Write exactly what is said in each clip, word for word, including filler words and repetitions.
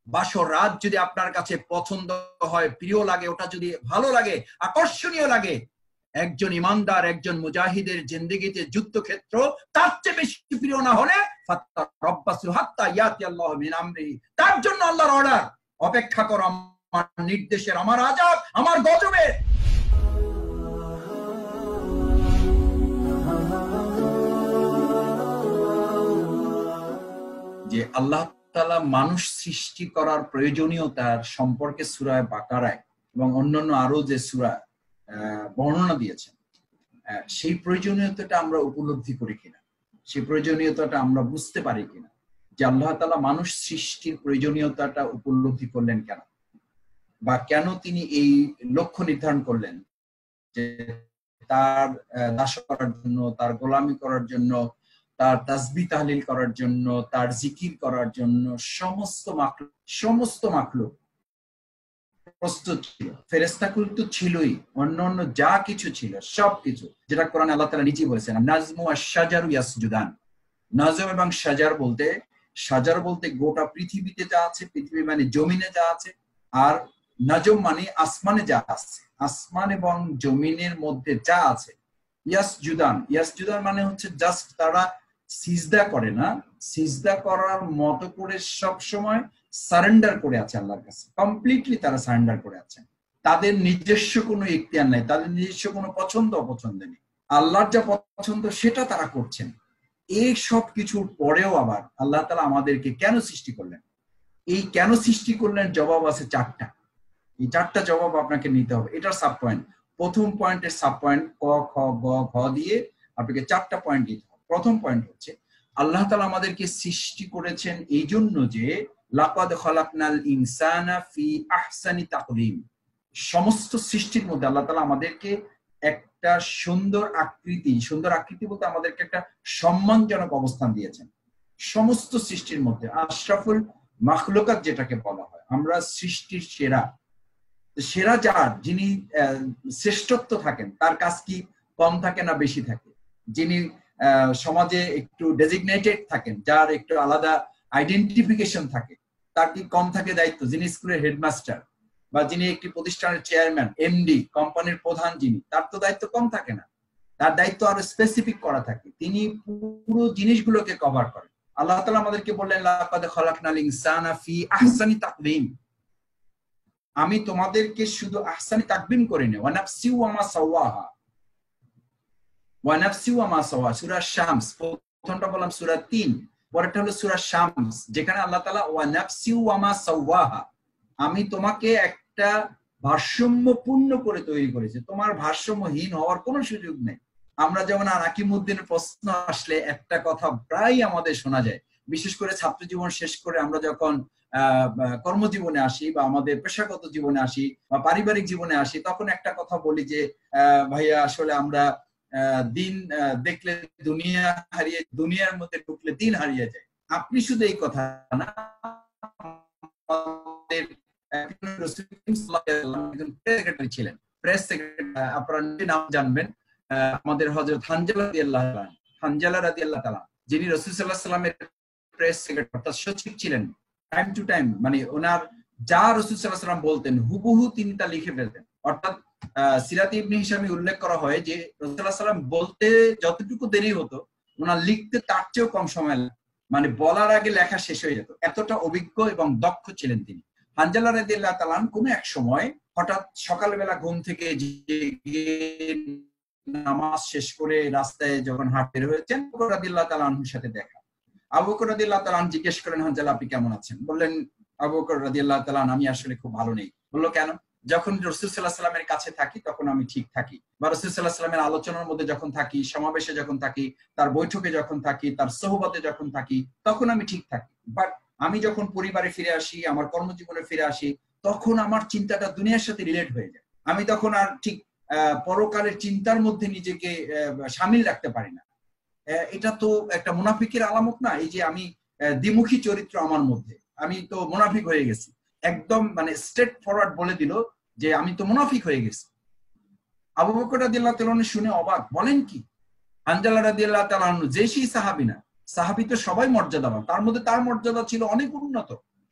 বাসর রাত যদি আপনার কাছে পছন্দ হয়, প্রিয় লাগে, ওটা যদি ভালো লাগে, আকর্ষণীয় লাগে, একজন ইমানদার, একজন মুজাহিদের জিন্দেগিতে যুদ্ধক্ষেত্র তার চেয়ে বেশি প্রিয় না হলে তার জন্য আল্লাহর অর্ডার, অপেক্ষা করো আমার নির্দেশের, আমার আযাব, আমার গজবের। যে আল্লাহ তাআলা মানুষ সৃষ্টি করার প্রয়োজনীয়তার সম্পর্কে সূরা বাকারায় এবং অন্যান্য আরো যে সূরা বর্ণনা দিয়েছেন, সেই প্রয়োজনীয়তাটা আমরা উপলব্ধি করি কিনা, সেই প্রয়োজনীয়তাটা আমরা বুঝতে পারি কিনা, যে আল্লাহ তাআলা মানুষ সৃষ্টির প্রয়োজনীয়তাটা উপলব্ধি করলেন কেন, বা কেন তিনি এই লক্ষ্য নির্ধারণ করলেন যে তার দাস করার জন্য, তার গোলামি করার জন্য, তার তাসবিহ তাহলিল করার জন্য, তার জিকির করার জন্য সমস্ত মাখলুক সমস্ত মাখলুক প্রস্তুত ছিল। ফেরেশতাকুল তো ছিলই, অন্যান্য যা কিছু ছিল সবকিছু, যেটা কোরআনে আল্লাহ তাআলা নিজেই বলেছেন, নাজমু আশ-শাজারু ইয়াসজুদান। নাজম এবং শাজার বলতে, শাজার বলতে গোটা পৃথিবীতে যা আছে, পৃথিবী মানে জমিনে যা আছে, আর নাজম মানে আসমানে যা আছে, আসমান এবং জমিনের মধ্যে যা আছে। ইয়াসজুদান, ইয়াসজুদান মানে হচ্ছে জাস্ট তারা সিজদা করে না, সিজদা করার মতো করে সব সময় সারেন্ডার করে আছে আল্লাহর কাছে, কমপ্লিটলি তারা সারেন্ডার করে আছে। তাদের নিজস্ব কোনো ইখতিয়ার নাই, তাদের নিজস্ব কোনো পছন্দ অপছন্দ নেই, আল্লাহর যা পছন্দ সেটা তারা করছেন। এই সব কিছুর পরেও আবার আল্লাহ তাআলা আমাদেরকে কেন সৃষ্টি করলেন, এই কেন সৃষ্টি করলেন জবাব আছে চারটা। এই চারটা জবাব আপনাকে নিতে হবে। এটার সাব পয়েন্ট, প্রথম পয়েন্টের সাব পয়েন্ট ক খ গ ঘ দিয়ে আপনাকে চারটা পয়েন্ট দিতে হবে। প্রথম পয়েন্ট হচ্ছে আল্লাহ তাআলা আমাদেরকে সৃষ্টি করেছেন এই জন্য যে লাকাদ খালাকনাল ইনসানা ফি আহসানি তাকওয়িম। সমস্ত সৃষ্টির মধ্যে আল্লাহ তাআলা আমাদেরকে একটা সুন্দর আকৃতি, সুন্দর আকৃতি বলতে আমাদেরকে একটা সম্মানজনক অবস্থান দিয়েছেন সমস্ত সৃষ্টির মধ্যে। আশরাফুল মাখলুকাত যেটাকে বলা হয়, আমরা সৃষ্টির সেরা, সেরা যার, যিনি শ্রেষ্ঠত্ব থাকেন, তার কাজ কি কম থাকে না বেশি থাকে, যিনি সমাজে একটু ডেজিগনেটেড থাকেন, যার একটু আলাদা আইডেন্টিফিকেশন থাকে, তার কি কম থাকে দায়িত্ব, যিনি স্কুলের হেডমাস্টার বা যিনি একটি প্রতিষ্ঠানের চেয়ারম্যান, এমডি, কোম্পানির প্রধান যিনি, তার তো দায়িত্ব কম থাকে না, তার দায়িত্ব আরো স্পেসিফিক করা থাকে, তিনি পুরো জিনিসগুলোকে কভার করেন। আল্লাহ তাআলা আমাদেরকে বললেন লাকাদ খালাকনাল ইনসানা ফি আহসানি তাকওয়িম, আমি তোমাদেরকে শুধু আহসানি তাকওয়িম করিনি, ওয়া নাফসি ওয়া মা সাওয়াহা, ওয়া নাফসি ওয়া মা সাওয়াহা। সূরা শামস, প্রথমটা বললাম সূরা তিন, পরেরটা হলো সূরা শামস, যেখানে আল্লাহ তাআলা ওয়া নাফসি ওয়া মা সাওয়াহা, আমি তোমাকে একটা ভারসাম্যপূর্ণ করে তৈরি করেছি, তোমার ভারসাম্যহীন হওয়ার কোনো সুযোগ নেই। আমরা যেমন আনাকিমুদ্দিনের প্রশ্ন আসলে একটা কথা প্রায় আমাদের শোনা যায়, বিশেষ করে ছাত্র জীবন শেষ করে আমরা যখন আহ কর্মজীবনে আসি বা আমাদের পেশাগত জীবনে আসি বা পারিবারিক জীবনে আসি, তখন একটা কথা বলি যে আহ ভাইয়া আসলে আমরা আহ দিন দেখলে দুনিয়া হারিয়ে, দুনিয়ার মধ্যে ঢুকলে দিন হারিয়ে যায়। আপনি শুধু এই কথা না, আমাদের সেক্রেটারি ছিলেন, প্রেস সেক্রেটারি, আপনারা নাম জানবেন, আমাদের হযরত হানজালা রাদিয়াল্লাহু তাআলা, হানজালা রাদিয়াল্লাহু তাআলা, যিনি রাসূল সাল্লাল্লাহু আলাইহি ওয়াসাল্লামের প্রেস সেক্রেটারি অর্থাৎ সচিব ছিলেন। টাইম টু টাইম মানে ওনার যা রাসূল সাল্লাল্লাহু আলাইহি ওয়াসাল্লাম বলতেন হুবহু তিনি তা লিখে ফেলতেন। অর্থাৎ সিরাতে ইবনে হিশামে উল্লেখ করা হয় যে রাসূল সাল্লাল্লাহু আলাইহি ওয়াসাল্লাম বলতে যতটুকু দেরি হতো, ওনার লিখতে তার চেয়েও কম সময় লাগতো, মানে বলার আগে লেখা শেষ হয়ে যেত, এতটা অভিজ্ঞ এবং দক্ষ ছিলেন তিনি। হানজালা রাদিয়াল্লাহু তাআলা কোনো এক সময় হঠাৎ সকালবেলা ঘুম থেকে নামাজ শেষ করে রাস্তায় যখন হাঁট বের হয়েছেন, আবু বকর রাদিয়াল্লাহু তাআলা আনহুর সাথে দেখা। আবু বকর রাদিয়াল্লাহু তাআলা জিজ্ঞেস করেন, হানজালা আপনি কেমন আছেন? বললেন আবু বকর রাদিয়াল্লাহু তাআলা, আমি আসলে খুব ভালো নেই। বললো কেন? যখন রাসূল সাল্লাল্লাহু আলাইহি ওয়াসাল্লামের কাছে থাকি তখন আমি ঠিক থাকি, বা রাসূল সাল্লাল্লাহু আলাইহি ওয়াসাল্লামের আলোচনার মধ্যে যখন থাকি, সমাবেশে যখন থাকি, তার বৈঠকে যখন থাকি, তার সোহবতে যখন থাকি, তখন আমি ঠিক থাকি। বাট আমি যখন পরিবারে ফিরে আসি, আমার কর্মজীবনে ফিরে আসি, তখন আমার চিন্তাটা দুনিয়ার সাথে রিলেট হয়ে যায়। আমি তখন আর ঠিক আহ পরকালের চিন্তার মধ্যে নিজেকে সামিল রাখতে পারি না। এটা তো একটা মুনাফিকের আলামত না? এই যে আমি দ্বিমুখী চরিত্র আমার মধ্যে, আমি তো মুনাফিক হয়ে গেছি। একদম মানে স্ট্রেট ফরওয়ার্ড বলে দিল যে আমি তো মুনাফিক হয়ে গেছি। আবু বকর রাদিয়াল্লাহু তাআলা শুনে অবাক, বলেন কি? হানজালা রাদিয়াল্লাহু তাআলা যে সেই সাহাবী না, সাহাবী তো সবাই মর্যাদাবান, তার মধ্যে তার মর্যাদা ছিল অনেক উন্নত।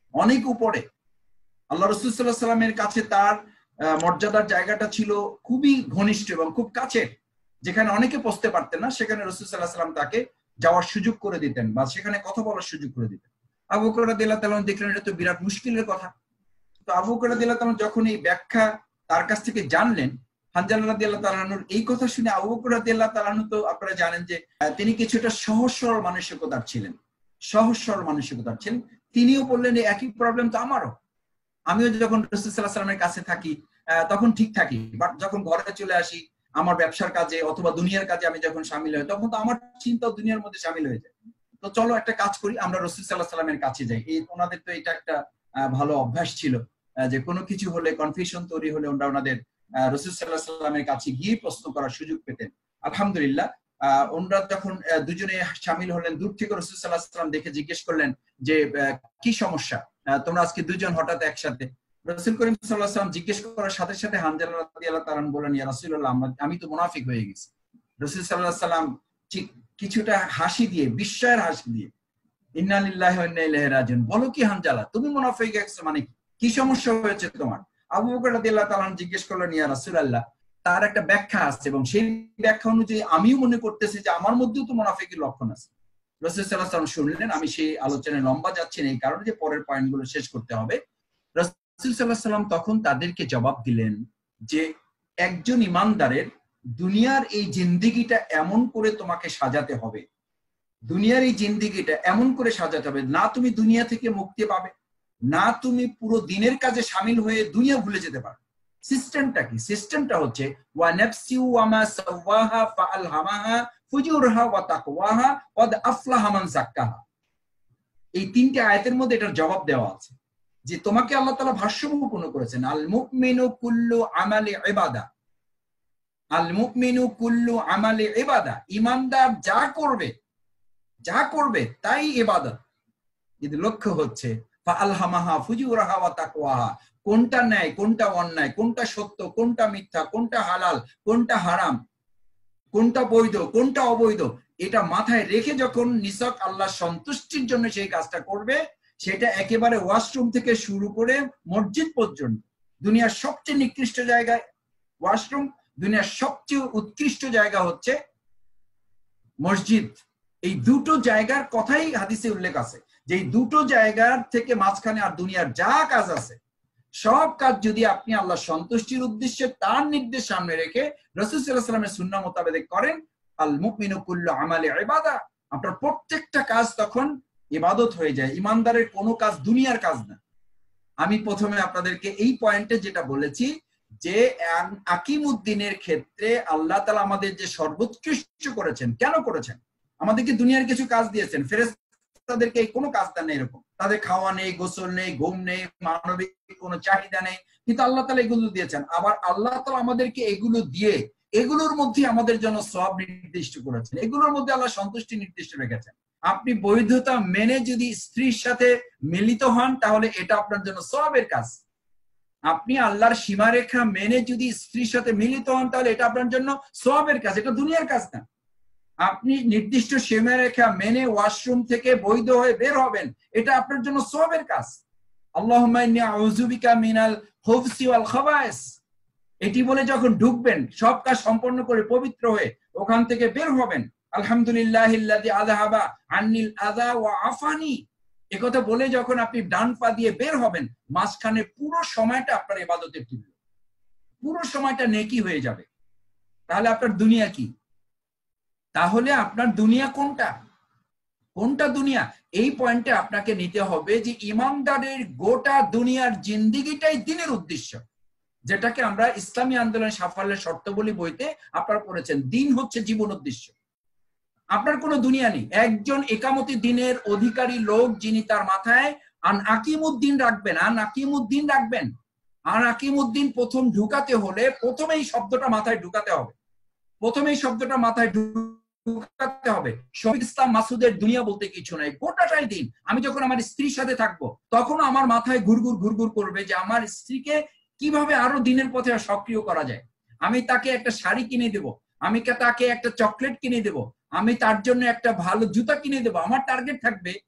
অনেক উপরে। আল্লাহ রাসূল সাল্লাল্লাহু আলাইহি সাল্লামের কাছে তার মর্যাদার জায়গাটা ছিল খুবই ঘনিষ্ঠ এবং খুব কাছে, যেখানে অনেকে পৌঁছতে পারতেন না, সেখানে রাসূল সাল্লাল্লাহু আলাইহি সাল্লাম তাকে যাওয়ার সুযোগ করে দিতেন বা সেখানে কথা বলার সুযোগ করে দিতেন। আবু বকর রাদিয়াল্লাহু তাআলা দেখলেন এটা তো বিরাট মুশকিলের কথা। তো আবু বকর রাদিয়াল্লাহু তাআলা যখন এই ব্যাখ্যা তার কাছ থেকে জানলেন, হানজালা রাদিয়াল্লাহু তাআলার এই কথা শুনে আবু বকর রাদিয়াল্লাহু তাআলা তো আপনারা জানেন যে তিনি কিছুটা সহজ সরল মানসিকতার ছিলেন, সহজ সরল মানসিকতার ছিলেন। তিনিও বললেন এই একই প্রবলেম তো আমারও, আমিও যখন রাসূল সাল্লাল্লাহু আলাইহি সাল্লামের কাছে থাকি তখন ঠিক থাকি, বাট যখন ঘরে চলে আসি আমার ব্যবসার কাজে অথবা দুনিয়ার কাজে আমি যখন শামিল হই তখন তো আমার চিন্তা দুনিয়ার মধ্যে শামিল হয়ে যায়। তো চলো একটা কাজ করি, আমরা রাসূল সাল্লাল্লাহু আলাইহি সাল্লামের কাছে যাই। এই ওনাদের তো এটা একটা ভালো অভ্যাস ছিল যে কোনো কিছু হলে, কনফিউশন তৈরি হলে ওনারা ওনাদের রাসূল সাল্লাল্লাহু আলাইহি সাল্লামের কাছে গিয়ে প্রশ্ন করার সুযোগ পেতেন। আলহামদুলিল্লাহ ওনারা যখন দুজনে শামিল হলেন, দূর থেকে রাসূল সাল্লাল্লাহু আলাইহি সাল্লাম দেখে জিজ্ঞেস করলেন যে কি সমস্যা, তোমরা আজকে দুজন হঠাৎ একসাথে? রাসূল করিম সাল্লাল্লাহু আলাইহি সাল্লাম জিজ্ঞেস করার সাথে সাথে হানজালা রাদিয়াল্লাহু তাআলা বলেন, ইয়া রাসূলুল্লাহ আমি তো মুনাফিক হয়ে গেছি। রাসূল সাল্লাল্লাহু আলাইহি সাল্লাম ঠিক কিছুটা হাসি দিয়ে, বিস্ময়ের হাসি দিয়ে, ইন্না লিল্লাহি ওয়া ইন্না ইলাইহি রাজিউন, বলো কি হানজালা তুমি মুনাফিক হয়ে গেছো মানে কি সমস্যা হয়েছে তোমার? আবু বকর রাদিয়াল্লাহু তাআলা জিজ্ঞেস করলেন, ইয়া রাসূলুল্লাহ তার একটা ব্যাখ্যা আছে এবং সেই ব্যাখ্যা অনুযায়ী আমিও মনে করতেছি যে আমার মধ্যেও তো মুনাফিকের লক্ষণ আছে। রাসূল সাল্লাল্লাহু আলাইহি সাল্লাম শুনলেন, আমি সেই আলোচনায় লম্বা যাচ্ছি না এই কারণে যে পরের পয়েন্টগুলো শেষ করতে হবে। রাসূল সাল্লাল্লাহু আলাইহি সাল্লাম তখন তাদেরকে জবাব দিলেন যে একজন ইমানদারের দুনিয়ার এই জিন্দেগিটা এমন করে তোমাকে সাজাতে হবে, দুনিয়ার এই জিন্দেগিটা এমন করে সাজাতে হবে না তুমি দুনিয়া থেকে মুক্তি পাবে, না তুমি পুরো দিনের কাজে শামিল হয়ে দুনিয়া ভুলে যেতে পারবে। সিস্টেমটা কি? সিস্টেমটা হচ্ছে ওয়া নাফসি ওয়া মা সাওয়াহা ফাআলহামাহা ফুজুরহা ওয়া তাকওয়াহা ওয়াদ আফলাহা মান যাক্কাহা। এই তিনটি আয়াতের মধ্যে এটার জবাব দেওয়া আছে যে তোমাকে আল্লাহ তাআলা ভাষ্যমূপূর্ণ করেছেন, আল মুমিনু কুল্লু আমালি ইবাদা, আল মুমিনু কুল্লু আমালি ইবাদা, ঈমানদার যা করবে যা করবে তাই ইবাদত। কিন্তু লক্ষ্য হচ্ছে ফাআলহামাহা ফুজুরহা ওয়া তাকওয়াহা, কোনটা ন্যায় কোনটা অন্যায়, কোনটা সত্য কোনটা মিথ্যা, কোনটা হালাল কোনটা হারাম, কোনটা বৈধ কোনটা অবৈধ, এটা মাথায় রেখে যখন নিছক আল্লাহর সন্তুষ্টির জন্য সেই কাজটা করবে, সেটা একেবারে ওয়াশরুম থেকে শুরু করে মসজিদ পর্যন্ত, দুনিয়ার সবচেয়ে নিকৃষ্ট জায়গায় ওয়াশরুম, দুনিয়ার সবচেয়ে উৎকৃষ্ট জায়গা হচ্ছে মসজিদ। এই দুটো জায়গার কথাই হাদিসে উল্লেখ আছে যে এই দুটো জায়গার থেকে মাঝখানে আর দুনিয়ার যা কাজ আছে সব কাজ যদি আপনি আল্লাহ সন্তুষ্টির উদ্দেশ্যে তার নির্দেশ সামনে রেখে রাসূল সাল্লাল্লাহু আলাইহি ওয়াসাল্লামের সুন্নাহ মোতাবেক করেন, আল মুমিনু কুল্লু আমালি ইবাদা, আপনার প্রত্যেকটা কাজ তখন ইবাদত হয়ে যায়। ইমানদারের কোনো কাজ দুনিয়ার কাজ না। আমি প্রথমে আপনাদেরকে এই পয়েন্টে যেটা বলেছি যে আকিমুদ্দিনের ক্ষেত্রে আল্লাহ তাআলা আমাদের যে সর্বোৎকৃষ্ট করেছেন, কেন করেছেন? আমাদেরকে দুনিয়ার কিছু কাজ দিয়েছেন, ফেরেশতাদেরকে কোনো কাজ দেন না এরকম, তাদের খাওয়া নেই, গোসল নেই, ঘুম নেই, মানবিক কোনো চাহিদা নেই, কিন্তু আল্লাহ তাআলা এগুলো দিয়েছেন। আবার আল্লাহ তাআলা আমাদেরকে এগুলো দিয়ে এগুলোর মধ্যে আমাদের জন্য সওয়াব নির্দিষ্ট করেছেন, এগুলোর মধ্যে আল্লাহ সন্তুষ্টি নির্দিষ্ট রেখেছেন। আপনি বৈধতা মেনে যদি স্ত্রীর সাথে মিলিত হন তাহলে এটা আপনার জন্য সওয়াবের কাজ। আপনি আল্লাহর সীমারেখা মেনে যদি স্ত্রীর সাথে মিলিত হন তাহলে এটা আপনার জন্য সওয়াবের কাজ, এটা দুনিয়ার কাজ না। আপনি নির্দিষ্ট সীমারেখা মেনে ওয়াশরুম থেকে বৈধ হয়ে বের হবেন, এটা আপনার জন্য সওয়াবের কাজ। আল্লাহুম্মা ইন্নী আউযু বিকা মিনাল খুবসি ওয়াল খাবায়েস, এটি বলে যখন ঢুকবেন সব কাজ সম্পন্ন করে পবিত্র হয়ে ওখান থেকে বের হবেন, আলহামদুলিল্লাহিল্লাযী আযহাবা আন্নিল আযা ওয়া আফানি, একথা বলে যখন আপনি ডান পা দিয়ে বের হবেন, মাঝখানে পুরো সময়টা আপনার ইবাদতের তুল্য, পুরো সময়টা নেকি হয়ে যাবে। তাহলে আপনার দুনিয়া কি? তাহলে আপনার দুনিয়া কোনটা? কোনটা দুনিয়া? এই পয়েন্টে আপনাকে নিতে হবে যে ইমানদারের গোটা দুনিয়ার জিন্দেগিটাই দ্বীনের উদ্দেশ্য, যেটাকে আমরা ইসলামী আন্দোলন সাফল্যের শর্তাবলী বইতে আপনারা পড়েছেন। দ্বীন হচ্ছে জীবন উদ্দেশ্য, আপনার কোনো দুনিয়া নেই। একজন একামতি দ্বীনের অধিকারী লোক যিনি তার মাথায় আন আকিমুদ্দিন রাখবেন, আন আকিমুদ্দিন রাখবেন, আন আকিমুদ্দিন প্রথম ঢুকাতে হলে প্রথমেই শব্দটা মাথায় ঢুকাতে হবে, প্রথমেই শব্দটা মাথায় ঢুকাতে হবে। শহীদ ইসলাম মাসুদের দুনিয়া বলতে কিছু নাই, গোটাটাই দিন। আমি যখন আমার স্ত্রীর সাথে থাকবো তখন আমার মাথায় ঘুরঘুর ঘুরঘুর করবে যে আমার স্ত্রীকে কিভাবে আরো দিনের পথে সক্রিয় করা যায়। আমি তাকে একটা শাড়ি কিনে দেব, আমি তাকে একটা চকলেট কিনে দেব, আমি তার জন্য একটা ভালো জুতা কিনে দেবো। আমার টার্গেট থাকবে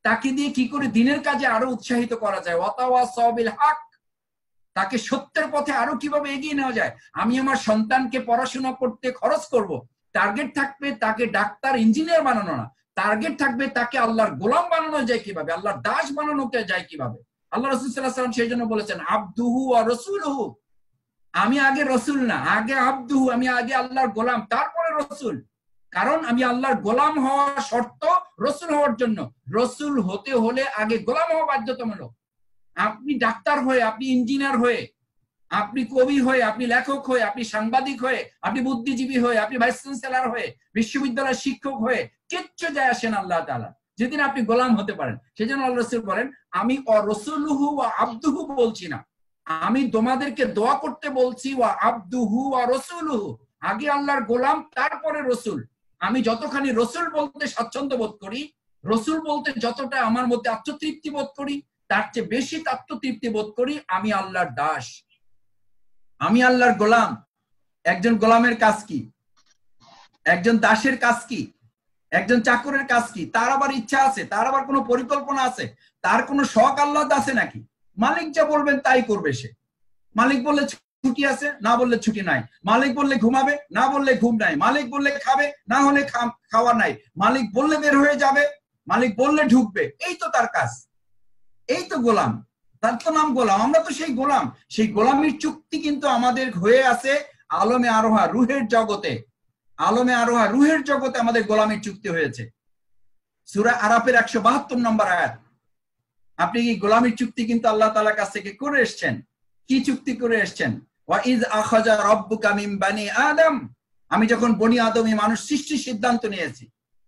তাকে দিয়ে কি করে দিনের কাজে আরো উৎসাহিত করা যায়, ওয়াতাওয়াসাউ বিল হক, তাকে সত্যের পথে আরো কিভাবে এগিয়ে নেওয়া যায়। আমি আমার সন্তানকে পড়াশোনা করতে খরচ করব, টার্গেট থাকবে তাকে ডাক্তার ইঞ্জিনিয়ার বানানো না, টার্গেট থাকবে তাকে আল্লাহর গোলাম বানানো যায় কিভাবে, আল্লাহর দাস বানানো যায় কিভাবে। আল্লাহ রাসূল সাল্লাল্লাহু আলাইহি ওয়াসাল্লাম সেই জন্য বলেছেন আবদুহু ওয়া রাসূলুহু, আমি আগে রসুল না, আগে আবদুহু, আমি আগে আল্লাহর গোলাম, তারপরে রসুল। কারণ আমি আল্লাহর গোলাম হওয়ার শর্ত রসুল হওয়ার জন্য, রসুল হতে হলে আগে গোলাম হওয়া বাধ্যতামূলক। আপনি ডাক্তার হয়ে, আপনি ইঞ্জিনিয়ার হয়ে, আপনি কবি হয়ে, আপনি লেখক হয়ে, আপনি সাংবাদিক হয়ে, আপনি বুদ্ধিজীবী হয়ে, আপনি ভাইস চ্যান্সেলর হয়ে, বিশ্ববিদ্যালয়ের শিক্ষক হয়ে কিচ্ছু যায় আসেন আল্লাহ তাআলা যেদিন আপনি গোলাম হতে পারেন। সেজন্য আল্লাহ রাসূল বলেন আমি অরসুলুহু ওয়া আবদুহু বলছি না, আমি তোমাদেরকে দোয়া করতে বলছি ওয়া আবদুহু ওয়া রাসূলুহু, আগে আল্লাহর গোলাম তারপরে রসুল। আমি যতখানি রসুল বলতে স্বাচ্ছন্দ্য বোধ করি, রসুল বলতে যতটা আমার মধ্যে আত্মতৃপ্তি বোধ করি, তার চেয়ে বেশি আত্মতৃপ্তি বোধ করি আমি আল্লাহর দাস, আমি আল্লাহর গোলাম। একজন গোলামের কাজ কি, একজন দাসের কাজ কি, একজন চাকরের কাজ কি? তার আবার ইচ্ছা আছে, তার আবার কোনো পরিকল্পনা আছে, তার কোনো শখ আহ্লাদ আছে নাকি? মালিক যা বলবেন তাই করবে সে। মালিক বললে ছুটি আছে, না বললে ছুটি নাই। মালিক বললে ঘুমাবে, না বললে ঘুম নাই। মালিক বললে খাবে, না হলে খাওয়া নাই। মালিক বললে বের হয়ে যাবে, মালিক বললে ঢুকবে। এই তো তার কাজ, এই তো গোলাম, তার তো নাম গোলাম। আমরা তো সেই গোলাম। সেই গোলামির চুক্তি কিন্তু আমাদের হয়ে আছে আলমে আরোহা রুহের জগতে, আলমে আরোহা রুহের জগতে আমাদের গোলামির চুক্তি হয়েছে। সূরা আরাফের একশো বাহাত্তর নম্বর আয়াত। আপনি কি গোলামির চুক্তি কিন্তু আল্লাহ তাআলার কাছ থেকে করে এসেছেন? কি চুক্তি করে এসেছেন? ওয়া ইজ আখাযা রাব্বুকা মিন বানি আদম, আমি যখন বনি আদম এই মানুষ সৃষ্টির সিদ্ধান্ত নিয়েছি,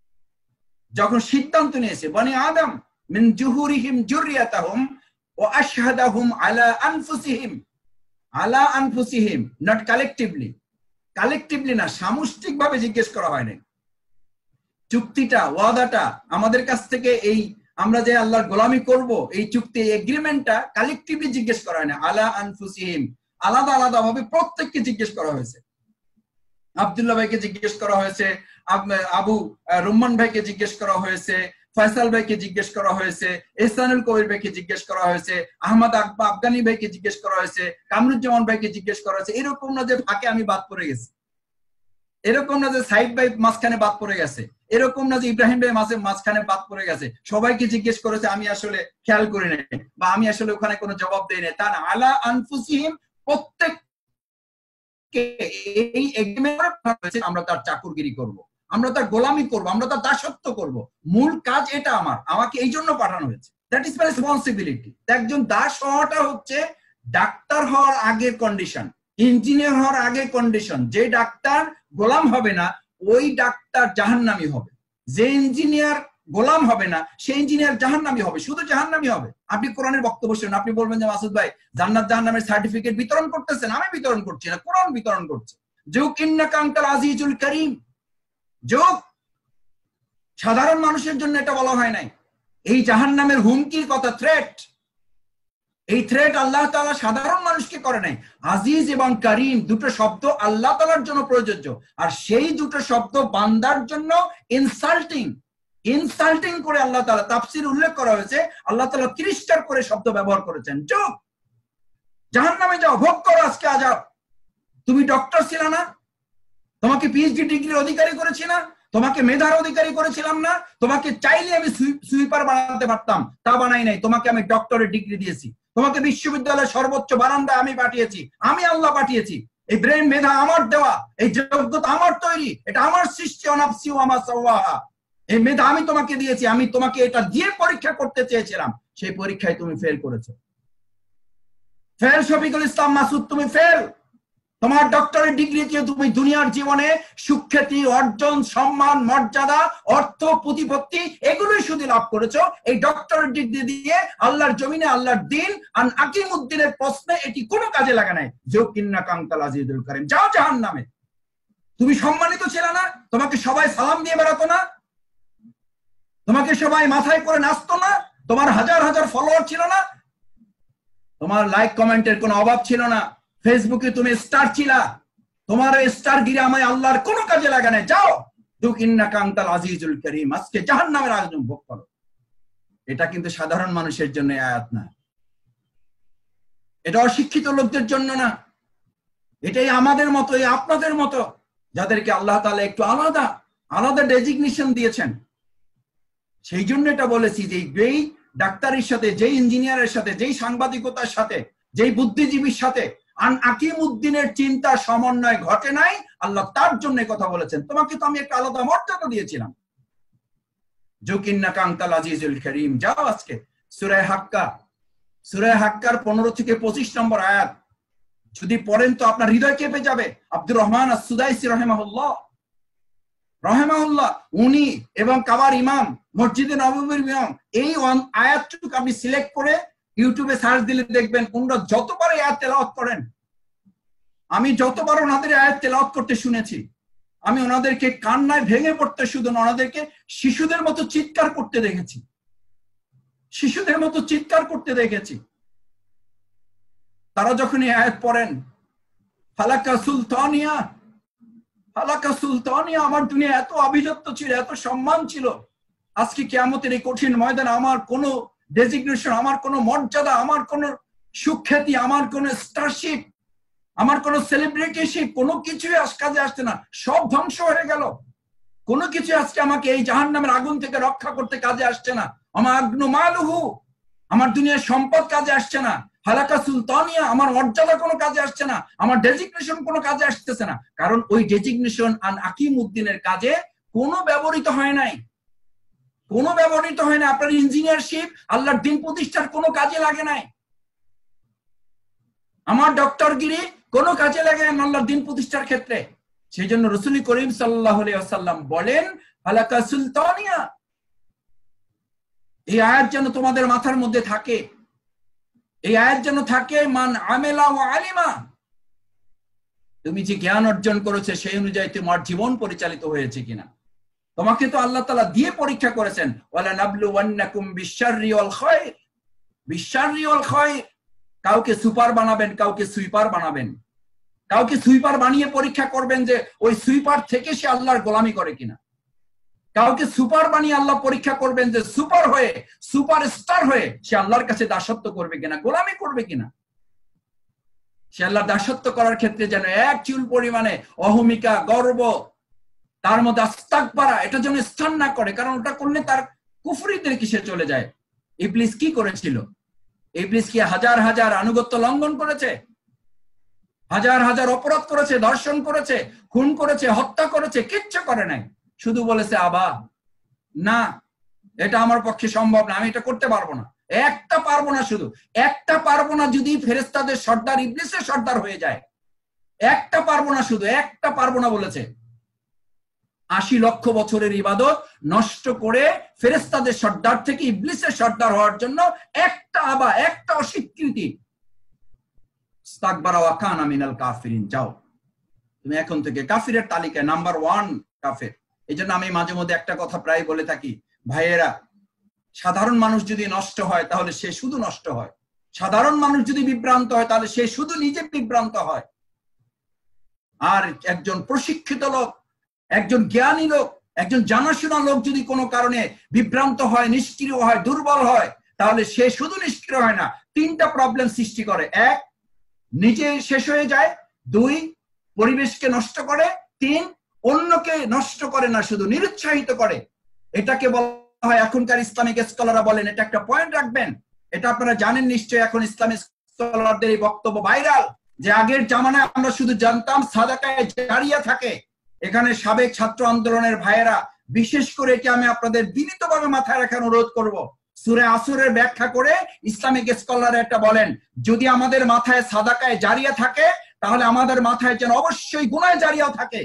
যখন সিদ্ধান্ত নিয়েছে বনি আদম মিন জুহুরিহিম যুররিয়াতাহুম ওয়া আশহাদাহুম আলা আনফুসিহিম, আলা আনফুসিহিম, নট কালেকটিভলি, কালেকটিভলি না, সামষ্টিকভাবে জিজ্ঞেস করা হয়নি। চুক্তিটা, ওয়াদাটা আমাদের কাছ থেকে, এই আমরা যে আল্লাহর গোলামি করব, এই চুক্তি, এগ্রিমেন্টটা কালেকটিভলি জিজ্ঞেস করা হয় না, আলা আনফুসিহিম, আলাদা আলাদা ভাবে প্রত্যেককে জিজ্ঞেস করা হয়েছে। আব্দুল্লাহ ভাইকে জিজ্ঞেস করা হয়েছে, আবু রুম্মান ভাইকে জিজ্ঞেস করা হয়েছে, ফয়সাল ভাইকে জিজ্ঞেস করা হয়েছে, এহসানুল কবির ভাইকে জিজ্ঞেস করা হয়েছে, আহমদ আফগানি ভাইকে জিজ্ঞেস করা হয়েছে, কামরুজ্জামান ভাইকে জিজ্ঞেস করা হয়েছে। এরকম না যে ফাঁকে আমি বাদ পড়ে গেছি, এরকম না যে সাইদ ভাই মাঝখানে বাদ পড়ে গেছে, এরকম না যে ইব্রাহিম ভাই মাঝে মাঝখানে বাদ পড়ে গেছে। সবাইকে জিজ্ঞেস করেছে, আমি আসলে খেয়াল করি নাই বা আমি আসলে ওখানে কোনো জবাব দেই নাই, তা না, আলা আনফুসিহিম, প্রত্যেক এই এগ্রিমেন্টে আমরা তার চাকরগিরি করব, আমরা তার গোলামি করব, আমরা তার দাসত্ব করব। মূল কাজ এটা আমার, আমাকে এই জন্য পাঠানো হয়েছে। That is my responsibility. একজন দাস হওয়াটা হচ্ছে ডাক্তার হওয়ার আগের কন্ডিশন, ইঞ্জিনিয়ার হওয়ার আগের কন্ডিশন। যে ডাক্তার গোলাম হবে না, ওই ডাক্তার জাহান্নামী হবে। যে ইঞ্জিনিয়ার গোলাম হবে না, সেই ইঞ্জিনিয়ার জাহান্নামী হবে, শুধু জাহান্নামী হবে। আপনি কোরআনের বক্তব্য শুনুন, আপনি বলবেন যে মাসুদ ভাই জান্নাত জাহান্নামের সার্টিফিকেট বিতরণ করতেছেন। আমি বিতরণ করছি না, কোরআন বিতরণ করছে। যুগ ইন্নাকা আনতাল আজিজুল কারীম, যুগ সাধারণ মানুষের জন্য এটা বলা হয় নাই। এই জাহান্নামের হুমকির কথা, থ্রেট, এই থ্রেট আল্লাহ তাআলা সাধারণ মানুষকে করে নাই। আজিজ এবং কারীম দুটো শব্দ আল্লাহ তাআলার জন্য প্রযোজ্য, আর সেই দুটো শব্দ বান্দার জন্য ইনসাল্টিং, ইনসাল্টিং করে আল্লাহ তাআলা তাফসীর উল্লেখ করা হয়েছে। আল্লাহ তাআলা ত্রিশটার করে শব্দ ব্যবহার করেছেন। চুপ, জাহান্নামে যাও, ভোগ করো আজকে আযাব। তুমি ডক্টর ছিল না, তোমাকে পিএইচডি ডিগ্রির অধিকারী করেছি না, তোমাকে মেধার অধিকারী করেছিলাম না, তোমাকে চাইলে আমি সুইপার বানাতে পারতাম, তা বানাই নাই। তোমাকে আমি ডক্টরের ডিগ্রি দিয়েছি, তোমাকে বিশ্ববিদ্যালয়ের সর্বোচ্চ বারান্দায় আমি পাঠিয়েছি, আমি আল্লাহ পাঠিয়েছি। এই ব্রেন মেধা আমার দেওয়া, এই যোগ্যতা আমার তৈরি, এটা আমার সৃষ্টি। অনাফসি ওয়া মা সাওয়াহা, এই মেধা আমি তোমাকে দিয়েছি। আমি তোমাকে এটা দিয়ে পরীক্ষা করতে চেয়েছিলাম, সেই পরীক্ষায় তুমি ফেল করেছো। ফেল শফিকুল ইসলাম মাসুদ, তুমি ফেল। তোমার ডক্টরের ডিগ্রি দিয়ে তুমি দুনিয়ার জীবনে সুখ্যাতি অর্জন, সম্মান, মর্যাদা, অর্থ, প্রতিপত্তি এগুলোই শুধু লাভ করেছো। এই ডক্টরের ডিগ্রি দিয়ে আল্লাহর জমিনে আল্লাহর দ্বীন আন আকিমুদ্দিনের প্রশ্নে এটি কোনো কাজে লাগা নাই। যৌকিন্না কাঙ্কাল আজিজুল কারীম, যাও জাহান্নামে। তুমি সম্মানিত ছিল না, তোমাকে সবাই সালাম দিয়ে বেড়াতো না, তোমাকে সবাই মাথায় করে নাচতো না, তোমার হাজার হাজার ফলোয়ার ছিল না, তোমার লাইক কমেন্টের কোনো অভাব ছিল না, ফেসবুকে তুমি স্টার ছিলা, তোমার স্টার গিরে আমায় আল্লাহর কোনো কাজে লাগা নাই। যাও, যৌকিন্না কাঙ্কাল আজিজুল কারীম, আজকে জাহান্নামের আগুন ভোগ করো। এটা কিন্তু সাধারণ মানুষের জন্য আয়াত না, এটা অশিক্ষিত লোকদের জন্য না, এটাই আমাদের মতো, এই আপনাদের মতো, যাদেরকে আল্লাহ তাআলা একটু আলাদা আলাদা ডেজিগনেশন দিয়েছেন। সেই জন্য এটা বলেছি যে যেই ডাক্তারের সাথে, যেই ইঞ্জিনিয়ারের সাথে, যেই সাংবাদিকতার সাথে, যেই বুদ্ধিজীবীর সাথে আন আকিমউদ্দিনের চিন্তা সমন্বয় ঘটে নাই, আল্লাহ তার জন্য কথা বলেছেন। তোমাকে তো আমি একটা আলাদা মর্যাদা দিয়েছিলাম। জুকিন্নাকা আনতাল আজিজুল কারীম। যাও আজকে সূরা হাক্কা, সূরা হাক্কার পনেরো থেকে পঁচিশ নম্বর আয়াত যদি পড়েন তো আপনার হৃদয় কেঁপে যাবে। আব্দুর রহমান আস-সুদাইসি রাহিমাহুল্লাহ রাহিমাহুল্লাহ উনি এবং কাবার ইমাম, মসজিদে নববীর ইমাম, এই আয়াতটুকু আপনি সিলেক্ট করে ইউটিউবে সার্চ দিলে দেখবেন ওনারা যতবার এই আয়াত তেলাওয়াত করেন, আমি যতবার ওনাদের আয়াত তেলাওয়াত করতে শুনেছি, আমি ওনাদেরকে কান্নায় ভেঙে পড়তে, শুধু ওনাদেরকে শিশুদের মতো চিৎকার করতে দেখেছি, শিশুদের মতো চিৎকার করতে দেখেছি। তারা যখন এই আয়াত পড়েন, ফালাকা সুলতানিয়া, ফালাকা সুলতানিয়া, আমার দুনিয়া এত আভিজাত্য ছিল, এত সম্মান ছিল, আজকে কিয়ামতের এই কঠিন ময়দানে আমার কোনো ডেজিগনেশন, আমার কোনো মর্যাদা, আমার কোনো সুখ্যাতি, আমার কোনো স্টারশিপ, আমার কোনো সেলিব্রিটিশিপ, কোনো কিছুই আজ কাজে আসছে না, সব ধ্বংস হয়ে গেল। কোনো কিছু আজকে আমাকে এই জাহান্নামের আগুন থেকে রক্ষা করতে কাজে আসছে না। আমার আগ্নু মালুহু, আমার দুনিয়ার সম্পদ কাজে আসছে না। হালাকা সুলতানিয়া, আমার মর্যাদা কোনো কাজে আসছে না, আমার ডেজিগনেশন কোনো কাজে আসতেছে না, কারণ ওই ডেজিগনেশন আন আকিমউদ্দিনের কাজে কোনো ব্যবহৃত হয় নাই, কোনো ব্যবহৃত হয় না। আপনার ইঞ্জিনিয়ারশিপ আল্লাহর দিন প্রতিষ্ঠার কোনো কাজে লাগে নাই, আমার ডক্টরগিরি কোনো কাজে লাগে না আল্লাহর দিন প্রতিষ্ঠার ক্ষেত্রে। সেই জন্য রাসূল করিম সাল্লাল্লাহু আলাইহি ওয়াসাল্লাম বলেন, হালাকা সুলতানিয়া। এই আয়াত যেন তোমাদের মাথার মধ্যে থাকে, এই আয়াত যেন থাকে, মান আমেলা ওয়া আলিমা, তুমি যে জ্ঞান অর্জন করেছে সেই অনুযায়ী তোমার জীবন পরিচালিত হয়েছে কিনা। তোমাকে তো আল্লাহ তাআলা দিয়ে পরীক্ষা করেছেন, ওয়ালা নাবলুওয়ান্নাকুম বিশ-শাররি ওয়াল খায়র, বিশ-শাররি ওয়াল খায়র। কাউকে সুপার বানাবেন, কাউকে সুইপার বানাবেন, কাউকে সুইপার বানিয়ে পরীক্ষা করবেন যে ওই সুইপার থেকে সে আল্লাহর গোলামি করে কিনা। কাউকে সুপার বানিয়ে আল্লাহ পরীক্ষা করবেন যে সুপার হয়ে, সুপার স্টার হয়ে সে আল্লাহর কাছে দাসত্ব করবে কিনা, গোলামি করবে কিনা। সে আল্লাহর দাসত্ব করার ক্ষেত্রে যেন এক চুল পরিমাণে অহমিকা, গর্ব, তার মধ্যে আস্তাকবারা, এটা যেন স্থান না করে, কারণ ওটা করলে তার কুফরিদের কিসে চলে যায়। ইবলিস কি করেছিল? ইবলিস কি হাজার হাজার আনুগত্য লঙ্ঘন করেছে, হাজার হাজার অপরাধ করেছে, ধর্ষণ করেছে, খুন করেছে, হত্যা করেছে? কিচ্ছু করে নাই, শুধু বলেছে আবা না, এটা আমার পক্ষে সম্ভব না, আমি এটা করতে পারবো না, একটা পারবো না, শুধু একটা পারবো না। যদি ফেরেশতাদের সর্দার ইবলিসের সর্দার হয়ে যায়, একটা পারবো না, শুধু একটা পারবো না বলেছে। আশি লক্ষ বছরের ইবাদত নষ্ট করে ফেরেশতাদের সর্দার থেকে ইবলিসের সর্দার হওয়ার জন্য একটা আবা, একটা অস্বীকৃতি। ইস্তাকবারা ওয়া কানা মিনাল কাফিরিন। যাও তুমি এখন থেকে কাফিরের তালিকায় নাম্বার ওয়ান কাফের। এই জন্য আমি মাঝে মধ্যে একটা কথা প্রায় বলে থাকি, ভাইয়েরা, সাধারণ মানুষ যদি নষ্ট হয় তাহলে সে শুধু নষ্ট হয়, সাধারণ মানুষ যদি বিভ্রান্ত হয় তাহলে সে শুধু নিজে বিভ্রান্ত হয়। আর একজন প্রশিক্ষিত লোক, একজন জ্ঞানী লোক, একজন জানাশোনা লোক যদি কোনো কারণে বিভ্রান্ত হয়, নিষ্ক্রিয় হয়, দুর্বল হয়, তাহলে সে শুধু নিষ্ক্রিয় হয় না, তিনটা প্রবলেম সৃষ্টি করে। এক, নিজে শেষ হয়ে যায়। দুই, পরিবেশকে নষ্ট করে। তিন, অন্যকে নষ্ট করে না, শুধু নিরুৎসাহিত করে। এটাকে বলা হয়, এখনকার ইসলামিক স্কলাররা বলেন, এটা একটা পয়েন্ট রাখবেন, এটা আপনারা জানেন নিশ্চয়ই, এখন ইসলামিক স্কলারদের এই বক্তব্য ভাইরাল, যে আগের জামানায় আমরা শুধু জানতাম সাদাকায়ে জারিয়া থাকে। এখানে সাবেক ছাত্র আন্দোলনের ভাইয়েরা, বিশেষ করে এটি আমি আপনাদের বিনীতভাবে মাথায় রাখার অনুরোধ করব, সূরা আসরের ব্যাখ্যা করে ইসলামিক স্কলাররা এটা বলেন, যদি আমাদের মাথায় সাদাকায়ে জারিয়া থাকে তাহলে আমাদের মাথায় যেন অবশ্যই গুনাহে জারিয়াও থাকে।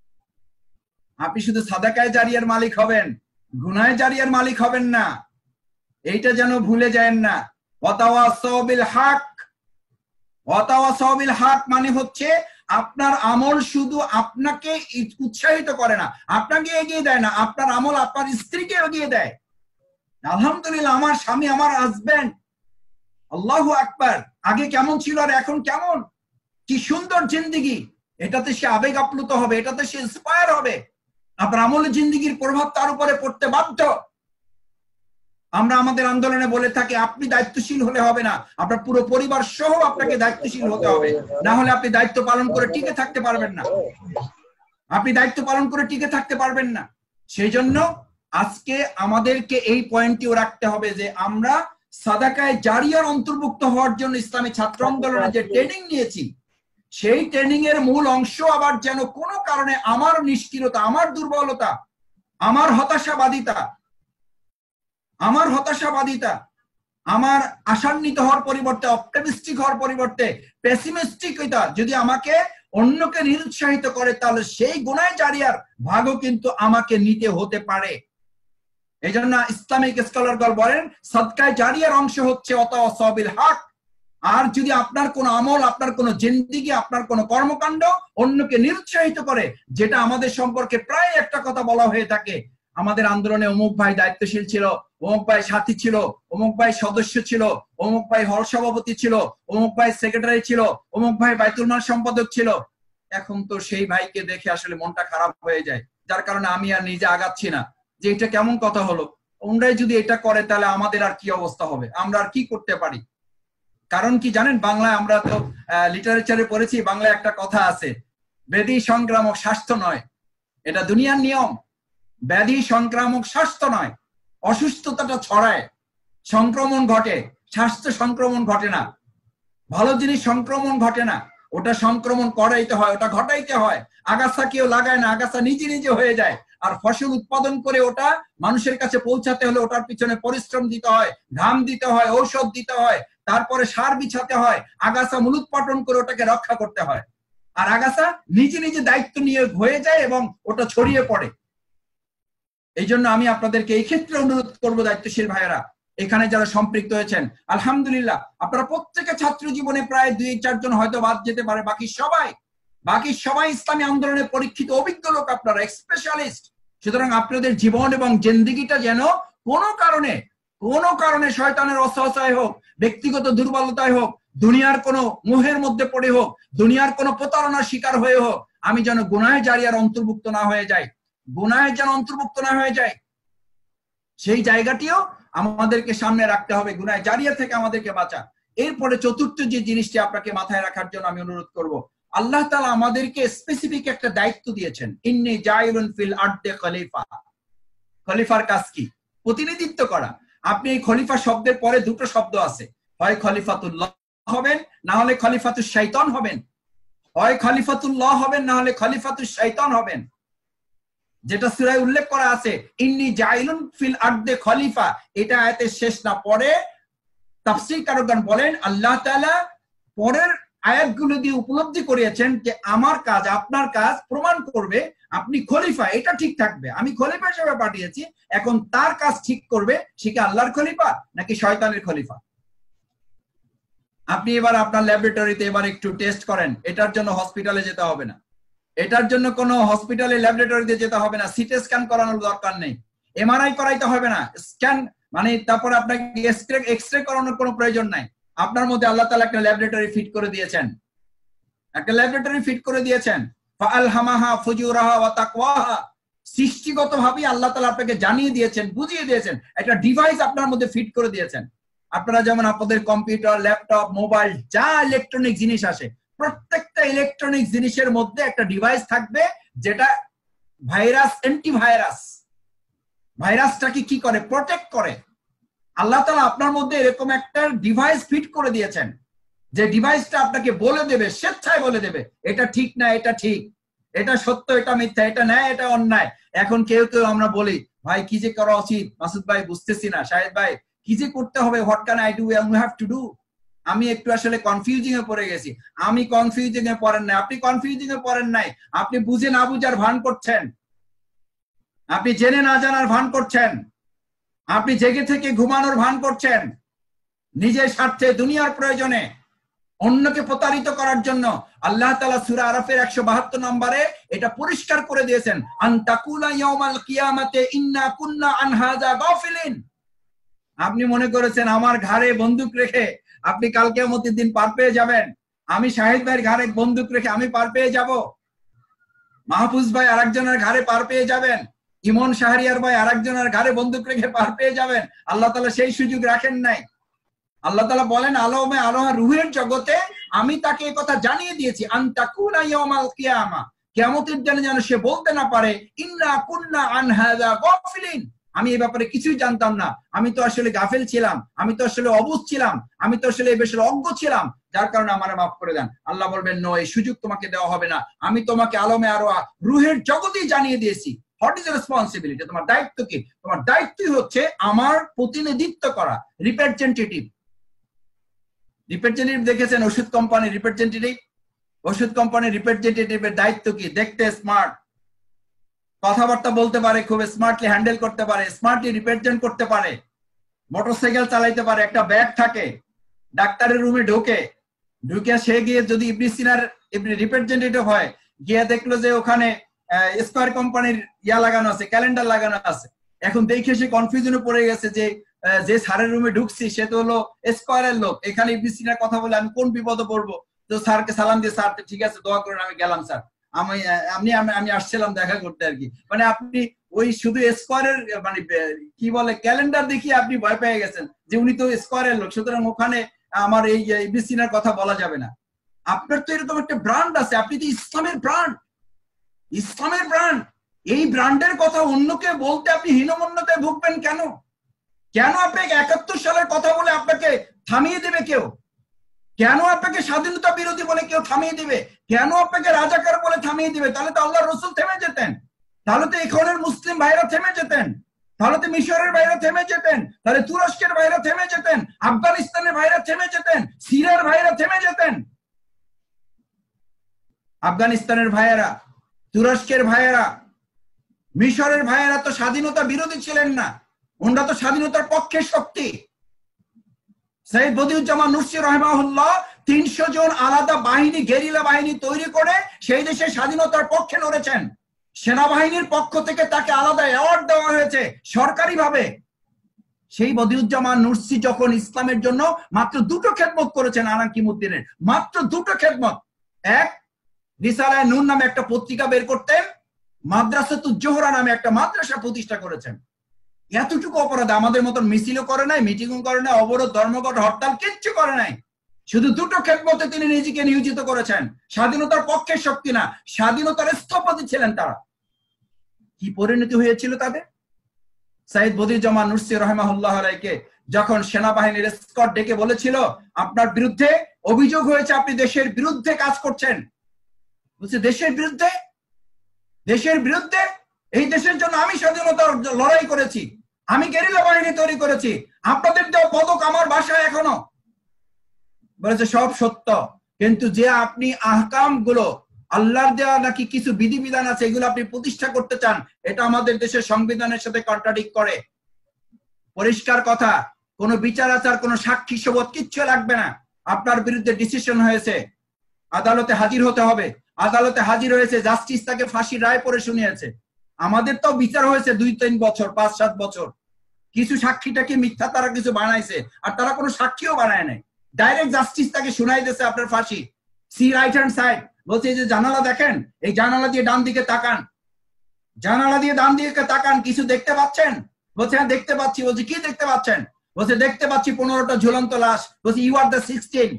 আপনি শুধু সাদাকায়ে জারিয়ার মালিক হবেন, গুনাহে জারিয়ার মালিক হবেন না, এইটা যেন ভুলে যায়েন না। ওয়াতাওয়াসাউ বিল হক, ওয়াতাওয়াসাউ বিল হক মানে হচ্ছে আপনার আমল শুধু আপনাকে উৎসাহিত করে না, আপনাকে এগিয়ে দেয় না, আপনার আমল আপনার স্ত্রীকে এগিয়ে দেয়। আলহামদুলিল্লাহ, আমার স্বামী, আমার হাজবেন্ড, আল্লাহু আকবার, আগে কেমন ছিল আর এখন কেমন, কি সুন্দর জিন্দেগি, এটাতে সে আবেগ আপ্লুত হবে, এটাতে সে ইন্সপায়ার হবে। আপনার আমলের জিন্দেগির প্রভাব তার উপরে পড়তে বাধ্য। আমরা আমাদের আন্দোলনে বলে থাকি আপনি দায়িত্বশীল হলে হবে না, আপনার পুরো পরিবার সহ আপনাকে দায়িত্বশীল হতে হবে, না হলে আপনি দায়িত্ব পালন করে টিকে থাকতে পারবেন না। আপনি দায়িত্ব পালন করে টিকে থাকতে পারবেন না। সেই জন্য আজকে আমাদেরকে এই পয়েন্টটিও রাখতে হবে যে আমরা সাদাকায়ে জারিয়ার অন্তর্ভুক্ত হওয়ার জন্য ইসলামী ছাত্র আন্দোলনে যে ট্রেনিং নিয়েছি, সেই ট্রেনিং এর মূল অংশ আবার যেন কোনো কারণে আমার নিষ্ক্রিয়তা, আমার দুর্বলতা, আমার হতাশাবাদিতা, আমার হতাশাবাদিতা, আমার আশান্বিত হওয়ার পরিবর্তে অপটিমিস্টিক হওয়ার পরিবর্তে পেসিমিস্টিক হইতা যদি আমাকে অন্যকে নিরুৎসাহিত করে, তাহলে সেই গুনাহে জারিয়ার ভাগও কিন্তু আমাকে নিতে হতে পারে। এই জন্য ইসলামিক স্কলারগণ বলেন সাদকায়ে জারিয়ার অংশ হচ্ছে ওয়াতাওয়াসাবিল হক। আর যদি আপনার কোন আমল, আপনার কোন জিন্দেগি, আপনার কোন কর্মকাণ্ড অন্যকে নিরুৎসাহিত করে, যেটা আমাদের সম্পর্কে প্রায় একটা কথা বলা হয়ে থাকে, আমাদের আন্দোলনে অমুক ভাই দায়িত্বশীল ছিল, অমুক ভাই সাথী ছিল, অমুক ভাই সদস্য ছিল, অমুক ভাই হল সভাপতি ছিল, অমুক ভাই সেক্রেটারি ছিল, অমুক ভাই বাইতুল মাল সম্পাদক ছিল। এখন তো সেই ভাইকে দেখে আসলে মনটা খারাপ হয়ে যায়, যার কারণে আমি আর নিজে আগাচ্ছি না যে এটা কেমন কথা হলো। ওনরাই যদি এটা করে তাহলে আমাদের আর কি অবস্থা হবে, আমরা আর কি করতে পারি। কারণ কি জানেন, বাংলায় আমরা তো লিটারেচারে পড়েছি, বাংলায় একটা কথা আছে, ব্যাধি সংক্রামক স্বাস্থ্য নয়, এটা দুনিয়ার নিয়ম। ব্যাধি সংক্রামক স্বাস্থ্য নয়, অসুস্থতাটা ছড়ায়, সংক্রমণ ঘটে, স্বাস্থ্য সংক্রমণ ঘটে না, ভালো জিনিস সংক্রমণ ঘটে না, ওটা সংক্রমণ করাইতে হয়, ওটা ঘটাইতে হয়। আগাছা কেউ লাগায় না, আগাছা নিজে নিজে হয়ে যায়। আর ফসল উৎপাদন করে ওটা মানুষের কাছে পৌঁছাতে হলে ওটার পিছনে পরিশ্রম দিতে হয়, ঘাম দিতে হয়, ঔষধ দিতে হয়, তারপরে সার বিছাতে হয়, আগাছা মূলোৎপাটন করে ওটাকে রক্ষা করতে হয়। আর আগাছা নিজে নিজে দায়িত্ব নিয়ে হয়ে যায় এবং ওটা ছড়িয়ে পড়ে। এই জন্য আমি আপনাদেরকে এই ক্ষেত্রে অনুরোধ করবো, দায়িত্বশীল ভাইয়েরা এখানে যারা সম্পৃক্ত হয়েছেন, আলহামদুলিল্লাহ আপনারা প্রত্যেকে ছাত্র জীবনে প্রায় দুই চারজন হয়তো বাদ যেতে পারে, বাকি সবাই বাকি সবাই ইসলামী আন্দোলনে পরীক্ষিত অভিজ্ঞ লোক, আপনারা স্পেশালিস্ট। সুতরাং আপনাদের জীবন এবং জিন্দেগিটা যেন কোনো কারণে কোনো কারণে শয়তানের অসহায় হোক, ব্যক্তিগত দুর্বলতায় হোক, দুনিয়ার কোনো মোহের মধ্যে পড়ে হোক, দুনিয়ার কোনো প্রতারণার শিকার হয়ে হোক, আমি যেন গুনাহে জারিয়ার অন্তর্ভুক্ত না হয়ে যাই, গুনাহে যেন অন্তর্ভুক্ত না হয়ে যায়, সেই জায়গাটিও আমাদেরকে সামনে রাখতে হবে। গুনাহে জারিয়া থেকে আমাদেরকে বাঁচা। এরপরে চতুর্থ যে জিনিসটি আপনাকে মাথায় রাখার জন্য আমি অনুরোধ করব, আল্লাহ তাআলা আমাদেরকে স্পেসিফিক একটা দায়িত্ব দিয়েছেন, ইন্নী জাইলুন ফিল আরদি খলিফা। খলিফার কাজ কি? প্রতিনিধিত্ব করা। আপনি এই খলিফা শব্দের পরে দুটো শব্দ আছে, হয় খলিফাতুল্লাহ হবেন, না হলে খলিফাতুশ শাইতান হবেন। হয় খলিফাতুল্লাহ হবেন, না হলে খলিফাতুশ শাইতান হবেন। যেটা সূরায় উল্লেখ করা আছে ইন্নী জাইলুন ফিল আরদি খলিফা, এটা আয়াতের শেষ না, পরে তাফসীরকারগণ বলেন আল্লাহ তাআলা পরের আয়াতগুলো দিয়ে উপলব্ধি করিয়েছেন যে আমার কাজ, আপনার কাজ প্রমাণ করবে আপনি খলিফা, এটা ঠিক থাকবে। আমি খলিফা হিসেবে পাঠিয়েছি, এখন তার কাজ ঠিক করবে সে কি আল্লাহর খলিফা নাকি শয়তানের খলিফা। আপনি এবার আপনার ল্যাবরেটরিতে এবার একটু টেস্ট করেন, এটার জন্য হসপিটালে যেতে হবে না, এটার জন্য কোনো হসপিটালে ল্যাবরেটরিতে যেতে হবে না, সিটি স্ক্যান করানোর দরকার নেই, এমআরআই করাইতে হবে না, স্ক্যান মানে তারপর আপনাকে এক্সরে এক্সরে করানোর কোনো প্রয়োজন নাই। আপনার মধ্যে আল্লাহ তাআলা একটা ল্যাবরেটরি ফিট করে দিয়েছেন, একটা ল্যাবরেটরি ফিট করে দিয়েছেন। ফাআলহামাহা ফুজুরাহা ওয়া তাকওয়াহা, সৃষ্টিগতভাবে আল্লাহ তাআলা আপনাকে জানিয়ে দিয়েছেন, বুঝিয়ে দিয়েছেন, একটা ডিভাইস আপনার মধ্যে ফিট করে দিয়েছেন। আপনারা যেমন আপনাদের কম্পিউটার, ল্যাপটপ, মোবাইল, যা ইলেকট্রনিক জিনিস আসে, প্রত্যেকটা ইলেকট্রনিক জিনিসের মধ্যে একটা ডিভাইস থাকবে যেটা ভাইরাস, অ্যান্টিভাইরাস, ভাইরাসটাকে কি করে? প্রটেক্ট করে। আল্লাহ তাআলা আপনার মধ্যে এরকম একটা ডিভাইস ফিট করে দিয়েছেন, যে ডিভাইসটা আপনাকে বলে দেবে, স্বেচ্ছায় বলে দেবে এটা ঠিক না, এটা ঠিক, এটা সত্য, এটা মিথ্যা, এটা ন্যায়, এটা অন্যায়। এখন কেউ কেউ আমরা বলি ভাই কি যে করা উচিত, মাসুদ ভাই বুঝতেছি না, শাহেদ ভাই কি যে করতে হবে, what can I do, I have to do. আমি একটু আসলে কনফিউজিং এ পড়ে গেছি। আমি কনফিউজিং এ পড়েন নাই, আপনি কনফিউজিং এ পড়েন নাই, আপনি বুঝে না বুঝার ভান করছেন, আপনি জেনে না জানার ভান করছেন, আপনি জেগে থেকে ঘুমানোর ভান করছেন, নিজের স্বার্থে, দুনিয়ার প্রয়োজনে, অন্যকে প্রতারিত করার জন্য। আল্লাহ তাআলা সূরা আরাফের একশো বাহাত্তর নম্বরে এটা পরিষ্কার করে দিয়েছেন, আন তাকুলা ইয়াউমাল কিয়ামাতে ইন্না কুন্না আন হাযা গাফিলিন। আপনি মনে করেছেন আমার ঘাড়ে বন্দুক রেখে আপনি কাল কিয়ামতের দিন পার পেয়ে যাবেন, আমি শাহিদ ভাইয়ের ঘাড়ে বন্দুক রেখে আমি পার পেয়ে যাব, মাহফুজ ভাই আরেকজনের ঘাড়ে পার পেয়ে যাবেন, ইমন শাহরিয়ার ভাই আরেকজনের ঘাড়ে বন্দুক রেখে পার পেয়ে যাবেন, আল্লাহ তাআলা সেই সুযোগ রাখেন নাই। আল্লাহ তাআলা বলেন আলমে আলোহা রুহের জগতে আমি তাকে এই কথা জানিয়ে দিয়েছি, আনতাকুনা ইয়াউমাল কিয়ামা, কিয়ামতের দিনে যেন সে বলতে না পারে ইন্না কুন্না আন হাযা গাফিলিন, আমি এই ব্যাপারে কিছুই জানতাম না, আমি তো আসলে গাফেল ছিলাম, আমি তো আসলে অবুঝ ছিলাম, আমি তো আসলে এই বিষয়ে অজ্ঞ ছিলাম, যার কারণে আমারে মাফ করে দেন। আল্লাহ বলবেন নো, এই সুযোগ তোমাকে দেওয়া হবে না, আমি তোমাকে আলমে আরোহা রুহের জগতেই জানিয়ে দিয়েছি। What is responsibility? তোমার দায়িত্ব কি? তোমার দায়িত্বই হচ্ছে আমার প্রতিনিধিত্ব করা, রিপ্রেজেন্টেটিভ। রিপ্রেজেন্টেটিভ দেখেছেন ওষুধ কোম্পানির রিপ্রেজেন্টেটিভ? ওষুধ কোম্পানির রিপ্রেজেন্টেটিভের দায়িত্ব কি? দেখতে স্মার্ট, কথাবার্তা বলতে পারে, খুব স্মার্টলি হ্যান্ডেল করতে পারে, স্মার্টলি রিপ্রেজেন্ট করতে পারে, মোটরসাইকেল চালাইতে পারে, একটা ব্যাগ থাকে, ডাক্তারের রুমে ঢোকে, ঢুকে সে গিয়ে যদি ইবনে সিনার রিপ্রেজেন্টেটিভ হয়, গিয়ে দেখলো যে ওখানে স্কয়ার কোম্পানির ইয়া লাগানো আছে, ক্যালেন্ডার লাগানো আছে, এখন দেখে সে কনফিউশনে পড়ে গেছে যে যে স্যারের রুমে ঢুকছি সে তো হলো স্কয়ারের লোক, এখানে ইবনে সিনার কথা বলে আমি কোন বিপদে পড়বো। তো স্যারকে সালাম দিয়ে, স্যার ঠিক আছে দোয়া করেন, আমি গেলাম স্যার, আমি আপনি আমি আসছিলাম দেখা করতে আর কি। মানে আপনি ওই শুধু স্কয়ারের মানে কি বলে ক্যালেন্ডার দেখিয়ে আপনি ভয় পেয়ে গেছেন যে উনি তো স্কয়ারের লোক, সুতরাং ওখানে আমার এই ইবনে সিনার কথা বলা যাবে না। আপনার তো এরকম একটা ব্র্যান্ড আছে, আপনি তো ইসলামের ব্র্যান্ড, ইসলামের ব্র্যান্ড, এই ব্র্যান্ডের কথা অন্যকে বলতে আপনি হীনমন্যতায় ভুগবেন কেন? কেন আপনাকে একাত্তর সালের কথা বলে আপনাকে থামিয়ে দেবে কেউ? কেন আপনাকে স্বাধীনতা বিরোধী বলে কেউ থামিয়ে দিবে? কেন আপনাকে রাজাকার বলে থামিয়ে দিবে? তাহলে তো আল্লাহ রসুল থেমে যেতেন, তাহলে তো এখানের মুসলিম ভাইরা থেমে যেতেন, তাহলে তো মিশরের ভাইরা থেমে যেতেন, তাহলে তুরস্কের ভাইরা থেমে যেতেন, আফগানিস্তানের ভাইরা থেমে যেতেন, সিরিয়ার ভাইরা থেমে যেতেন। আফগানিস্তানের ভাইয়েরা, তুরস্কের ভাইয়েরা, মিশরের ভাইয়েরা তো স্বাধীনতা বিরোধী ছিলেন না, ওনারা তো স্বাধীনতার পক্ষে শক্তি। সৈয়দ বদিউজ্জামান নুরসি রাহিমাহুল্লাহ তিনশো জন আলাদা বাহিনী, গেরিলা বাহিনী তৈরি করে সেই দেশের স্বাধীনতার পক্ষে লড়েছেন। সেনাবাহিনীর পক্ষ থেকে তাকে আলাদা অ্যাওয়ার্ড দেওয়া হয়েছে সরকারিভাবে। সেই বদিউজ্জামান নুরসি যখন ইসলামের জন্য মাত্র দুটো খেদমত করেছেন আনাকিমুদ্দিনের, মাত্র দুটো খেদমত। এক, রিসালায়ে নূর নামে একটা পত্রিকা বের করতেন, মাদ্রাসাতুজ জোহরা নামে একটা মাদ্রাসা প্রতিষ্ঠা করেছেন। এতটুকু অপরাধ, আমাদের মতন মিছিলও করে নাই, মিটিংও করে নাই, অবরোধ ধর্মঘট হরতাল কিচ্ছু করে নাই, শুধু দুটো খেদমতে তিনি নিজেকে নিয়োজিত করেছেন। স্বাধীনতার পক্ষের শক্তি না, স্বাধীনতার স্থপতি ছিলেন তারা। কি পরিণতি হয়েছিল তাদের? সৈয়দ বদিউজ্জামান নুরসি রাহিমাহুল্লাহ আলাইকে যখন সেনাবাহিনীর স্কট ডেকে বলেছিল আপনার বিরুদ্ধে অভিযোগ হয়েছে, আপনি দেশের বিরুদ্ধে কাজ করছেন, বলছে দেশের বিরুদ্ধে? দেশের বিরুদ্ধে? এই দেশের জন্য আমি স্বাধীনতার লড়াই করেছি, আমি গেরিলা বাহিনী তৈরি করেছি, আপনাদের দেওয়া পদক আমার বাসায় এখনো। বলেছে সব সত্য, কিন্তু যে আপনি আহকাম গুলো, আল্লাহর দেওয়া নাকি কিছু বিধিবিধান আছে, এগুলো আপনি প্রতিষ্ঠা করতে চান, এটা আমাদের দেশের সংবিধানের সাথে কন্ট্রাডিক্ট করে। পরিষ্কার কথা, কোনো বিচার আচার, কোনো সাক্ষী সবুত কিচ্ছু লাগবে না, আপনার বিরুদ্ধে ডিসিশন হয়েছে, আদালতে হাজির হতে হবে। আদালতে হাজির হয়েছে, জাস্টিস তাকে ফাঁসির রায় পড়ে শুনিয়েছে। আমাদের তো বিচার হয়েছে দুই তিন বছর, পাঁচ সাত বছর, কিছু সাক্ষীটাকে মিথ্যা তারা কিছু বানাইছে, আর তারা কোনো সাক্ষীও বানায় নাই, ডাইরেক্ট জাস্টিস তাকে শুনাই দিয়েছে আপনার ফাঁসি। সি রাইট হ্যান্ড সাইড, বলছে এই যে জানালা দেখেন, এই জানালা দিয়ে ডান দিকে তাকান, জানালা দিয়ে ডান দিকে তাকান, কিছু দেখতে পাচ্ছেন? বলছে হ্যাঁ দেখতে পাচ্ছি। বলছে কি দেখতে পাচ্ছেন? বলছে দেখতে পাচ্ছি পনেরোটা ঝুলন্ত লাশ। বলছে you are the sixteen,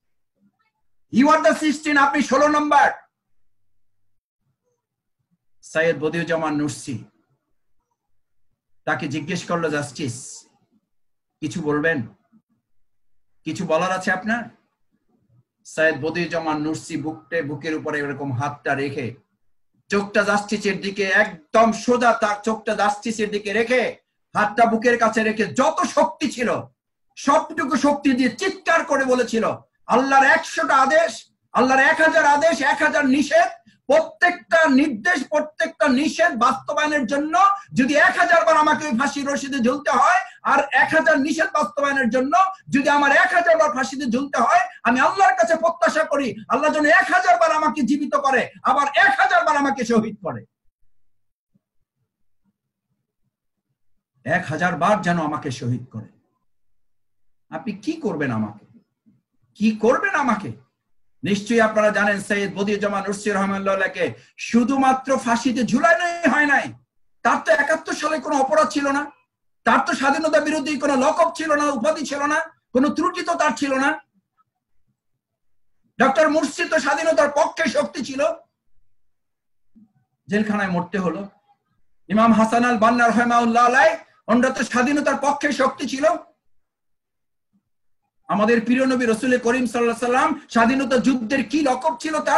you are the sixteen, আপনি ষোলো নম্বর। সৈয়দ বদিউজ্জামান নুরসি তাকে জিজ্ঞেস করলো জাস্টিস, কিছু বলবেন? কিছু বলার আছে আপনার? সৈয়দ বদিউজ্জামান নুরসি বুকটে বুকের উপরে এরকম হাতটা রেখে, চোখটা জাস্টিসের দিকে একদম সোজা, তার চোখটা জাস্টিসের দিকে রেখে, হাতটা বুকের কাছে রেখে যত শক্তি ছিল সবটুকু শক্তি দিয়ে চিৎকার করে বলেছিল আল্লাহর একশোটা আদেশ, আল্লাহর এক হাজার আদেশ, এক হাজার নিষেধ, প্রত্যেকটা নির্দেশ, প্রত্যেকটা নিষেধ বাস্তবায়নের জন্য যদি এক হাজার বার আমাকে ওই ফাঁসির রশিদে ঝুলতে হয়, আর এক হাজার নিষেধ বাস্তবায়নের জন্য যদি আমার এক হাজার বার ফাঁসিতে ঝুলতে হয়, আমি আল্লাহর কাছে প্রত্যাশা করি আল্লাহ যেন এক হাজার বার আমাকে জীবিত করে, আবার এক হাজার বার আমাকে শহীদ করে, এক হাজার বার যেন আমাকে শহীদ করে। আপনি কি করবেন আমাকে? কি করবেন আমাকে? নিশ্চয়ই আপনারা জানেন সৈয়দ বদিউজ্জামান নুরসি রাহিমাহুল্লাহকে শুধুমাত্র ফাঁসিতে ঝুলানোই হয় নাই, তার তো একাত্তর সালে কোনো অপরাধ ছিল না, তার তো স্বাধীনতা বিরোধী কোনো লকআপ ছিল না, উপাধি ছিল না, কোনো ত্রুটি তো তার ছিল না। ডক্টর মুরসি তো স্বাধীনতার পক্ষে শক্তি ছিল, জেলখানায় মরতে হলো। ইমাম হাসান আল বান্না রাহিমাহুল্লাহ আলাইহি ওনারা তো স্বাধীনতার পক্ষে শক্তি ছিল। আমাদের প্রিয় নবী রাসূল করিম সাল্লাল্লাহু আলাইহি সাল্লাম স্বাধীনতা যুদ্ধের কি লকব ছিল তার?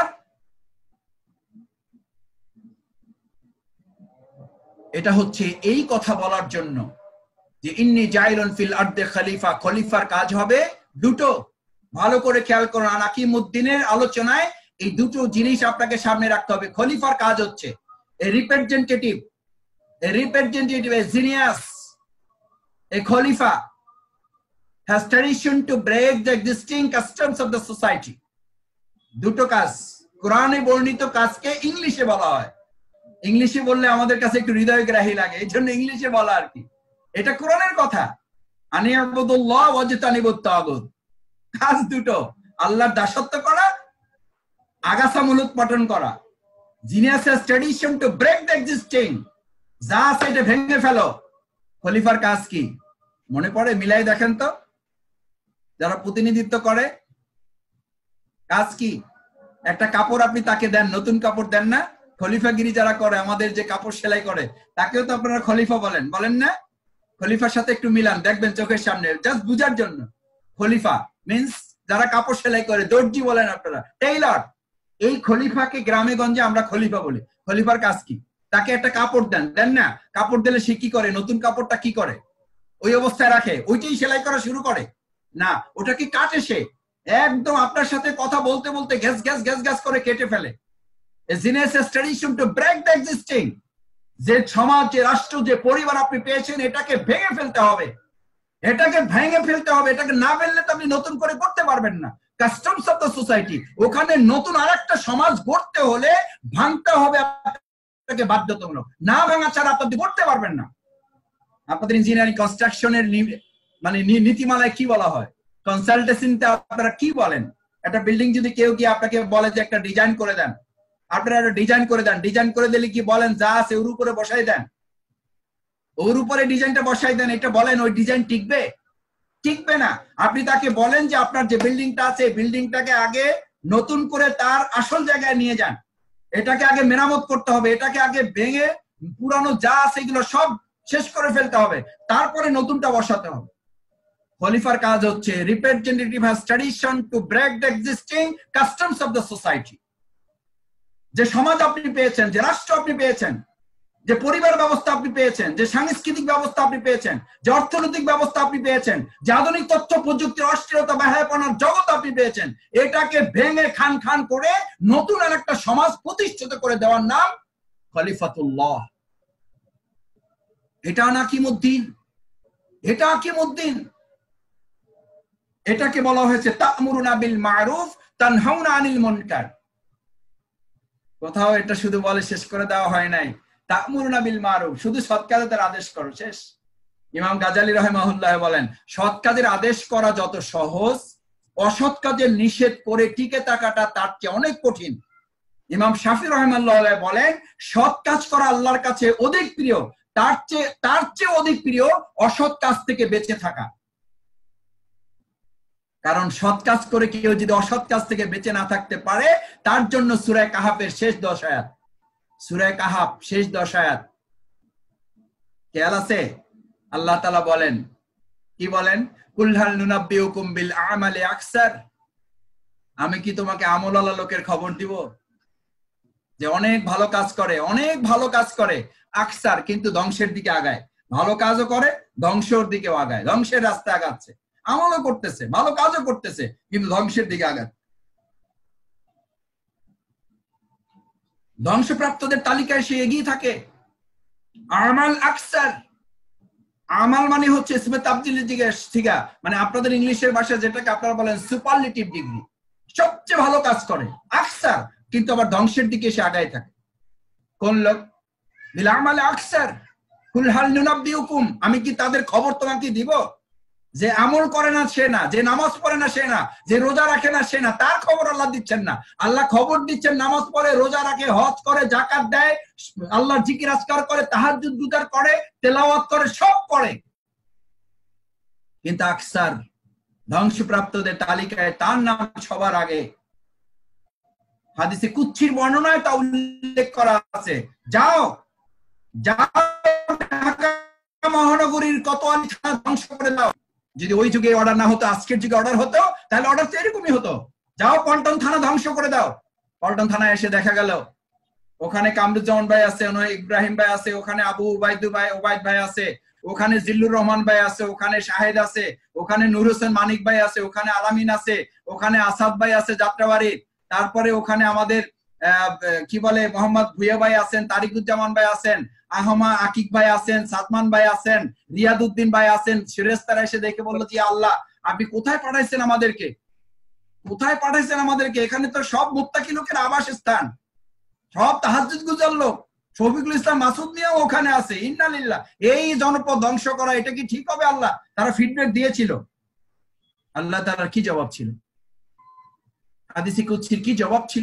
এটা হচ্ছে এই কথা বলার জন্য যে ইন্নী জাইলুন ফিল আরদে খলিফা, খলিফার কাজ হবে দুটো। ভালো করে খেয়াল করুন, আনাকিমুদ্দিনের আলোচনায় এই দুটো জিনিস আপনাকে সামনে রাখতে হবে। খলিফার কাজ হচ্ছে a representative, a representative, a genius, a খলিফা has tradition to break the existing customs of the society. দুটো কাজ, কোরআনে বর্ণিত কাজকে ইংলিশে বলা হয়। ইংলিশে বললে আমাদের কাছে একটু হৃদয়গ্রাহী লাগে, এই জন্য ইংলিশে বলা আর কি। এটা কোরআনের কথা, আনিয়াবুদুল্লাহ ওয়াজতানিবুত তাগুত। কাজ দুটো, আল্লাহর দাসত্ব করা, আগাছা মূলোৎপাটন করা। Genius has tradition to break the existing, যা আছে এটা ভেঙে ফেলো। খলিফার কাজ কি মনে পড়ে? মিলাই দেখেন তো, যারা প্রতিনিধিত্ব করে কাজ কি? একটা কাপড় আপনি তাকে দেন, নতুন কাপড় দেন না? খলিফাগিরি যারা করে, আমাদের যে কাপড় সেলাই করে তাকেও তো আপনারা খলিফা বলেন, বলেন না? খলিফার সাথে একটু মিলান, দেখবেন চোখের সামনে, জাস্ট বুঝার জন্য। খলিফা মিন্স যারা কাপড় সেলাই করে, দর্জি বলেন আপনারা, টেইলর। এই খলিফাকে গ্রামে গঞ্জে আমরা খলিফা বলি। খলিফার কাজ কি? তাকে একটা কাপড় দেন, দেন না? কাপড় দিলে সে কি করে? নতুন কাপড়টা কি করে? ওই অবস্থায় রাখে, ওইটাই সেলাই করা শুরু করে না, ওটা কি কাটে? সে একদম আপনার সাথে কথা বলতে বলতে গ্যাস গ্যাস গ্যাস গ্যাস করে কেটে ফেলে। Tradition to break the existing, যে সমাজ, যে রাষ্ট্র, যে পরিবার আপনি পেয়েছেন, এটাকে ভেঙে ফেলতে হবে, এটাকে ভেঙে ফেলতে হবে। এটাকে না ফেললে তো আপনি নতুন করে করতে পারবেন না। কাস্টমস অফ দ্য সোসাইটি, ওখানে নতুন আরেকটা সমাজ গড়তে হলে ভাঙতে হবে আপনাকে, বাধ্যতামূলক। না ভাঙা ছাড়া আপনি করতে পারবেন না। আপনাদের ইঞ্জিনিয়ারিং কনস্ট্রাকশনের মানে নীতিমালায় কি বলা হয়? কনসালটেন্সিতে আপনারা কি বলেন? একটা বিল্ডিং যদি কেউ কি আপনাকে বলে যে একটা ডিজাইন করে দেন, আপনারা একটা ডিজাইন করে দেন, ডিজাইন করে দিলে কি বলেন যা আছে ওর উপরে বসাই দেন, ওর উপরে ডিজাইনটা বসাই দেন, এটা বলেন ওই ডিজাইন টিকবে? টিকবে না। আপনি তাকে বলেন যে আপনার যে বিল্ডিংটা আছে, বিল্ডিংটাকে আগে নতুন করে তার আসল জায়গায় নিয়ে যান, এটাকে আগে মেরামত করতে হবে, এটাকে আগে ভেঙে পুরানো যা আছে এগুলো সব শেষ করে ফেলতে হবে, তারপরে নতুনটা বসাতে হবে। খলিফার কাজ হচ্ছে representative has tradition to break the existing customs of the society. যে সমাজ আপনি পেয়েছেন, যে রাষ্ট্র আপনি পেয়েছেন, যে পরিবার ব্যবস্থা আপনি পেয়েছেন, যে সাংস্কৃতিক ব্যবস্থা আপনি পেয়েছেন, যে অর্থনৈতিক ব্যবস্থা আপনি পেয়েছেন, যে আধুনিক তথ্য প্রযুক্তির অস্থিরতা ব্যহাপনার জগৎ আপনি পেয়েছেন, এটাকে ভেঙে খান খান করে নতুন আর একটা সমাজ প্রতিষ্ঠিত করে দেওয়ার নাম খলিফাতুল্লাহ। এটা নাকিমুদ্দিন, এটা আকিমুদ্দিন। এটাকে বলা হয়েছে তা'মুরুনা বিল মা'রুফ তানহাউনা আনিল মুনকার। কোথাও এটা শুধু বলে শেষ করে দেওয়া হয় নাই, তা'মুরুনা বিল মা'রুফ, শুধু সৎ কাজের আদেশ করো, শেষ। ইমাম গাজালি রাহিমাহুল্লাহ বলেন, সৎ কাজের আদেশ করা যত সহজ, অসৎ কাজের নিষেধ করে টিকে থাকাটা তার চেয়ে অনেক কঠিন। ইমাম শাফি রাহিমাহুল্লাহ বলেন, সৎ কাজ করা আল্লাহর কাছে অধিক প্রিয়, তার চেয়ে তার চেয়ে অধিক প্রিয় অসৎ কাজ থেকে বেঁচে থাকা। কারণ সৎ কাজ করে কেউ যদি অসৎ কাজ থেকে বেঁচে না থাকতে পারে, তার জন্য সূরা কাহাফের শেষ দশ আয়াত, সূরা কাহাফ শেষ দশ আয়াত খেয়াল আছে? আল্লাহ তাআলা বলেন, কি বলেন? কুল হাল নুনাব্বিউকুম বিল আমালি আকসার, আমি কি তোমাকে আমলওয়ালা লোকের খবর দিব যে অনেক ভালো কাজ করে, অনেক ভালো কাজ করে, আকসার, কিন্তু ধ্বংসের দিকে আগায়। ভালো কাজও করে, ধ্বংসের দিকেও আগায়, ধ্বংসের রাস্তায় আগাচ্ছে, আমলও করতেছে, ভালো কাজও করতেছে, কিন্তু ধ্বংসের দিকে আগাচ্ছে। ধ্বংসপ্রাপ্তদের তালিকায় সে এগিয়ে থাকে। আমাল আকসার, আমাল মানে হচ্ছে ইসমে তাবদীলের দিকে থেকে, মানে আপনাদের ইংলিশের ভাষায় যেটাকে আপনারা বলেন সুপারলেটিভ ডিগ্রি, সবচেয়ে ভালো কাজ করে, আকসার, কিন্তু আবার ধ্বংসের দিকে সে আগায় থাকে। কোন লোক? বিল আমাল আকসার কুল হাল নুনাব্বিউকুম, আমি কি তাদের খবর তোমাকে দিব? যে আমল করে না সে না, যে নামাজ পড়ে না সে না, যে রোজা রাখে না সে না, তার খবর আল্লাহ দিচ্ছেন না। আল্লাহ খবর দিচ্ছেন নামাজ পড়ে, রোজা রাখে, হজ করে, জাকাত দেয়, আল্লাহর জিকির আজকার করে, তাহাজ্জুদ গুজার করে, তেলাওয়াত করে, সব করে। কিন্তু আকসার ধ্বংসপ্রাপ্তদের তালিকায় তার নাম সবার আগে। হাদিসে কুচ্ছির বর্ণনায় তা উল্লেখ করা আছে। যাও যাও ঢাকা মহানগরীর কোতোয়ালি থানা ধ্বংস করে দাও। যদি ওই যুগে অর্ডার না হতো, আজকের যুগে অর্ডার হতো, তাহলে অর্ডার তো এরকমই হতো। যাও পল্টন থানা ধ্বংস করে দাও। পল্টন থানায় এসে দেখা গেল ওখানে কামরুজ্জামান ভাই আছে, ইব্রাহিম ভাই আছে, ওখানে আবু উবাইদু ভাই ওবায়দ ভাই আছে, ওখানে জিল্লুর রহমান ভাই আছে, ওখানে শাহেদ আছে, ওখানে নূর হোসেন মানিক ভাই আছে, ওখানে আলামিন আছে, ওখানে আসাদ ভাই আছে যাত্রাবাড়ি, তারপরে ওখানে আমাদের কি বলে মোহাম্মদ ভুইয়া ভাই আছেন, তারিকুজ্জামান ভাই আছেন, আহমা আকিক ভাই আছেন, সাদমান ভাই আছেন, রিয়াদউদ্দিন ভাই আছেন। ফেরেশতারা এসে দেখে বলল যে আল্লাহ আপনি কোথায় পাঠাইছেন আমাদেরকে, কোথায় পাঠাইছেন আমাদেরকে? এখানে তো সব মুত্তাকি লোকের আবাসস্থান, সব তাহাজ্জুদ গুজার লোক। শফিকুল ইসলাম মাসুদ নিয়েও ওখানে আছে। ইন্নালিল্লাহ, এই জনপদ ধ্বংস করা এটা কি ঠিক হবে? আল্লাহ তারা ফিডব্যাক দিয়েছিল। আল্লাহ তাআলার কি জবাব ছিল? হাদিসে কুদসির কি জবাব ছিল?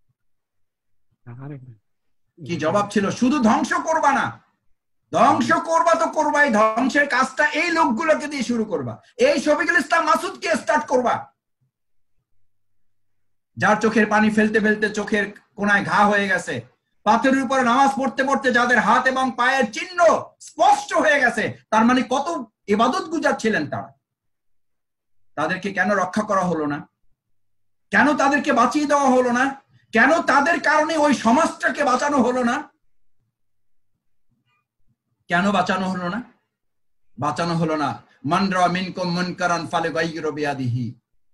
কি জবাব ছিল? শুধু ধ্বংস করবা না, ধ্বংস করবা তো করবাই, ধ্বংসের কাজটা এই লোকগুলোকে দিয়ে শুরু করবা, এই শফিকুল ইসলাম মাসুদকে স্টার্ট করবা, যার চোখের পানি ফেলতে ফেলতে চোখের কোনায় ঘা হয়ে গেছে, পাথরের উপরে নামাজ পড়তে পড়তে যাদের হাত এবং পায়ের চিহ্ন স্পষ্ট হয়ে গেছে, তার মানে কত ইবাদত গুজার ছিলেন তারা। তাদেরকে কেন রক্ষা করা হলো না? কেন তাদেরকে বাঁচিয়ে দেওয়া হলো না? কেন তাদের কারণে ওই সমাজটাকে বাঁচানো হলো না? কেন বাঁচানো হলো না? বাঁচানো হলো না। মান রা মিনকুম মুনকারান ফালিগাইয়িরু বিয়াদিহি।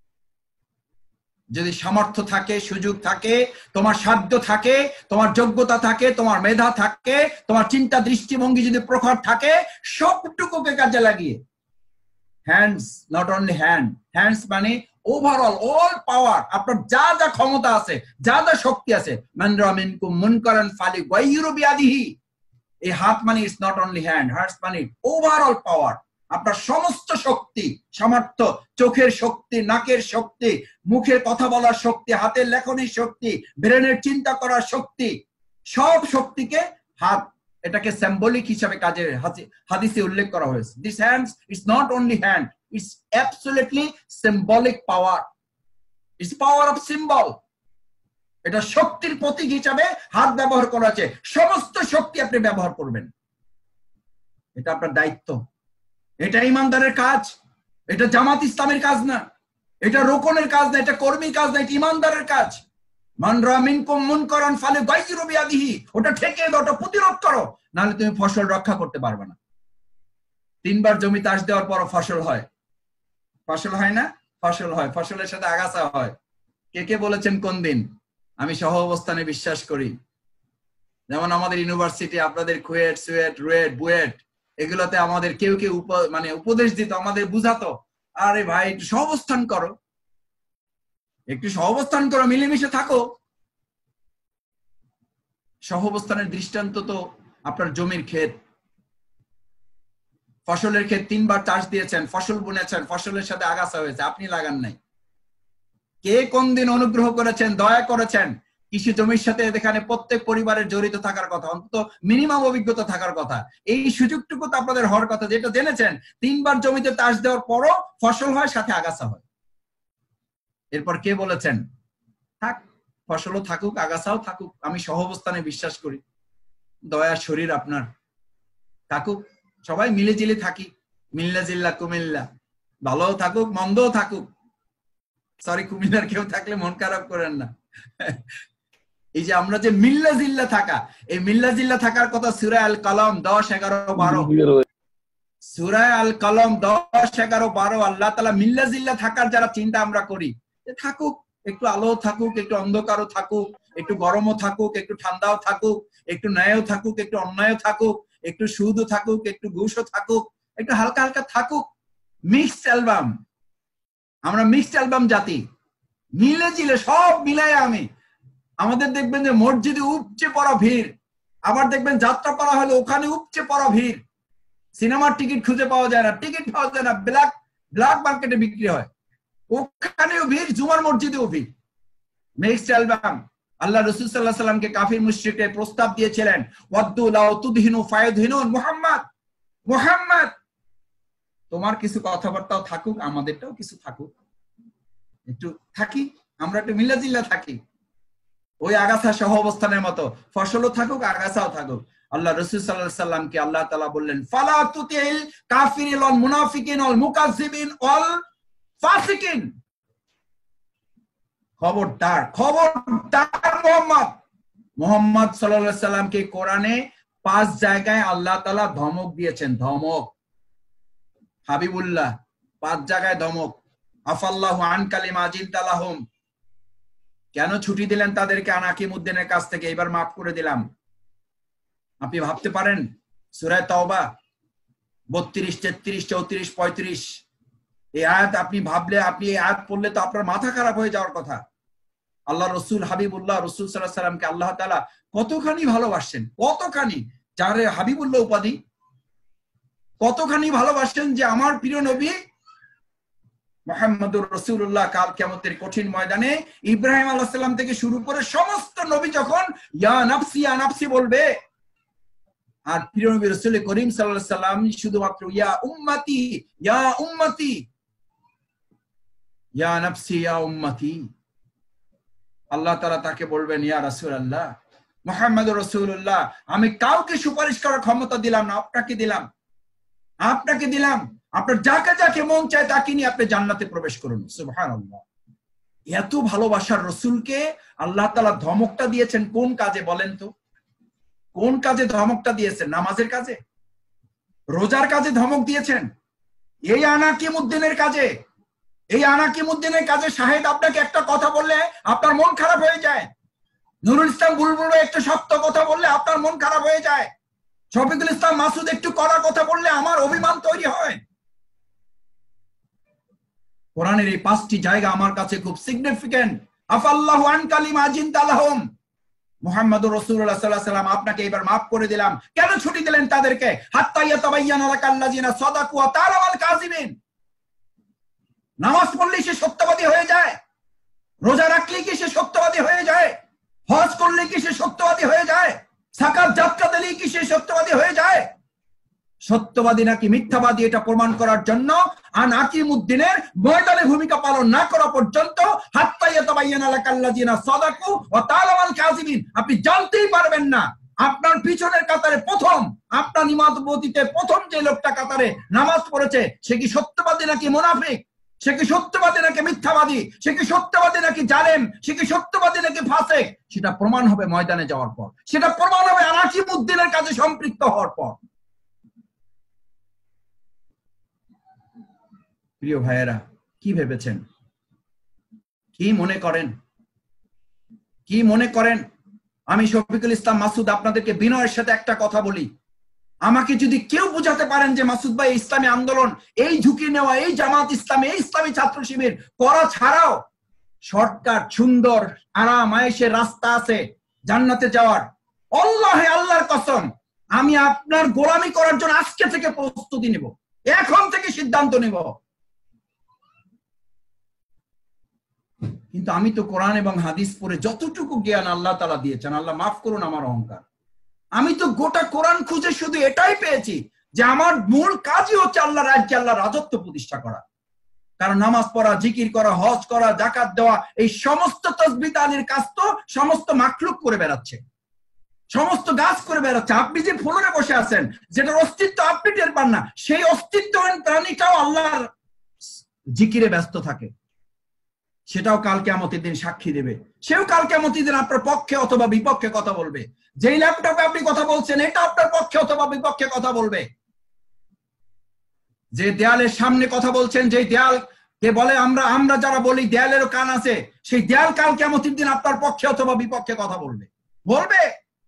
যদি সামর্থ্য থাকে, সুযোগ থাকে, তোমার সাধ্য থাকে, তোমার যোগ্যতা থাকে, তোমার মেধা থাকে, তোমার চিন্তা দৃষ্টিভঙ্গি যদি প্রখর থাকে, সবটুকুকে কাজে লাগিয়ে, hands, not only hand, hands মানে ওভারঅল অল পাওয়ার, আপনার যা যা ক্ষমতা আছে, যা যা শক্তি আছে, মান রা মিনকুম মুনকারান ফালিগাইয়িরু বিয়াদিহি। এই হাত মানে it's not only hand, hands মানে ওভারঅল পাওয়ার, আপনার সমস্ত শক্তি সামর্থ্য, চোখের শক্তি, নাকের শক্তি, মুখের কথা বলার শক্তি, হাতের লেখনের শক্তি, ব্রেনের চিন্তা করার শক্তি, সব শক্তিকে হাত, এটাকে সিম্বলিক হিসাবে কাজে হাদিসে উল্লেখ করা হয়েছে। This hands it's not only hand, it's absolutely symbolic power, it's power of symbol. এটা শক্তির প্রতীক হিসাবে হাত ব্যবহার করা আছে। সমস্ত শক্তি আপনি ব্যবহার করবেন, এটা আপনার দায়িত্ব। এটা ইমানদারের কাজ, এটা জামাত ইসলামের কাজ না, এটা রোকনের কাজ না, এটা কর্মীর কাজ না, এটা ইমানদারের কাজ। মান রা মিনকুম মুনকারান ফালিগাইয়িরু বিয়াদিহি, ওটা ঠেকিয়ে দাও, ওটা প্রতিরোধ করো, নাহলে তুমি ফসল রক্ষা করতে পারবে না। তিনবার জমি চাষ দেওয়ার পর ফসল হয়, ফসল হয় না? ফসল হয়, ফসলের সাথে আগাছা হয়। কে কে বলেছেন কোন দিন? আমি সহ অবস্থানে বিশ্বাস করি। যেমন আমাদের ইউনিভার্সিটি, আপনাদের কুয়েট, সুয়েট, রুয়েট, বুয়েট, এগুলোতে আমাদের কেউ কেউ মানে উপদেশ দিত, আমাদের বুঝাতো, আরে ভাই একটু সহাবস্থান করো, একটু সহাবস্থান করো, মিলেমিশে থাকো। সহাবস্থানের দৃষ্টান্ত তো আপনার জমির ক্ষেত, ফসলের ক্ষেত, তিনবার চাষ দিয়েছেন, ফসল বুনেছেন, ফসলের সাথে আগাছা হয়েছে, আপনি লাগান নাই। কে কোন দিন অনুগ্রহ করেছেন, দয়া করেছেন? কৃষি জমির সাথে এখানে প্রত্যেক পরিবারের জড়িত থাকার কথা, অন্তত মিনিমাম অভিজ্ঞতা থাকার কথা। এই সুযোগটুকু তো আপনাদের হওয়ার কথা, যেটা জেনেছেন তিনবার জমিতে চাষ দেওয়ার পরও ফসল হয়, সাথে আগাছা হয়। এরপর কে বলেছেন থাক, ফসলও থাকুক, আগাছাও থাকুক, আমি সহাবস্থানে বিশ্বাস করি। দয়ার শরীর আপনার, থাকুক, সবাই মিলে জিলে থাকি, মিল্লা জিল্লা কুমিল্লা, ভালোও থাকুক মন্দও থাকুক। সরি, কুমিল্লার কেউ থাকলে মন খারাপ করেন না। এই যে আমরা যে মিল্লা জিল্লা থাকা, এই মিল্লা জিল্লা থাকার কথা সূরা আল কালাম দশ, এগারো, বারো, সূরা আল কালাম দশ, এগারো, বারো, আল্লাহ তাআলা মিল্লা জিল্লা থাকার যারা চিন্তা আমরা করি, থাকুক, একটু আলো থাকুক, একটু অন্ধকারও থাকুক, একটু গরমও থাকুক, একটু ঠান্ডাও থাকুক, একটু ন্যায়ও থাকুক, একটু অন্যায়ও থাকুক, একটু সুদও থাকুক, একটু ঘুষও থাকুক, একটু হালকা হালকা থাকুক। মিক্সড অ্যালবাম, আমরা মিক্সড অ্যালবাম জাতি, মিলে জিলে সব মিলাই। আমি আমাদের দেখবেন যে মসজিদে উপচে পড়া ভিড়, আবার দেখবেন যাত্রা পালা হলে ওখানে উপচে পড়া ভিড়, সিনেমার টিকিট খুঁজে পাওয়া যায় না, টিকিট পাওয়া যায় না, ব্ল্যাক ব্ল্যাক মার্কেটে বিক্রি হয়, ওখানেও ভিড়, জুমার মসজিদেও ভিড়। নেক্সট অ্যালবাম, আল্লাহ রাসূল সাল্লাল্লাহু আলাইহি সাল্লামকে কাফির মুশরিকরা প্রস্তাব দিয়েছিলেন, ওয়াদ্দু লাউ তুদহিনু ফায়ুদহিনুন, মুহাম্মদ মুহাম্মদ তোমার কিছু কথাবার্তাও থাকুক, আমাদেরটাও কিছু থাকুক, একটু থাকি, আমরা একটু মিলাজিল্লা থাকি, ওই আগাছা সহ অবস্থানের মতো, ফসলও থাকুক আগাছাও থাকুক। আল্লাহ রাসূল সাল্লাল্লাহু আলাইহি সাল্লামকে আল্লাহ তাআলা বললেন, ফালা তুতিল কাফিরিন ওয়াল মুনাফিকিন ওয়াল মুকাজ্জিবিন ওয়াল ফাসিকিন, খবরদার খবরদার মোহাম্মদ মোহাম্মদ সাল্লাল্লাহু আলাইহি সাল্লামকে কোরআনে পাঁচ জায়গায় আল্লাহ তাআলা ধমক দিয়েছেন, ধমক। হাবিবুল্লাহ পাঁচ জায়গায় ধমক। আফাল্লাহু আন কালিমা জিনতা লাহুম, কেন ছুটি দিলেন তাদেরকে আনাকিমউদ্দিনের কাছ থেকে, এবার মাফ করে দিলাম। আপনি ভাবতে পারেন সূরা তাওবা বত্রিশ, তেত্রিশ, চৌত্রিশ, পঁয়ত্রিশ এই আয়াত আপনি ভাবলে, আপনি এই আয়াত পড়লে তো আপনার মাথা খারাপ হয়ে যাওয়ার কথা। আল্লাহ রসুল হাবিবুল্লাহ রসুল সাল্লাল্লাহু আলাইহি সাল্লামকে আল্লাহ তাআলা কতখানি ভালোবাসেন, কতখানি, যার হাবিবুল্লাহ উপাধি, কতখানি ভালোবাসেন যে আমার প্রিয় নবী মুহাম্মদুর রাসূলুল্লাহ কাল কিয়ামতের কঠিন ময়দানে ইব্রাহিম আলাইহিস সালাম থেকে শুরু করে সমস্ত নবী যখন ইয়া নাফসি ইয়া নাফসি বলবে, আর প্রিয় নবী রাসূল করিম সাল্লাল্লাহু আলাইহি সাল্লাম শুধুমাত্র ইয়া উম্মতি ইয়া উম্মতি ইয়া নাফসি ইয়া উম্মতি, আল্লাহ তাআলা তাকে বলবেন, ইয়া রাসূলুল্লাহ মুহাম্মদুর রাসূলুল্লাহ, আমি কাউকে সুপারিশ করার ক্ষমতা দিলাম না, আপনাকে দিলাম, আপনাকে দিলাম, আপনার যাকে যাকে মন চায় তাকে নিয়ে আপনি জান্নাতে প্রবেশ করুন। সুবহানাল্লাহ। এত ভালোবাসার রসুলকে আল্লাহ তাআলা ধমকটা দিয়েছেন কোন কাজে বলেন তো? কোন কাজে ধমকটা দিয়েছেন? নামাজের কাজে, রোজার কাজে ধমক দিয়েছেন, এই আনাকিমউদ্দিনের কাজে। এই আনাকিমউদ্দিনের কাজে শাহেদ আপনাকে একটা কথা বললে আপনার মন খারাপ হয়ে যায়, নুরুল ইসলাম বুলবুল একটা শক্ত কথা বললে আপনার মন খারাপ হয়ে যায়, শফিকুল ইসলাম মাসুদ একটু কড়া কথা বললে আমার অভিমান তৈরি হয়। কোরআনের এই পাঁচটি জায়গা আমার কাছে খুব সিগনিফিকেন্ট। আফাল্লাহু আন কালিমা জিনতা লাহুম, মুহাম্মদুর রাসূলুল্লাহ সাল্লাল্লাহু আলাইহি সাল্লাম আপনাকে এবার maaf করে দিলাম। কেন ছুটি দিলেন তাদেরকে? হাত্তা ইয়াতাবায়্যানা লাকাল্লাযিনা সাদাকু ওয়া তা'লামাল কাযিবিন। নামাজ পড়লেই সে সত্যবাদী হয়ে যায়, রোজা রাখলেই কি সে সত্যবাদী হয়ে যায়, হজ করলে কি সে সত্যবাদী হয়ে যায়, যাকাত যাত্রা দিলেই কি সে সত্যবাদী হয়ে যায়? সত্যবাদী নাকি মিথ্যাবাদী এটা প্রমাণ করার জন্য আনাকিমউদ্দিনের ময়দানে ভূমিকা পালন না করা পর্যন্ত হাত্তা ইয়াতাবায়্যানা লাকাল্লাযিনা সাদাকু ওয়া তা'লামাল কাযিবিন আপনি জানতেই পারবেন না। আপনার পিছনের কাতারে প্রথম, আপনার ইমামতিতে প্রথম যে লোকটা কাতারে নামাজ পড়েছে সে কি সত্যবাদী নাকি মুনাফিক, সে কি সত্যবাদী নাকি মিথ্যাবাদী, সে কি সত্যবাদী নাকি জালেম, সে কি সত্যবাদী নাকি ফাসিক, সেটা প্রমাণ হবে ময়দানে যাওয়ার পর, সেটা প্রমাণ হবে আনাকিমউদ্দিনের কাজে সম্পৃক্ত হওয়ার পর। প্রিয় ভাইয়েরা, কি ভেবেছেন, কি মনে করেন, কি মনে করেন? আমি শফিকুল ইসলাম মাসুদ আপনাদেরকে বিনয়ের সাথে একটা কথা বলি, আমাকে যদি কেউ বুঝাতে পারেন যে মাসুদ ভাই ইসলামী আন্দোলন, এই ঝুঁকি নেওয়া, এই জামাত ইসলামী, এই ইসলামী ছাত্র শিবির করা ছাড়াও শর্টকাট সুন্দর আরাম আয়েশের রাস্তা আছে জান্নাতে যাওয়ার, আল্লাহে আল্লাহর কসম আমি আপনার গোলামি করার জন্য আজকে থেকে প্রস্তুতি নেব, এখন থেকে সিদ্ধান্ত নেব। কিন্তু আমি তো কোরআন এবং হাদিস পড়ে যতটুকু জ্ঞান আল্লাহ তাআলা দিয়েছেন, আল্লাহ মাফ করুন আমার অহংকার, আমি তো গোটা কোরআন খুঁজে শুধু এটাই পেয়েছি যে আমার মূল কাজই হচ্ছে আল্লাহ রাজ্যে আল্লাহ রাজত্ব প্রতিষ্ঠা করা। কারণ নামাজ পড়া, জিকির করা, হজ করা, যাকাত দেওয়া, এই সমস্ত তাসবিহ তাহলিল কাজ তো সমস্ত মাখলুক করে বেড়াচ্ছে, সমস্ত গাছ করে বেড়াচ্ছে। আপনি যে ফ্লোরে বসে আছেন, যেটার অস্তিত্ব আপনি টের পান না, সেই অস্তিত্বহীন প্রাণীটাও আল্লাহর জিকিরে ব্যস্ত থাকে, সেটাও কাল কিয়ামতের দিন সাক্ষী দেবে, সেও কাল কিয়ামতের দিন আপনার পক্ষে অথবা বিপক্ষে কথা বলবে। যেই ল্যাপটপে আপনি কথা বলছেন এটা আপনার পক্ষে অথবা বিপক্ষে কথা বলবে। যে দেয়ালের সামনে কথা বলছেন, যে দেয়াল কে বলে আমরা আমরা যারা বলি দেয়ালেরও কান আছে, সেই দেয়াল কাল কিয়ামতের দিন আপনার পক্ষে অথবা বিপক্ষে কথা বলবে বলবে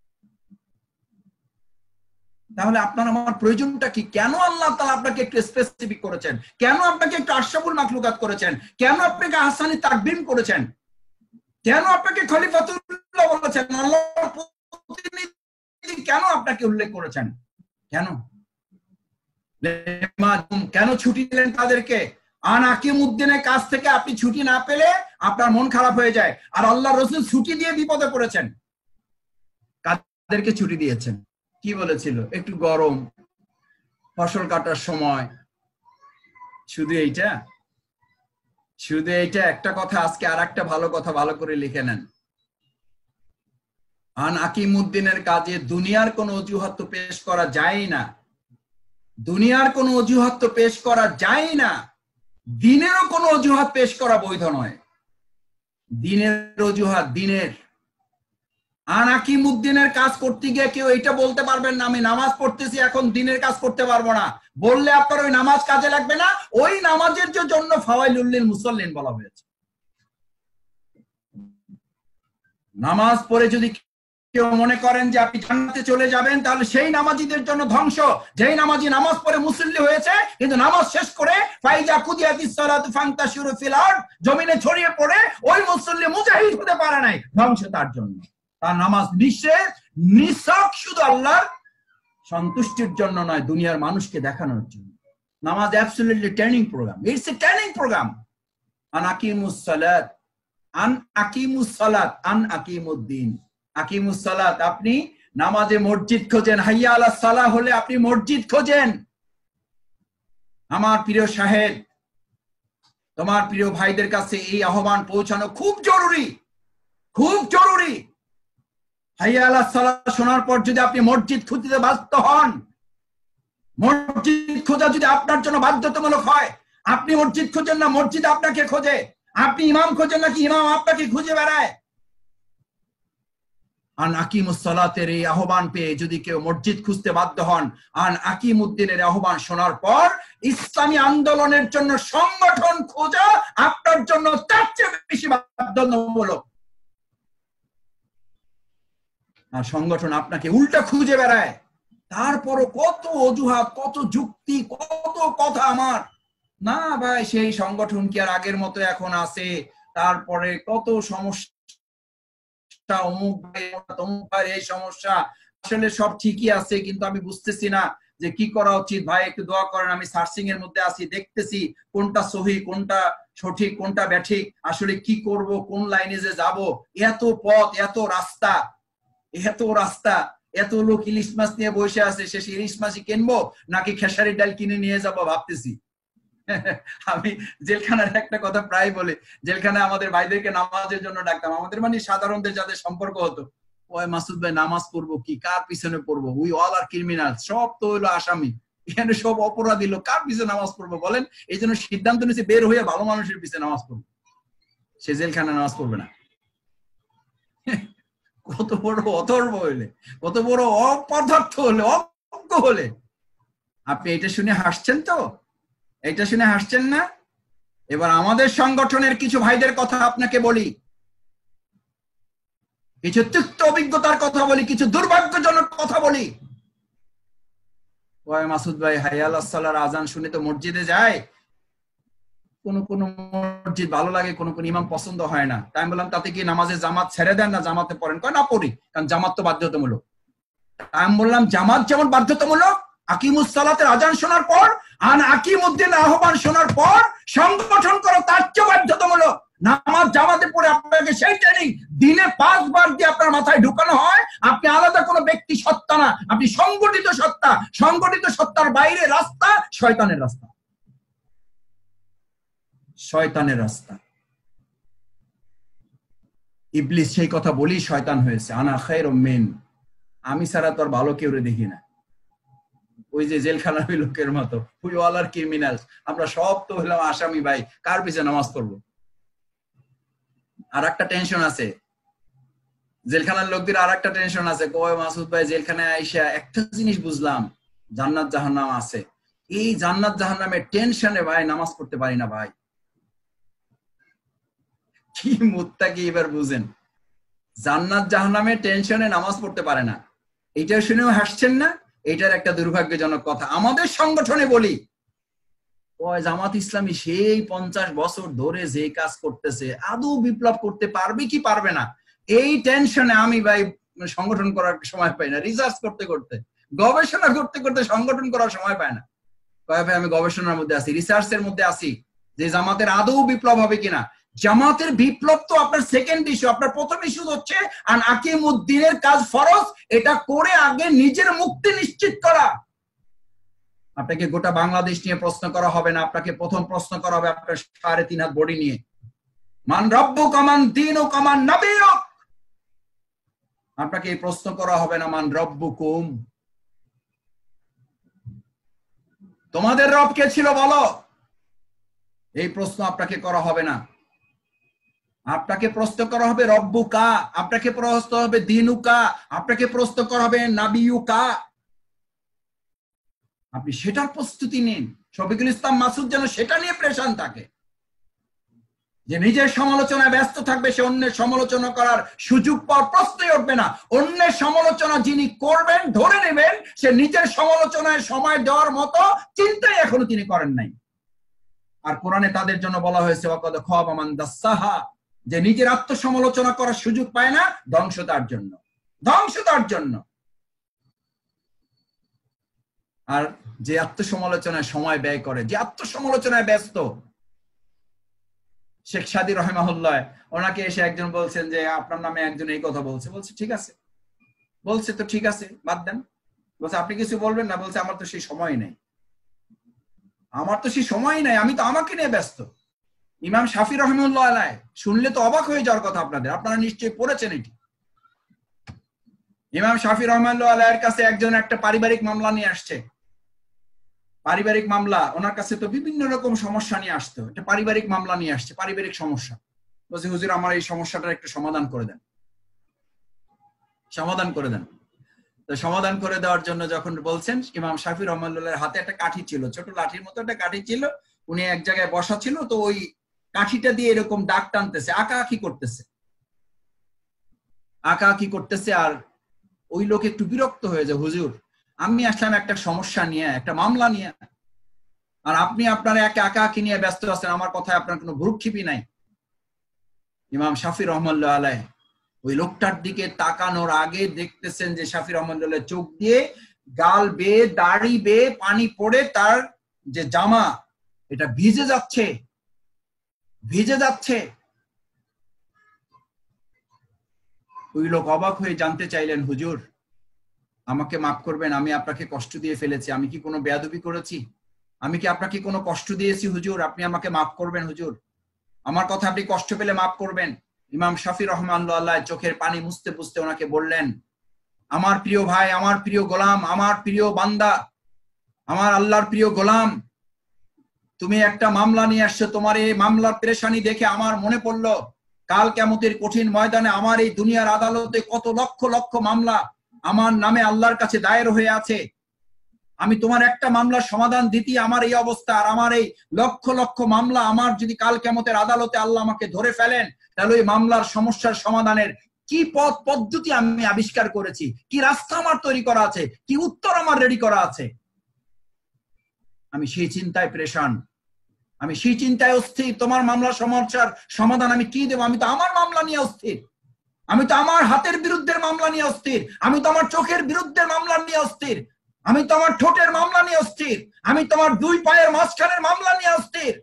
তাহলে আপনার আমার প্রয়োজনটা কি? কেন আল্লাহ তাআলা আপনাকে একটু স্পেসিফিক করেছেন? কেন আপনাকে একটু আশরাফুল মাখলুকাত করেছেন? কেন আপনাকে আহসানি তাকবীম করেছেন? কেন আপনাকে খলিফাতুল্লাহ বলেছেন? আল্লাহর প্রতিনিধি কেন আপনাকে উল্লেখ করেছেন? কেন কেন ছুটি দিলেন তাদেরকে? আনাকিমুদ্দিনের কাছ থেকে আপনি ছুটি না পেলে আপনার মন খারাপ হয়ে যায়। আর আল্লাহ রসুল ছুটি দিয়ে বিপদে পড়েছেন। কাদেরকে ছুটি দিয়েছেন? কি বলেছিল? একটু গরম, ফসল কাটার সময়। শুধু এইটা? শুধু এইটা? একটা কথা আজকে আর একটা ভালো কথা ভালো করে লিখে নেন। আনাকিমুদ্দিনের কাজে দুনিয়ার কোন অজুহাত তো পেশ করা যায় না। দুনিয়ার কোন অজুহাত তো পেশ করা যায় না। দিনেরও কোনো অজুহাত পেশ করা বৈধ নয়। দিনের অজুহাত, দিনের। আনাকিমুদ্দিনের কাজ করতে গিয়ে কেউ এটা বলতে পারবেন না আমি নামাজ পড়তেছি এখন দিনের কাজ করতে পারবো না। বললে আপনার ওই নামাজ কাজে লাগবে না। ওই নামাজের জন্য ফাওয়াইলুল লিল মুসাল্লিন বলা হয়েছে। নামাজ পড়ে যদি কেউ মনে করেন যে আপনি জান্নাতে চলে যাবেন, তাহলে সেই নামাজিদের জন্য ধ্বংস। যেই নামাজি নামাজ পড়ে মুসল্লি হয়েছে কিন্তু নামাজ শেষ করে ফাইজা কুদিয়াতিস সালাতু ফান্তাশিরু ফিল আরদ জমিনে ছড়িয়ে পড়ে ওই মুসল্লি মুজাহিদ হতে পারে নাই, ধ্বংস তার জন্য। তার নামাজ নিঃশেষ, নিছক শুধু আল্লাহর সন্তুষ্টির জন্য নয়, দুনিয়ার মানুষকে দেখানোর জন্য। নামাজ absolutely training program. It's a training program. আন আকিমুস সালাত আন আকিমুস সালাত আন আকিমুদ্দিন। আকিমুস সালাত, আপনি নামাজে মসজিদ খোঁজেন। হাইয়া আলাস সালাহ হলে আপনি মসজিদ খোঁজেন। আমার প্রিয় সাহেব, তোমার প্রিয় ভাইদের কাছে এই আহ্বান পৌঁছানো খুব জরুরি, খুব জরুরি। হাইয়া আলাস সালাহ শোনার পর যদি আপনি মসজিদ খুঁজতে বাধ্য হন, মসজিদ খোঁজা যদি আপনার জন্য বাধ্যতামূলক হয়, আপনি মসজিদ খোঁজেন না, মসজিদ আপনাকে খোঁজে। আপনি ইমাম খোঁজেন নাকি ইমাম আপনাকে খুঁজে বেড়ায়। আন আকিমুস সালাতের এই আহ্বান পেয়ে যদি কেউ মসজিদ খুঁজতে বাধ্য হন, আন আকিমুদ্দিনের আহ্বান শোনার পর ইসলামী আন্দোলনের জন্য সংগঠন খোঁজা আপনার জন্য তার চেয়ে বেশি বাধ্যতামূলক। আর সংগঠন আপনাকে উল্টা খুঁজে বেড়ায়। তারপরও কত অজুহাত, কত যুক্তি, কত কথা আমার। না ভাই, সেই সংগঠন কি আর আগের মতো এখন আছে? তারপরে কত সমস্যা, অমুক ভাই তমুক ভাই এই সমস্যা। আসলে সব ঠিকই আছে কিন্তু আমি বুঝতেছি না যে কি করা উচিত। ভাই একটু দোয়া করেন, আমি সার্চিং এর মধ্যে আছি, দেখতেছি কোনটা সহি, কোনটা সঠিক, কোনটা ব্যাঠিক, আসলে কি করব, কোন লাইনে যে যাব। এত পথ, এত রাস্তা, এত রাস্তা, এত লোক ইলিশ মাছ নিয়ে বসে আছে, শেষে ইলিশ মাছই কিনবো নাকি খেসারির ডাল কিনে নিয়ে যাবো ভাবতেছি। আমি জেলখানার একটা কথা প্রায় বলি, জেলখানায় আমাদের ভাইদেরকে নামাজের জন্য ডাকতাম। আমাদের মানে সাধারণদের যাদের সম্পর্ক হতো, ওই মাসুদ ভাই নামাজ পড়বো কি, কার পিছনে পড়বো? উই অল আর ক্রিমিনাল, সব তো হইলো আসামি, এখানে সব অপরাধী লোক, কার পিছনে নামাজ পড়বো বলেন? এই জন্য সিদ্ধান্ত নিয়েছে বের হয়ে ভালো মানুষের পিছনে নামাজ পড়বো। সে জেলখানায় নামাজ পড়বে না। কত বড় অথর্ব হইলে, কত বড় অপদার্থ হলে, অজ্ঞ হলে। আপনি এটা শুনে হাসছেন তো? এটা শুনে হাসছেন না? এবার আমাদের সংগঠনের কিছু ভাইদের কথা আপনাকে বলি, কিছু তিক্ত অভিজ্ঞতার কথা বলি, কিছু দুর্ভাগ্যজনক কথা বলি। ওই মাসুদ ভাই হাইয়া আলাস সালার আজান শুনে তো মসজিদে যায়, কোন কোন মসজিদ ভালো লাগে, কোন কোন ইমাম পছন্দ হয় না। তাই আমি বললাম তাতে কি নামাজে জামাত ছেড়ে দেন না জামাতে পড়েন? কয় না পড়ি, কারণ জামাত তো বাধ্যতামূলক। আমি বললাম জামাত যেমন বাধ্যতামূলক, আকিমুস সালাতের আজান শোনার পর, আন আকিমুদ্দিন আহ্বান শোনার পর সংগঠন করো তার চেয়ে বাধ্যতামূলক। নামাজ জামাতে পড়ে আপনাকে সেই ট্রেনিং দিনে পাঁচবার দিয়ে আপনার মাথায় ঢুকানো হয়। আপনি আলাদা কোনো ব্যক্তি সত্তা না, আপনি সংগঠিত সত্তা। সংগঠিত সত্তার বাইরে রাস্তা শয়তানের রাস্তা, শয়তানের রাস্তা। ইবলিস সেই কথা বলি শয়তান হয়েছে। আনা খায়রুম মিন, আমি ছাড়া তো আর ভালো কেউ দেখি না। ওই যে জেলখানার ওই লোকের মতো, উই অল আর ক্রিমিনাল, আমরা সব তো হলাম আসামি। ভাই কার পিছনে নামাজ পড়বো? আর একটা টেনশন আছে জেলখানার লোকদের, আর একটা টেনশন আছে। কয় মাসুদ ভাই জেলখানায় আইসা একটা জিনিস বুঝলাম, জান্নাত জাহান্নাম আছে। এই জান্নাত জাহান্নামের টেনশনে ভাই নামাজ পড়তে পারি না। ভাই কি মুত্তাকি, এবার বুঝেন, জান্নাত জাহান্নামের টেনশনে নামাজ পড়তে পারে না। এইটা শুনেও হাসছেন না? এটার একটা দুর্ভাগ্যজনক কথা। আমাদের সংগঠনে বলি, ওই জামাত ইসলামী সেই পঞ্চাশ বছর ধরে যে কাজ করতেছে, আদৌ বিপ্লব করতে পারবে কি পারবে না, এই টেনশনে আমি ভাই সংগঠন করার সময় পাই না। রিসার্চ করতে করতে, গবেষণা করতে করতে সংগঠন করার সময় পায় না। কয় ভাই আমি গবেষণার মধ্যে আছি, রিসার্চের মধ্যে আছি, যে জামাতের আদৌ বিপ্লব হবে কিনা। জামাতের বিপ্লব তো আপনার সেকেন্ড ইস্যু, আপনার প্রথম ইস্যু হচ্ছে আন আকিমুদ্দিনের কাজ ফরজ, এটা করে আগে নিজের মুক্তি নিশ্চিত করা। আপনাকে গোটা বাংলাদেশ নিয়ে প্রশ্ন করা হবে না, আপনাকে প্রথম প্রশ্ন করা হবে আপনার সাড়ে তিন হাত বডি নিয়ে, মান রব্বুক মান দীনুক মান নবিয়ুক। আপনাকে এই প্রশ্ন করা হবে না মান রব্বুকুম, তোমাদের রব কে ছিল বলো, এই প্রশ্ন আপনাকে করা হবে না। আপনাকে প্রশ্ন করা হবে রব্বুকা, আপনাকে প্রশ্ন হবে দীনুকা, আপনাকে প্রশ্ন করা হবে নাবিয়ুকা। আপনি সেটার প্রস্তুতি নিন। শফিকুল ইসলাম মাসুদ যেন সেটা নিয়ে প্রেশান থাকে, যে নিজের সমালোচনায় ব্যস্ত থাকবে, সে অন্যের সমালোচনা করার সুযোগ পাওয়ার প্রশ্নই উঠবে না। অন্যের সমালোচনা যিনি করবেন ধরে নেবেন সে নিজের সমালোচনায় সময় দেওয়ার মতো চিন্তাই এখনো তিনি করেন নাই। আর কোরআনে তাদের জন্য বলা হয়েছে ওয়াকাদ খাবা মান দাসসাহা, যে নিজের আত্মসমালোচনা করার সুযোগ পায় না, ধ্বংস তার জন্য, ধ্বংস তার জন্য। আর যে আত্মসমালোচনায় সময় ব্যয় করে, যে আত্মসমালোচনায় ব্যস্ত, শেখ সাদী রহমাহুল্লাহ, ওনাকে এসে একজন বলছেন যে আপনার নামে একজন এই কথা বলছে। বলছে ঠিক আছে, বলছে তো ঠিক আছে, বাদ দেন। বলছে আপনি কিছু বলবেন না। বলছে আমার তো সেই সময় নেই, আমার তো সেই সময় নাই, আমি তো আমাকে নিয়ে ব্যস্ত। ইমাম শাফি রহমাতুল্লাহ আলাইহি, শুনলে তো অবাক হয়ে যাওয়ার কথা আপনাদের, আপনারা নিশ্চয়ই পড়েছেন এটি। ইমাম শাফি রহমাতুল্লাহ আলাইহির কাছে একজন একটা পারিবারিক মামলা নিয়ে আসছে। পারিবারিক মামলা, ওনার কাছে তো বিভিন্ন রকম সমস্যা নিয়ে আসতো, একটা পারিবারিক মামলা নিয়ে আসছে, পারিবারিক সমস্যা। বলছে হুজুর আমার এই সমস্যাটার একটু সমাধান করে দেন, সমাধান করে দেন। তো সমাধান করে দেওয়ার জন্য যখন বলছেন, ইমাম শাফি রহমাতুল্লাহর হাতে একটা কাঠি ছিল, ছোট লাঠির মতো একটা কাঠি ছিল, উনি এক জায়গায় বসা ছিল, তো ওই কাঠিটা দিয়ে এরকম দাগ টানতেছে, আঁকা আঁকি করতেছে, আঁকা আঁকি করতেছে। আর ওই লোক একটু বিরক্ত হয়ে যায়, হুজুর আমি আসলাম একটা সমস্যা নিয়ে, একটা মামলা নিয়ে, আর আপনি আপনার একে আঁকা আঁকি নিয়ে ব্যস্ত আছেন, আমার কথায় আপনার কোনো ভ্রুক্ষেপই নাই। ইমাম শাফি রহমাতুল্লাহ আলাইহি ওই লোকটার দিকে তাকানোর আগে দেখতেছেন যে শাফি রহমাতুল্লাহ চোখ দিয়ে গাল বেয়ে, দাড়ি বেয়ে পানি পড়ে তার যে জামা এটা ভিজে যাচ্ছে, ভিজে যাচ্ছে। ওই লোক অবাক হয়ে জানতে চাইলেন, হুজুর আমাকে মাফ করবেন, আমি আপনাকে কষ্ট দিয়ে ফেলেছি, আমি কি কোনো বেয়াদবি করেছি, আমি কি আপনাকে কোনো কষ্ট দিয়েছি হুজুর, আপনি আমাকে মাফ করবেন হুজুর, আমার কথা আপনি কষ্ট পেলে মাফ করবেন। ইমাম শাফি রহমাতুল্লাহ চোখের পানি মুছতে মুছতে ওনাকে বললেন, আমার প্রিয় ভাই, আমার প্রিয় গোলাম, আমার প্রিয় বান্দা, আমার আল্লাহর প্রিয় গোলাম, তুমি একটা মামলা নিয়ে আসছো, তোমার এই মামলার পেরেশানি দেখে আমার মনে পড়লো কাল কিয়ামতের কঠিন ময়দানে আমার এই দুনিয়ার আদালতে কত লক্ষ লক্ষ মামলা আমার নামে আল্লাহর কাছে দায়ের হয়ে আছে। আমি তোমার একটা মামলার সমাধান দিতে আমার এই অবস্থা, আর আমার এই লক্ষ লক্ষ মামলা, আমার যদি কাল কিয়ামতের আদালতে আল্লাহ আমাকে ধরে ফেলেন, তাহলে ওই মামলার সমস্যার সমাধানের কি পথ পদ্ধতি আমি আবিষ্কার করেছি, কি রাস্তা আমার তৈরি করা আছে, কি উত্তর আমার রেডি করা আছে। আমি সেই চিন্তায় পেরেশান, আমি সেই চিন্তায় অস্থির, তোমার মামলার সমস্যার সমাধান আমি কি দেবো। আমি তো আমার মামলা নিয়ে অস্থির, আমি তো আমার হাতের বিরুদ্ধে মামলা নিয়ে অস্থির, আমি তো আমার চোখের বিরুদ্ধে মামলা নিয়ে অস্থির, আমি তো আমার ঠোঁটের মামলা নিয়ে অস্থির, আমি তোমার দুই পায়ের মাঝখানের মামলা নিয়ে অস্থির।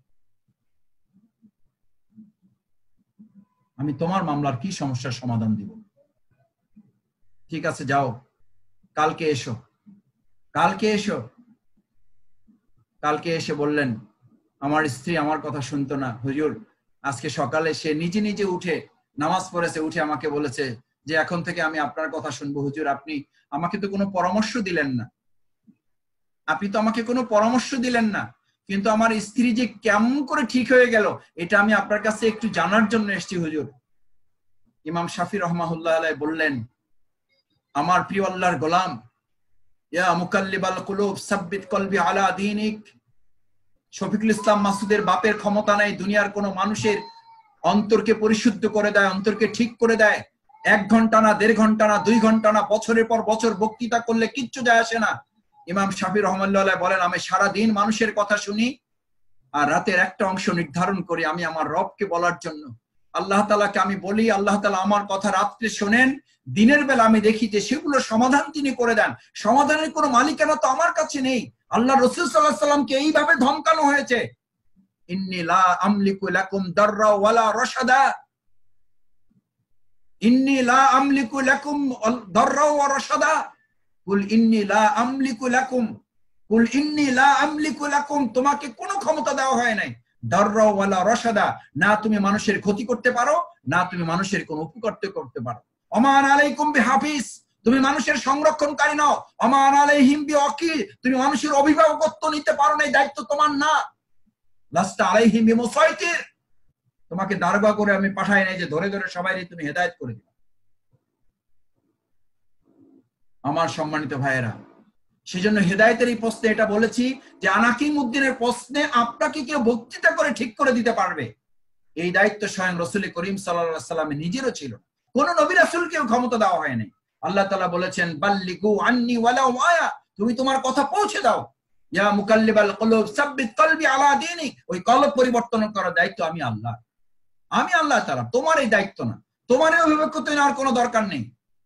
আমি তোমার মামলার কি সমস্যার সমাধান দিব। ঠিক আছে যাও, কালকে এসো, কালকে এসো। কালকে এসে বললেন, আমার স্ত্রী আমার কথা শুনতো না হুজুর, আজকে সকালে সে নিজে নিজে উঠে নামাজ পড়েছে, উঠে আমাকে বলেছে যে এখন থেকে আমি আপনার কথা শুনবো হুজুর, আপনি আমাকে তো কোনো পরামর্শ দিলেন না, আপনি তো আমাকে কোনো পরামর্শ দিলেন না, কিন্তু আমার স্ত্রী যে কেমন করে ঠিক হয়ে গেল এটা আমি আপনার কাছে একটু জানার জন্য এসেছি হুজুর। ইমাম শাফি রহমাতুল্লাহ আলাইহি বললেন, আমার প্রিয় আল্লাহর গোলাম, ইয়া মুকাল্লিবাল কুলুব সাব্বিত কলবি আলা দীনিক। শফিকুল ইসলাম মাসুদের বাপের ক্ষমতা নাই দুনিয়ার কোন মানুষের অন্তরকে পরিশুদ্ধ করে দেয়, অন্তরকে ঠিক করে দেয়। এক ঘন্টা না, দেড় ঘন্টা না, দুই ঘন্টা না, বছরের পর বছর বক্তৃতা করলে কিচ্ছু যায় আসে না। ইমাম শাফি রহমাতুল্লাহ বলেন, আমি সারা দিন মানুষের কথা শুনি, আর রাতের একটা অংশ নির্ধারণ করি আমি আমার রবকে বলার জন্য। আল্লাহ তাআলাকে আমি বলি, আল্লাহ তাআলা আমার কথা রাত্রে শোনেন, দিনের বেলা আমি দেখি যে সেগুলো সমাধান তিনি করে দেন। সমাধানের কোনো মালিকানা তো আমার কাছে নেই। আল্লাহ রাসূল সাল্লাল্লাহু আলাইহি ওয়াসাল্লামকে এইভাবে ধমকানো হয়েছে, ইন্নী লা আমলিকু লাকুম দাররা ওয়ালা রাশাদা, ইন্নী লা আমলিকু লাকুম দাররা ওয়া রাশাদা, কুল ইন্নী লা আমলিকু লাকুম, কুল ইন্নী লা আমলিকু লাকুম, তোমাকে কোনো ক্ষমতা দেওয়া হয় নাই দাররা ওয়ালা রাশাদা, না তুমি মানুষের ক্ষতি করতে পারো, না তুমি মানুষের কোনো উপকার করতে পারো। ওমান আলাইকুম বিহাফিজ, তুমি মানুষের সংরক্ষণকারী নও। ওমান আলাইহিম বিওয়াকিল, তুমি মানুষের অভিভাবকত্ব নিতে পারো না, এই দায়িত্ব তোমার না। লাস্তা আলাইহিম বিমুসাইতির, তোমাকে দারোগা করে আমি পাঠাই নাই যে ধরে ধরে সবাই তুমি হেদায়েত করে দিবে। আমার সম্মানিত ভাইয়েরা, সেজন্য হেদায়েতের এই প্রশ্নে এটা বলেছি যে আনাকিম উদ্দিনের প্রশ্নে আপনাকে কেউ বক্তৃতা করে ঠিক করে দিতে পারবে, এই দায়িত্ব স্বয়ং রাসূল করিম সাল্লাল্লাহু আলাইহি ওয়াসাল্লামের নিজেরও ছিল। কোন নবী রাসূলকেও ক্ষমতা দেওয়া হয়নি। আল্লাহ তাআলা বলেছেন বাল্লিগু আন্নী ওয়ালাউ আয়া, তুমি তোমার কথা পৌঁছে দাও। ইয়া মুকাল্লিবাল কুলুব সাব্বিত কলবি আলা দীনিক, ওই কলব পরিবর্তন করার দায়িত্ব আমি আল্লাহ, আমি আল্লাহ তাআলা, তোমার এই দায়িত্ব না, তোমার এই অভিভাবকত্ব নেওয়ার কোনো দরকার নেই।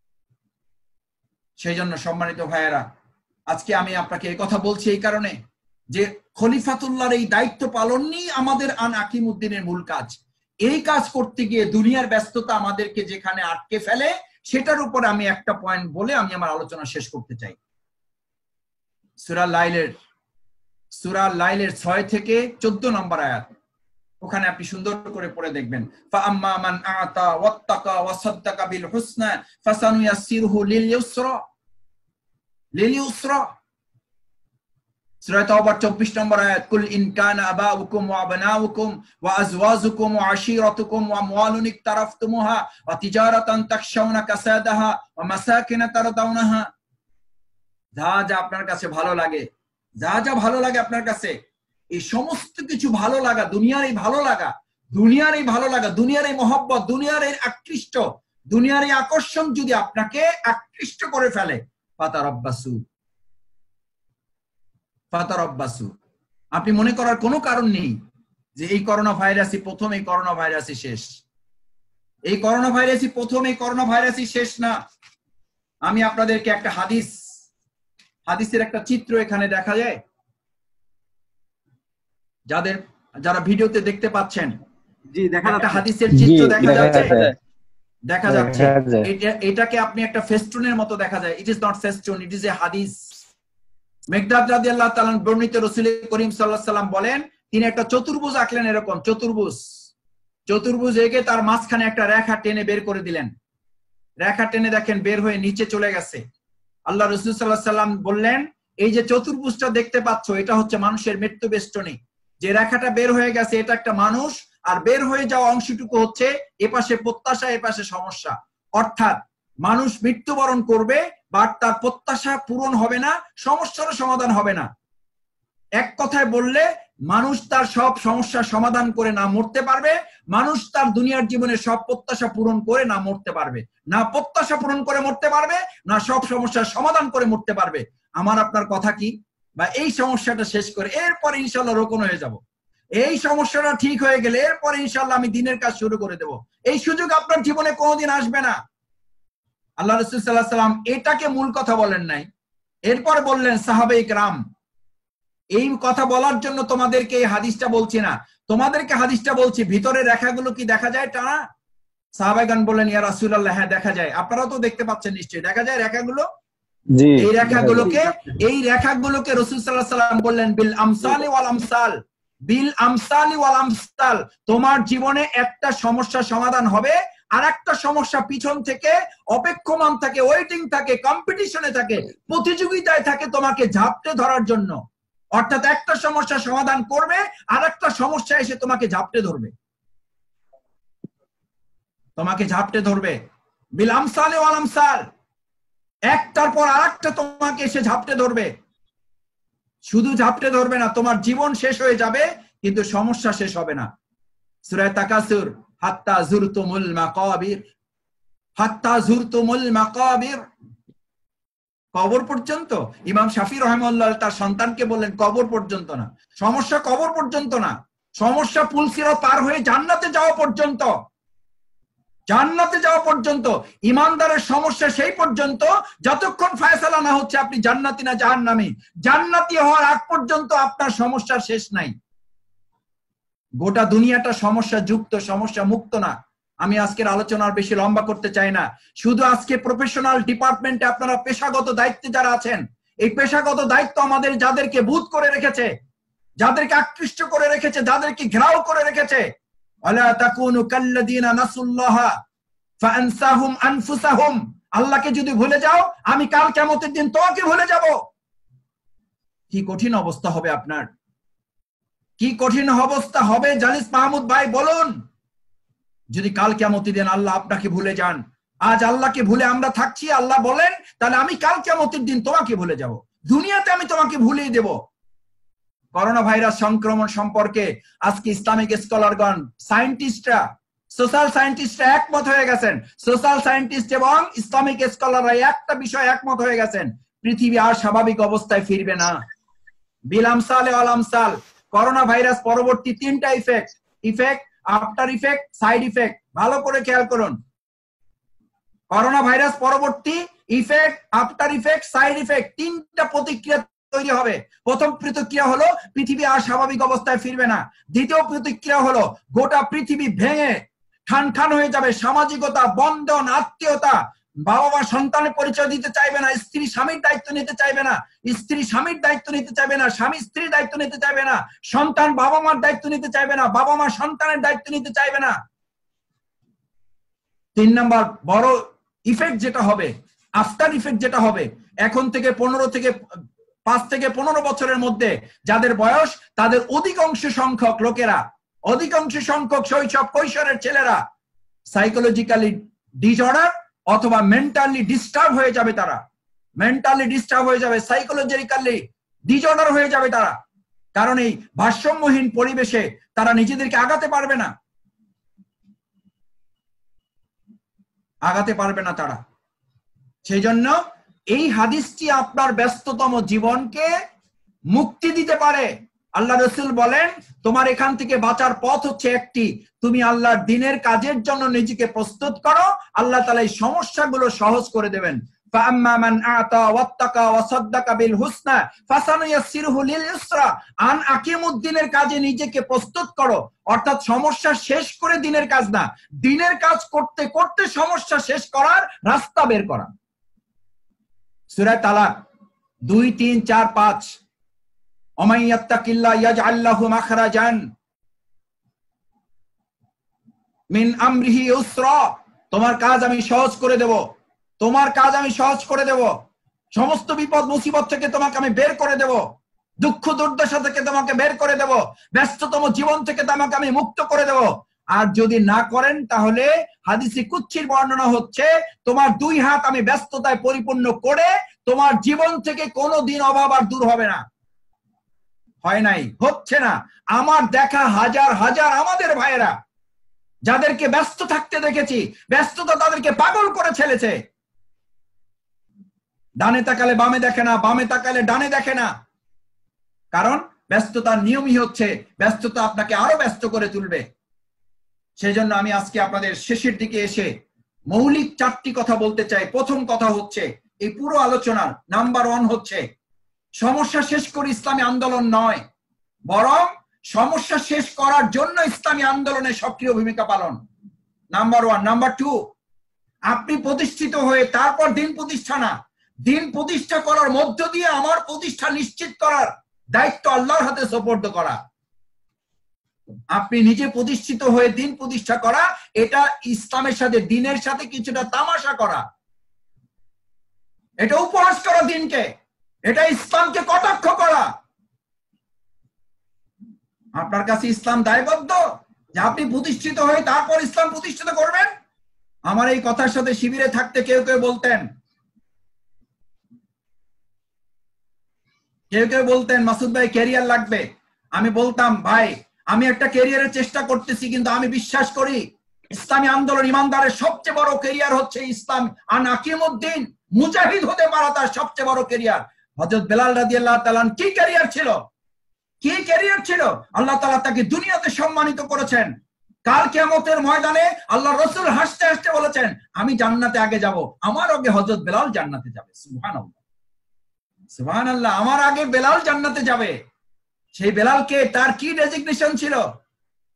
সেই জন্য সম্মানিত ভাইয়েরা, আজকে আমি আপনাকে এই কথা বলছি এই কারণে যে খলিফাতুল্লাহর এই দায়িত্ব পালন নিয়ে আমাদের আন আকিমউদ্দিনের মূল কাজ। এই কাজ করতে গিয়ে দুনিয়ার ব্যস্ততা আমাদেরকে যেখানে আটকে ফেলে, সেটার উপর আমি একটা পয়েন্ট বলে আমি আমার আলোচনা শেষ করতে চাই। সূরা লাইলের সূরা লাইলের ছয় থেকে চোদ্দ নম্বর আয়াত, ওখানে আপনি সুন্দর করে পড়ে দেখবেন। ফাআম্মা মান আতা ওয়াত্তাকা ওয়াসাদ্দাকা বিল হুসনা ফাসানুয়াসসিরহু লিল ইউসরা, লিল ইউসরা। সূরা তাওবার চব্বিশ নম্বর আয়াত, কুল ইন কানা আবাউকুম ওয়া আবনাউকুম ওয়া আজওয়াজুকুম ওয়া আশীরাতুকুম ওয়া আমওয়ালুন ইকতারাফতুমুহা ওয়া তিজারাতান তাখশাউনা কাসাদাহা ওয়া মাসাকিন তারদাউনাহা, যা যা আপনার কাছে ভালো লাগে, যা যা ভালো লাগে আপনার কাছে, এই সমস্ত কিছু ভালো লাগা, দুনিয়ার এই ভালো লাগা, দুনিয়ার এই ভালো লাগা, দুনিয়ার এই মহব্বত, দুনিয়ার এই আকৃষ্ট, দুনিয়ার এই আকর্ষণ যদি আপনাকে আকৃষ্ট করে ফেলে, ফাতারাব্বাসু ফাতারাব্বাসু, আপনি মনে করার কোনো কারণ নেই যে এই করোনা ভাইরাসই প্রথম, এই করোনা ভাইরাসই শেষ, এই করোনা ভাইরাসই প্রথম, এই করোনা ভাইরাসই শেষ না। আমি আপনাদেরকে একটা হাদিস, হাদিসের একটা চিত্র এখানে দেখা যায়, যাদের যারা ভিডিওতে দেখতে পাচ্ছেন, জি দেখা যাচ্ছে, হাদিসের চিত্র দেখা যাচ্ছে, দেখা যাচ্ছে এটাকে আপনি একটা ফেস্টুনের মতো দেখা যায়। It is not festoon, it is a হাদিস। মিকদাদ রাদিয়াল্লাহু তাআলা বর্ণিত রাসূল করিম সাল্লাল্লাহু আলাইহি সাল্লাম বলেন, তিনি একটা চতুর্ভুজ আঁকলেন, এরকম চতুর্ভুজ, চতুর্ভুজ এঁকে তার মাঝখানে একটা রেখা টেনে বের করে দিলেন। রেখা টেনে দেখেন বের হয়ে নিচে চলে গেছে। আল্লাহ রাসূল সাল্লাল্লাহু আলাইহি সাল্লাম বললেন, এই যে চতুর্ভুজটা দেখতে পাচ্ছ, এটা হচ্ছে মানুষের মৃত্যু বেষ্টনী। যে রেখাটা বের হয়ে গেছে এটা একটা মানুষ, আর বের হয়ে যাওয়া অংশটুকু হচ্ছে এপাশে প্রত্যাশা, এপাশে সমস্যা। অর্থাৎ মানুষ মৃত্যুবরণ করবে, বাট তার প্রত্যাশা পূরণ হবে না, সমস্যারও সমাধান হবে না। এক কথায় বললে, মানুষ তার সব সমস্যার সমাধান করে না মরতে পারবে, মানুষ তার দুনিয়ার জীবনে সব প্রত্যাশা পূরণ করে না মরতে পারবে, না প্রত্যাশা পূরণ করে মরতে পারবে, না সব সমস্যার সমাধান করে মরতে পারবে। আমার আপনার কথা কি, বা এই সমস্যাটা শেষ করে এরপরে ইনশাল্লাহ রোকন হয়ে যাব, এই সমস্যাটা ঠিক হয়ে গেলে এরপরে ইনশাল্লাহ আমি দিনের কাজ শুরু করে দেব, এই সুযোগ আপনার জীবনে কোনোদিন আসবে না। আল্লাহ রাসূল সাল্লাল্লাহু আলাইহি সাল্লাম এটাকে মূল কথা বলেন নাই, এরপর বললেন সাহাবায়ে কেরাম, এই কথা বলার জন্য তোমাদেরকে এই হাদিসটা বলছি না, তোমাদেরকে হাদিসটা বলছি, ভিতরে রেখাগুলো কি দেখা যায় টানা? সাহাবায়েগান বললেন, ইয়া রাসূলুল্লাহ, হ্যাঁ দেখা যায়। আপনারাও তো দেখতে পাচ্ছেন নিশ্চয়ই, দেখা যায় রেখাগুলো। এই রেখাগুলোকে এই রেখাগুলোকে রাসূল সাল্লাল্লাহু আলাইহি সাল্লাম বললেন, বিল আমসালি ওয়াল আমসাল, বিল আমসালি ওয়াল আমসাল, তোমার জীবনে একটা সমস্যা সমাধান হবে, আর একটা সমস্যা পিছন থেকে অপেক্ষমান থাকে, ওয়েটিং থাকে, কম্পিটিশনে থাকে, প্রতিযোগিতায় থাকে তোমাকে ঝাপটে ধরার জন্য। অর্থাৎ একটা সমস্যা সমাধান করবে, আর একটা সমস্যা এসে তোমাকে ঝাপটে ধরবে, তোমাকে ঝাপটে ধরবে। বিল আমসালি ওয়াল আমসাল, একটার পর আরেকটা তোমাকে এসে ঝাপটে ধরবে। শুধু ঝাপটে ধরবে না, তোমার জীবন শেষ হয়ে যাবে, কিন্তু সমস্যা শেষ হবে না। সূরা তাকাসুর, হাত্তা যুরতুমুল মাকাবির, হাত্তা যুরতুমুল মাকাবির, কবর পর্যন্ত। ইমাম শাফি রাহিমাহুল্লাহ তার সন্তানকে বললেন, কবর পর্যন্ত না, সমস্যা কবর পর্যন্ত না, সমস্যা পুলসিরাত পার হয়ে জান্নাতে যাওয়া পর্যন্ত, জান্নাতে যাওয়া পর্যন্ত। ইমানদারের সমস্যা সেই পর্যন্ত যতক্ষণ ফয়সালা না হচ্ছে আপনি জান্নাতি না জাহান্নামী। জান্নাতি হওয়ার আগ পর্যন্ত আপনার সমস্যার শেষ নাই। গোটা দুনিয়াটা সমস্যা যুক্ত, সমস্যা মুক্ত না। আমি আজকের আলোচনা আর বেশি লম্বা করতে চাই না। শুধু আজকে প্রফেশনাল ডিপার্টমেন্টে আপনারা পেশাগত দায়িত্বে যারা আছেন, এই পেশাগত দায়িত্ব আমাদের যাদেরকে বুধ করে রেখেছে, যাদেরকে আকৃষ্ট করে রেখেছে, যাদেরকে ঘেরাও করে রেখেছে, আলা তাকুনু কাল্লাযিনা নাসুল্লাহা ফাআনসাহুম আনফুসাহুম, আল্লাহকে যদি ভুলে যাও আমি কাল কিয়ামতের দিন তোমাকে ভুলে যাব। কি কঠিন অবস্থা হবে আপনার, কি কঠিন অবস্থা হবে জালিস মাহমুদ ভাই বলুন, যদি কাল কিয়ামতের দিন আল্লাহ আপনাকে ভুলে যান। আজ আল্লাহকে ভুলে আমরা থাকছি, আল্লাহ বলেন তাহলে আমি কাল কিয়ামতের দিন তোমাকে ভুলে যাব, দুনিয়াতে আমি তোমাকে ভুলিয়ে দেব। করোনা ভাইরাস সংক্রমণ সম্পর্কে আজকে ইসলামিক স্কলারগণ, সায়েন্টিস্টরা, সোশ্যাল সায়েন্টিস্টরা একমত হয়ে গেছেন। সোশ্যাল সায়েন্টিস্ট এবং ইসলামিক স্কলাররা একটা বিষয় একমত হয়ে গেছেন, পৃথিবী আর স্বাভাবিক অবস্থায় ফিরবে না। বিলামসালে আলামসাল, করোনা ভাইরাস পরবর্তী তিনটা effect, effect, after effect, side effect, ভালো করে খেয়াল করুন। করোনা ভাইরাস পরবর্তী effect, after effect, side effect, তিনটা প্রতিক্রিয়া তৈরি হবে। প্রথম প্রতিক্রিয়া হলো পৃথিবী আর স্বাভাবিক অবস্থায় ফিরবে না। দ্বিতীয় প্রতিক্রিয়া হলো গোটা পৃথিবী ভেঙে খান খান হয়ে যাবে, সামাজিকতা, বন্ধন, আত্মীয়তা, বাবা মা সন্তানের পরিচয় দিতে চাইবে না, স্ত্রী স্বামীর দায়িত্ব নিতে চাইবে না, স্ত্রী স্বামীর দায়িত্ব নিতে চাইবে না, স্বামী স্ত্রীর দায়িত্ব নিতে চাইবে না, সন্তান বাবা মার দায়িত্ব নিতে চাইবে না, বাবা মা সন্তানের দায়িত্ব নিতে চাইবে না। তিন নাম্বার বড় ইফেক্ট যেটা হবে, আফটার ইফেক্ট যেটা হবে, এখন থেকে পনেরো থেকে পাঁচ থেকে পনেরো বছরের মধ্যে যাদের বয়স, তাদের অধিকাংশ সংখ্যক লোকেরা, অধিকাংশ সংখ্যক শৈশব কৈশোরের ছেলেরা সাইকোলজিক্যালি ডিসঅর্ডার অথবা মেন্টালি ডিস্টার্ব হয়ে যাবে। তারা মেন্টালি ডিস্টার্ব হয়ে যাবে, সাইকোলজিক্যালি ডিসঅর্ডার হয়ে যাবে তারা। কারণ এই ভারসাম্যহীন পরিবেশে তারা নিজেদেরকে আগাতে পারবে না, আগাতে পারবে না তারা। সেই জন্য এই হাদিসটি আপনার ব্যস্ততম জীবনকে মুক্তি দিতে পারে। আল্লাহ রাসূল বলেন, তোমার এখান থেকে বাঁচার পথ হচ্ছে একটি, তুমি আল্লাহর দ্বীনের কাজের জন্য নিজেকে প্রস্তুত করো, আল্লাহ তাআলা এই সমস্যাগুলো সহজ করে দেবেন। ফাআম্মা মান আতা ওয়াত্তাকা ওয়াসাদ্দাকা বিল হুসনা ফাসানুয়াসসিরহু লিল ইসরা, আন আকিমুদ্দিনের কাজে নিজেকে প্রস্তুত করো, অর্থাৎ সমস্যা শেষ করে দ্বীনের কাজ না, দ্বীনের কাজ করতে করতে সমস্যা শেষ করার রাস্তা বের করা। সূরা তালাক দুই, তিন, চার, পাঁচ, ওমান ইয়াত্তাকিল্লাহ ইয়াজআল লাহু মাখরাজান মিন আমরিহি ইউসরা, তোমার কাজ আমি সহজ করে দেব, তোমার কাজ আমি সহজ করে দেব, সমস্ত বিপদ মুসিবত থেকে তোমাকে আমি বের করে দেব, দুঃখ দুর্দশা থেকে তোমাকে বের করে দেব, ব্যস্ততম জীবন থেকে তোমাকে আমি মুক্ত করে দেব। আর যদি না করেন তাহলে হাদিসে কুদসির বর্ণনা হচ্ছে, তোমার দুই হাত আমি ব্যস্ততায় পরিপূর্ণ করে তোমার জীবন থেকে কোনোদিন অভাব আর দূর হবে না। হয় নাই, হচ্ছে না। আমার দেখা হাজার হাজার আমাদের ভাইয়েরা যাদেরকে ব্যস্ত থাকতে দেখেছি, ব্যস্ততা তাদেরকে পাগল করে ছেলেছে। ডানে তাকালে বামে দেখে না, বামে তাকালে ডানে দেখে না। কারণ ব্যস্ততার নিয়মই হচ্ছে ব্যস্ততা আপনাকে আরো ব্যস্ত করে তুলবে। সেই জন্য আমি আজকে আপনাদের শেষের দিকে এসে মৌলিক চারটি কথা বলতে চাই। প্রথম কথা হচ্ছে, এই পুরো আলোচনার নাম্বার ওয়ান হচ্ছে, সমস্যা শেষ করে ইসলামী আন্দোলন নয়, বরং সমস্যা শেষ করার জন্য ইসলামী আন্দোলনে সক্রিয় ভূমিকা পালন, নাম্বার ওয়ান। নাম্বার টু, আপনি প্রতিষ্ঠিত হয়ে তারপর দিন প্রতিষ্ঠা না, দিন প্রতিষ্ঠা করার মধ্য দিয়ে আমার প্রতিষ্ঠা নিশ্চিত করার দায়িত্ব আল্লাহর হাতে সুপর্দ করা। আপনি নিজে প্রতিষ্ঠিত হয়ে দিন প্রতিষ্ঠা করা, এটা ইসলামের সাথে, দিনের সাথে কিছুটা তামাশা করা, এটা উপহাস করা দিনকে, এটা ইসলামকে কটাক্ষ করা। আপনার কাছে ইসলাম দায়বদ্ধ যে আপনি প্রতিষ্ঠিত হয়ে তারপর ইসলাম প্রতিষ্ঠিত করবেন। আমার এই কথার সাথে শিবিরে থাকতে কেউ কেউ বলতেন, কেউ কেউ বলতেন মাসুদ ভাই ক্যারিয়ার লাগবে। আমি বলতাম, ভাই আমি একটা ক্যারিয়ারের চেষ্টা করতেছি, কিন্তু আমি বিশ্বাস করি ইসলামী আন্দোলন ইমানদারের সবচেয়ে বড় ক্যারিয়ার হচ্ছে ইসলাম আন আকিমুদ্দিন, মুজাহিদ হতে পারা তার সবচেয়ে বড় ক্যারিয়ার। হযরত বেলাল রাদিয়াল্লাহু তাআলা কি ক্যারিয়ার ছিল, কি ক্যারিয়ার ছিল? আল্লাহ তাআলা তাকে দুনিয়াতে সম্মানিত করেছেন। কাল কিয়ামতের ময়দানে আল্লাহ রাসূল হাসতে হাসতে বলেছেন, আমি জান্নাতে আগে যাব, আমার আগে হযরত বেলাল জান্নাতে যাবে। সুবহানাল্লাহ, সুবহানাল্লাহ, আমার আগে বেলাল জান্নাতে যাবে। সেই বেলালকে, তার কি ডেজিগনেশন ছিল?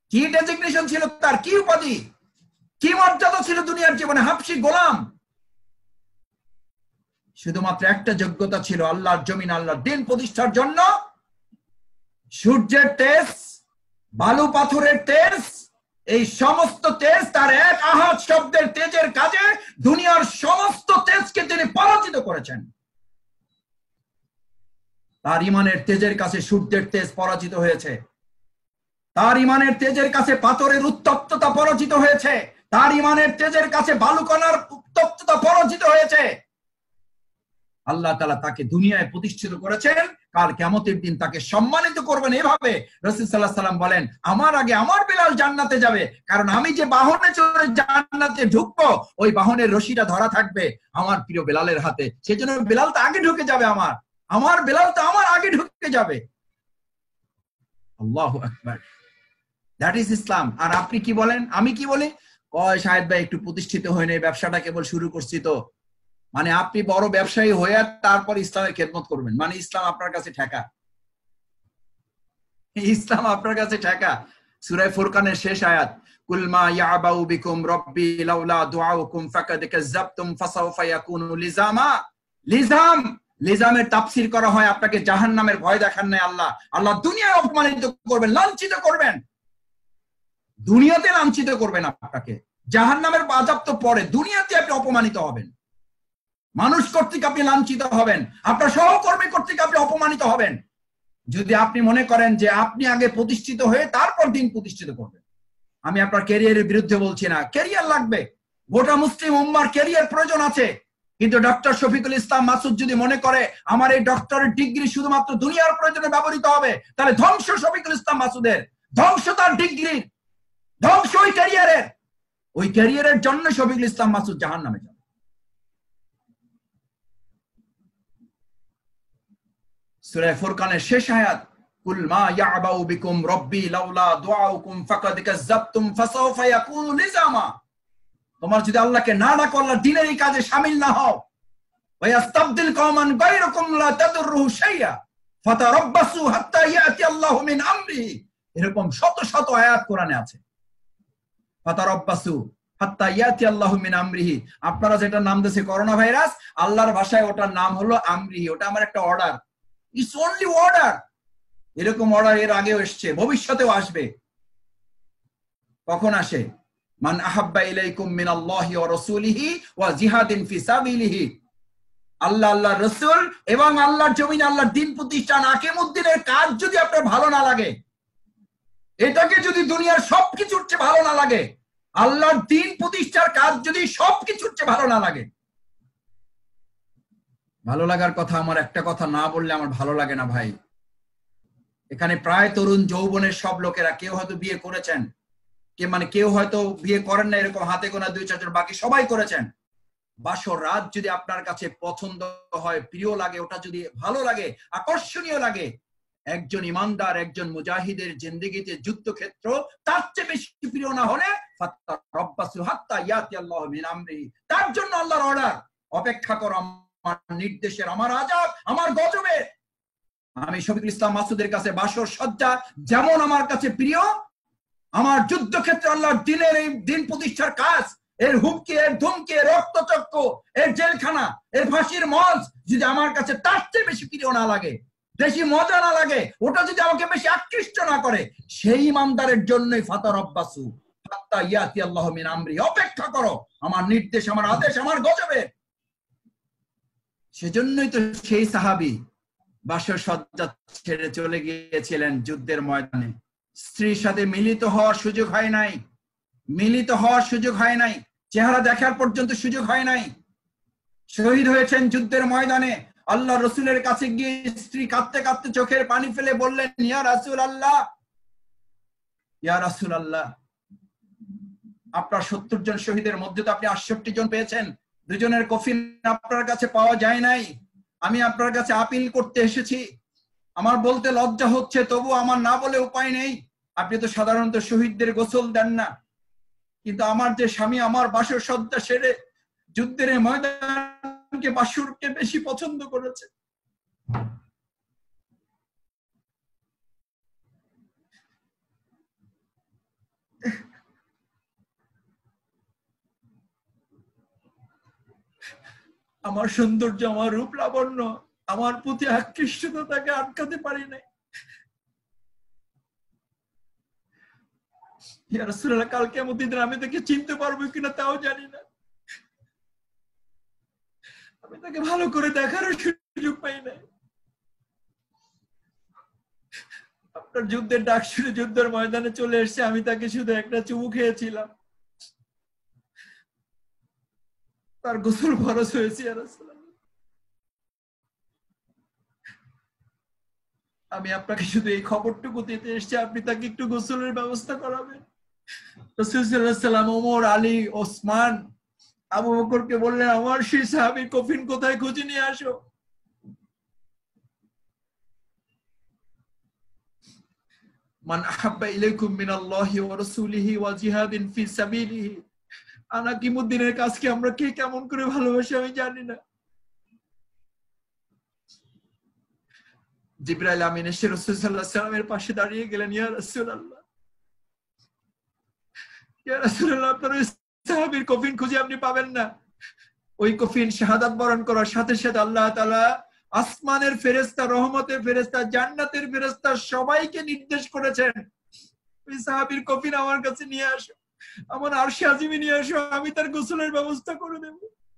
কি ডেজিগনেশন ছিল তার, কি উপাধি, কি মর্যাদা ছিল দুনিয়ার জীবনে? হাবশি গোলাম। শুধুমাত্র একটা যোগ্যতা ছিল, আল্লাহর জমিন, আল্লাহর দিন প্রতিষ্ঠার জন্য সূর্যের তেজ, বালু পাথরের তেজ, এই সমস্ত তেজ তার এক আহাত শব্দের তেজের কাজে দুনিয়ার সমস্ত তেজকে তিনি পরাজিত করেছেন। তার ইমানের তেজের কাছে সূর্যের তেজ পরাজিত হয়েছে, তার ইমানের তেজের কাছে পাথরের উত্তপ্ততা পরাজিত হয়েছে, তার ইমানের তেজের কাছে বালুকণার উত্তপ্ততা পরাজিত হয়েছে। আল্লাহ তাআলা তাকে দুনিয়ায় প্রতিষ্ঠিত করেছেন, কাল কিয়ামতের দিন তাকে সম্মানিত করবেন এভাবে। রাসূল সাল্লাল্লাহু আলাইহি ওয়াসাল্লাম বলেন, আমার আগে আমার বিলাল জান্নাতে যাবে, কারণ আমি যে বাহনে চড়ে জান্নাতে ঢুকবো ওই বাহনের রশিটা ধরা থাকবে আমার প্রিয় বিলালের হাতে, সেজন্য বিলাল তো আগে ঢুকে যাবে, আমার আমার বিলাল তো আমার আগে ঢুকে যাবে। আল্লাহু আকবার, দ্যাট ইজ ইসলাম। আর আপনি কি বলেন, আমি কি বলি, কয় শাহেদ ভাই একটু প্রতিষ্ঠিত হয়নি, ব্যবসাটা কেবল শুরু করছি তো। মানে আপনি বড় ব্যবসায়ী হয়ে তারপর ইসলামের খেদমত করবেন, মানে ইসলাম আপনার কাছে ঠেকা, ইসলাম আপনার কাছে ঠেকা। সূরা ফুরকানের শেষ আয়াত, কুল মা ইয়াবাউ বিকুম রাব্বি লাউলা দুআউকুম ফাকাদ কাযাবতুম ফাসাউফা ইয়াকুনু লিজামা। লিজাম, লিজামের তাফসীর করা হয় আপনাকে জাহান্নামের ভয় দেখান নাই আল্লাহ, আল্লাহ দুনিয়ায় অপমানিত করবেন, লাঞ্ছিত করবেন, দুনিয়াতে লাঞ্ছিত করবেন আপনাকে। জাহান্নামের আযাব তো পরে, দুনিয়াতে আপনি অপমানিত হবেন, মানুষ কর্তৃক আপনি লাঞ্ছিত হবেন, আপনার সহকর্মী কর্তৃক আপনি অপমানিত হবেন। যদি আপনি মনে করেন যে আপনি আগে প্রতিষ্ঠিত হয়ে তারপর দিন প্রতিষ্ঠিত করবেন, আমি আপনার ক্যারিয়ারের বিরুদ্ধে বলছি না, ক্যারিয়ার লাগবে, গোটা মুসলিম উম্মার ক্যারিয়ার প্রয়োজন আছে। কিন্তু ডক্টর শফিকুল ইসলাম মাসুদ যদি মনে করে আমার এই ডক্টরের ডিগ্রি শুধুমাত্র দুনিয়ার প্রয়োজনে ব্যবহৃত হবে, তাহলে ধ্বংস শফিকুল ইসলাম মাসুদের, ধ্বংস তার ডিগ্রির, ধ্বংস ওই ক্যারিয়ারের, ওই ক্যারিয়ারের জন্য শফিকুল ইসলাম মাসুদ জাহান্নামে যাবে। সূরা ফুরকানের শেষ আয়াত, কুল মা ইয়াবাউ বিকুম রাব্বি লাউলা দুআউকুম ফাকাদ কাযাবতুম ফাসাউফা ইয়াকুনু লিজামা। তোমার যদি আল্লাহকে না ডাকো, আল্লাহর দ্বীনের এই কাজে শামিল না হও, ওয়া ইস্তাবদিল কওমান গায়রাকুম লা তাদুররুহু শাইয়া ফাতারাব্বাসু হাত্তা ইয়াতি আল্লাহু মিন আমরিহি। এরকম শত শত আয়াত কোরআনে আছে, ফাতারাব্বাসু হাত্তা ইয়াতি আল্লাহু মিন আমরিহি। আপনারা যেটা নাম দিয়েছে করোনা ভাইরাস, আল্লাহর ভাষায় ওটার নাম হলো আমরিহি, ওটা আমার একটা অর্ডার, ইটস অনলি অর্ডার। এরকম অর্ডার এর আগেও এসছে, ভবিষ্যতেও আসবে। কখন আসে? মান আহাব্বা ইলাইকুম মিনাল্লাহি ওয়া রাসূলিহি ওয়া জিহাদিন ফি সাবিলিহি। আল্লাহ, আল্লাহর রাসূল এবং আল্লাহর জমিনে আল্লাহর দ্বীন প্রতিষ্ঠান আকিমুদ্দিনের কাজ যদি আপনার ভালো না লাগে, এটাকে যদি দুনিয়ার সবকিছুর চেয়ে ভালো না লাগে, আল্লাহর দ্বীন প্রতিষ্ঠার কাজ যদি সবকিছুর চেয়ে ভালো না লাগে, ভালো লাগার কথা আমার একটা কথা না বললে আমার ভালো লাগে না ভাই। এখানে প্রায় তরুণ যৌবনের সব লোকেরা, কেউ হয়তো বিয়ে করেছেন, কে মানে কেউ হয়তো বিয়ে করেন না, এরকম হাতে গোনা দুই চারজন, বাকি সবাই করেছেন। বাসর রাত যদি আপনার কাছে পছন্দ হয়, প্রিয় লাগে, ওটা যদি ভালো লাগে, আকর্ষণীয় লাগে, একজন ইমানদার, একজন মুজাহিদের জিন্দেগিতে যুদ্ধক্ষেত্র তার চেয়ে বেশি প্রিয় না হলে ফাতারাব্বাসু হাত্তা ইয়াতি আল্লাহু মিন আমরিহি। তার জন্য আল্লাহর অর্ডার, অপেক্ষা করো আমার নির্দেশের, আমার আযাব, আমার গজবে। আমি শফিকুল ইসলাম মাসুদের কাছে বাসর সজ্জা যেমন আমার কাছে প্রিয়, আমার যুদ্ধক্ষেত্রে আল্লাহর দ্বীনের এই দ্বীন প্রতিষ্ঠার কাজ, এর হুমকি, এর ধমকি, এর রক্তচক্র, এর জেলখানা, এর ফাঁসির মঞ্চ যদি আমার কাছে তার চেয়ে বেশি প্রিয় না লাগে, বেশি মজা না লাগে, ওটা যদি আমাকে বেশি আকৃষ্ট না করে, সেই ইমানদারের জন্যই ফাতারাব্বাসু হাত্তা ইয়াতি আল্লাহু মিন আমরি, অপেক্ষা করো আমার নির্দেশ, আমার আদেশ, আমার গজবে। সেজন্যই তো সেই সাহাবী বাসর সজ্জা ছেড়ে চলে গিয়েছিলেন যুদ্ধের ময়দানে। স্ত্রীর সাথে মিলিত হওয়ার সুযোগ হয় নাই, মিলিত হওয়ার সুযোগ হয় নাই, চেহারা দেখার পর্যন্ত সুযোগ হয় নাই। শহীদ হয়েছেন যুদ্ধের ময়দানে। আল্লাহ রসুলের কাছে গিয়ে স্ত্রী কাঁদতে কাঁদতে চোখের পানি ফেলে বললেন, ইয়া রাসূলুল্লাহ, ইয়া রাসূলুল্লাহ, আপনার সত্তর জন শহীদের মধ্যে তো আপনি আটষট্টি জন পেয়েছেন, দুজনের কফিন আপনার কাছে পাওয়া যায় নাই। আমি আপনার কাছে আপিল করতে এসেছি, আমার বলতে লজ্জা হচ্ছে, তবু আমার না বলে উপায় নেই। আপনি তো সাধারণত শহীদদের গোসল দেন না, কিন্তু আমার যে স্বামী আমার বাসর সজ্জা সেরে যুদ্ধের ময়দানকে, বাসরকে বেশি পছন্দ করেছে। আমার সৌন্দর্য, আমার রূপ লাবণ্য, আমার প্রতি আকৃষ্টতা তাকে আটকাতে পারি নাই। ইয়া রাসূলুল্লাহ, কাল কিয়ামতের দিন আমি তাকে চিনতে পারবো কিনা তাও জানি না। আমি তাকে ভালো করে দেখারও সুযোগ পাই নাই। আপনার যুদ্ধের ডাক শুনে যুদ্ধের ময়দানে চলে এসেছে, আমি তাকে শুধু একটা চুমু খেয়েছিলাম, তার গোসল ফরজ হয়েছে। ইয়া রাসূলুল্লাহ, আমি আপনাকে শুধু এই খবরটুকু দিতে এসেছি, আপনি তাকে একটু গোসলের ব্যবস্থা করাবেন। রাসূল সাল্লাল্লাহু আলাইহি ওয়াসাল্লাম ওমর, আলী, ওসমান, আবু বকরকে বললেন, আমার সেই সাহাবীর কফিন কোথায়, খুঁজে নিয়ে আসো। মান আহাব্বা ইলাইকুম মিনাল্লাহি ওয়া রাসূলিহি ওয়া জিহাদিন ফি সাবিলিহি। আনা কিমুদ্দিনের কাজকে আমরা কে কেমন করে ভালোবাসি আমি জানি না। জিবরাইল আমিন এসে রাসূল সাল্লাল্লাহু আলাইহি ওয়াসাল্লামের পাশে দাঁড়িয়ে গেলেন, ইয়া রাসূলুল্লাহ, ইয়া রাসূলুল্লাহ, আপনার ওই সাহাবীর কফিন খুঁজে আপনি পাবেন না। ওই কফিন শাহাদাত বরণ করার সাথে সাথে আল্লাহ তাআলা আসমানের ফেরেশতা, রহমতের ফেরেশতা, জান্নাতের ফেরেশতা সবাইকে নির্দেশ করেছেন, ওই সাহাবীর কফিন আমার কাছে নিয়ে আসো, আমার আরশে আজিমে নিয়ে আসো, আমি তার গোসলের ব্যবস্থা করে দেব।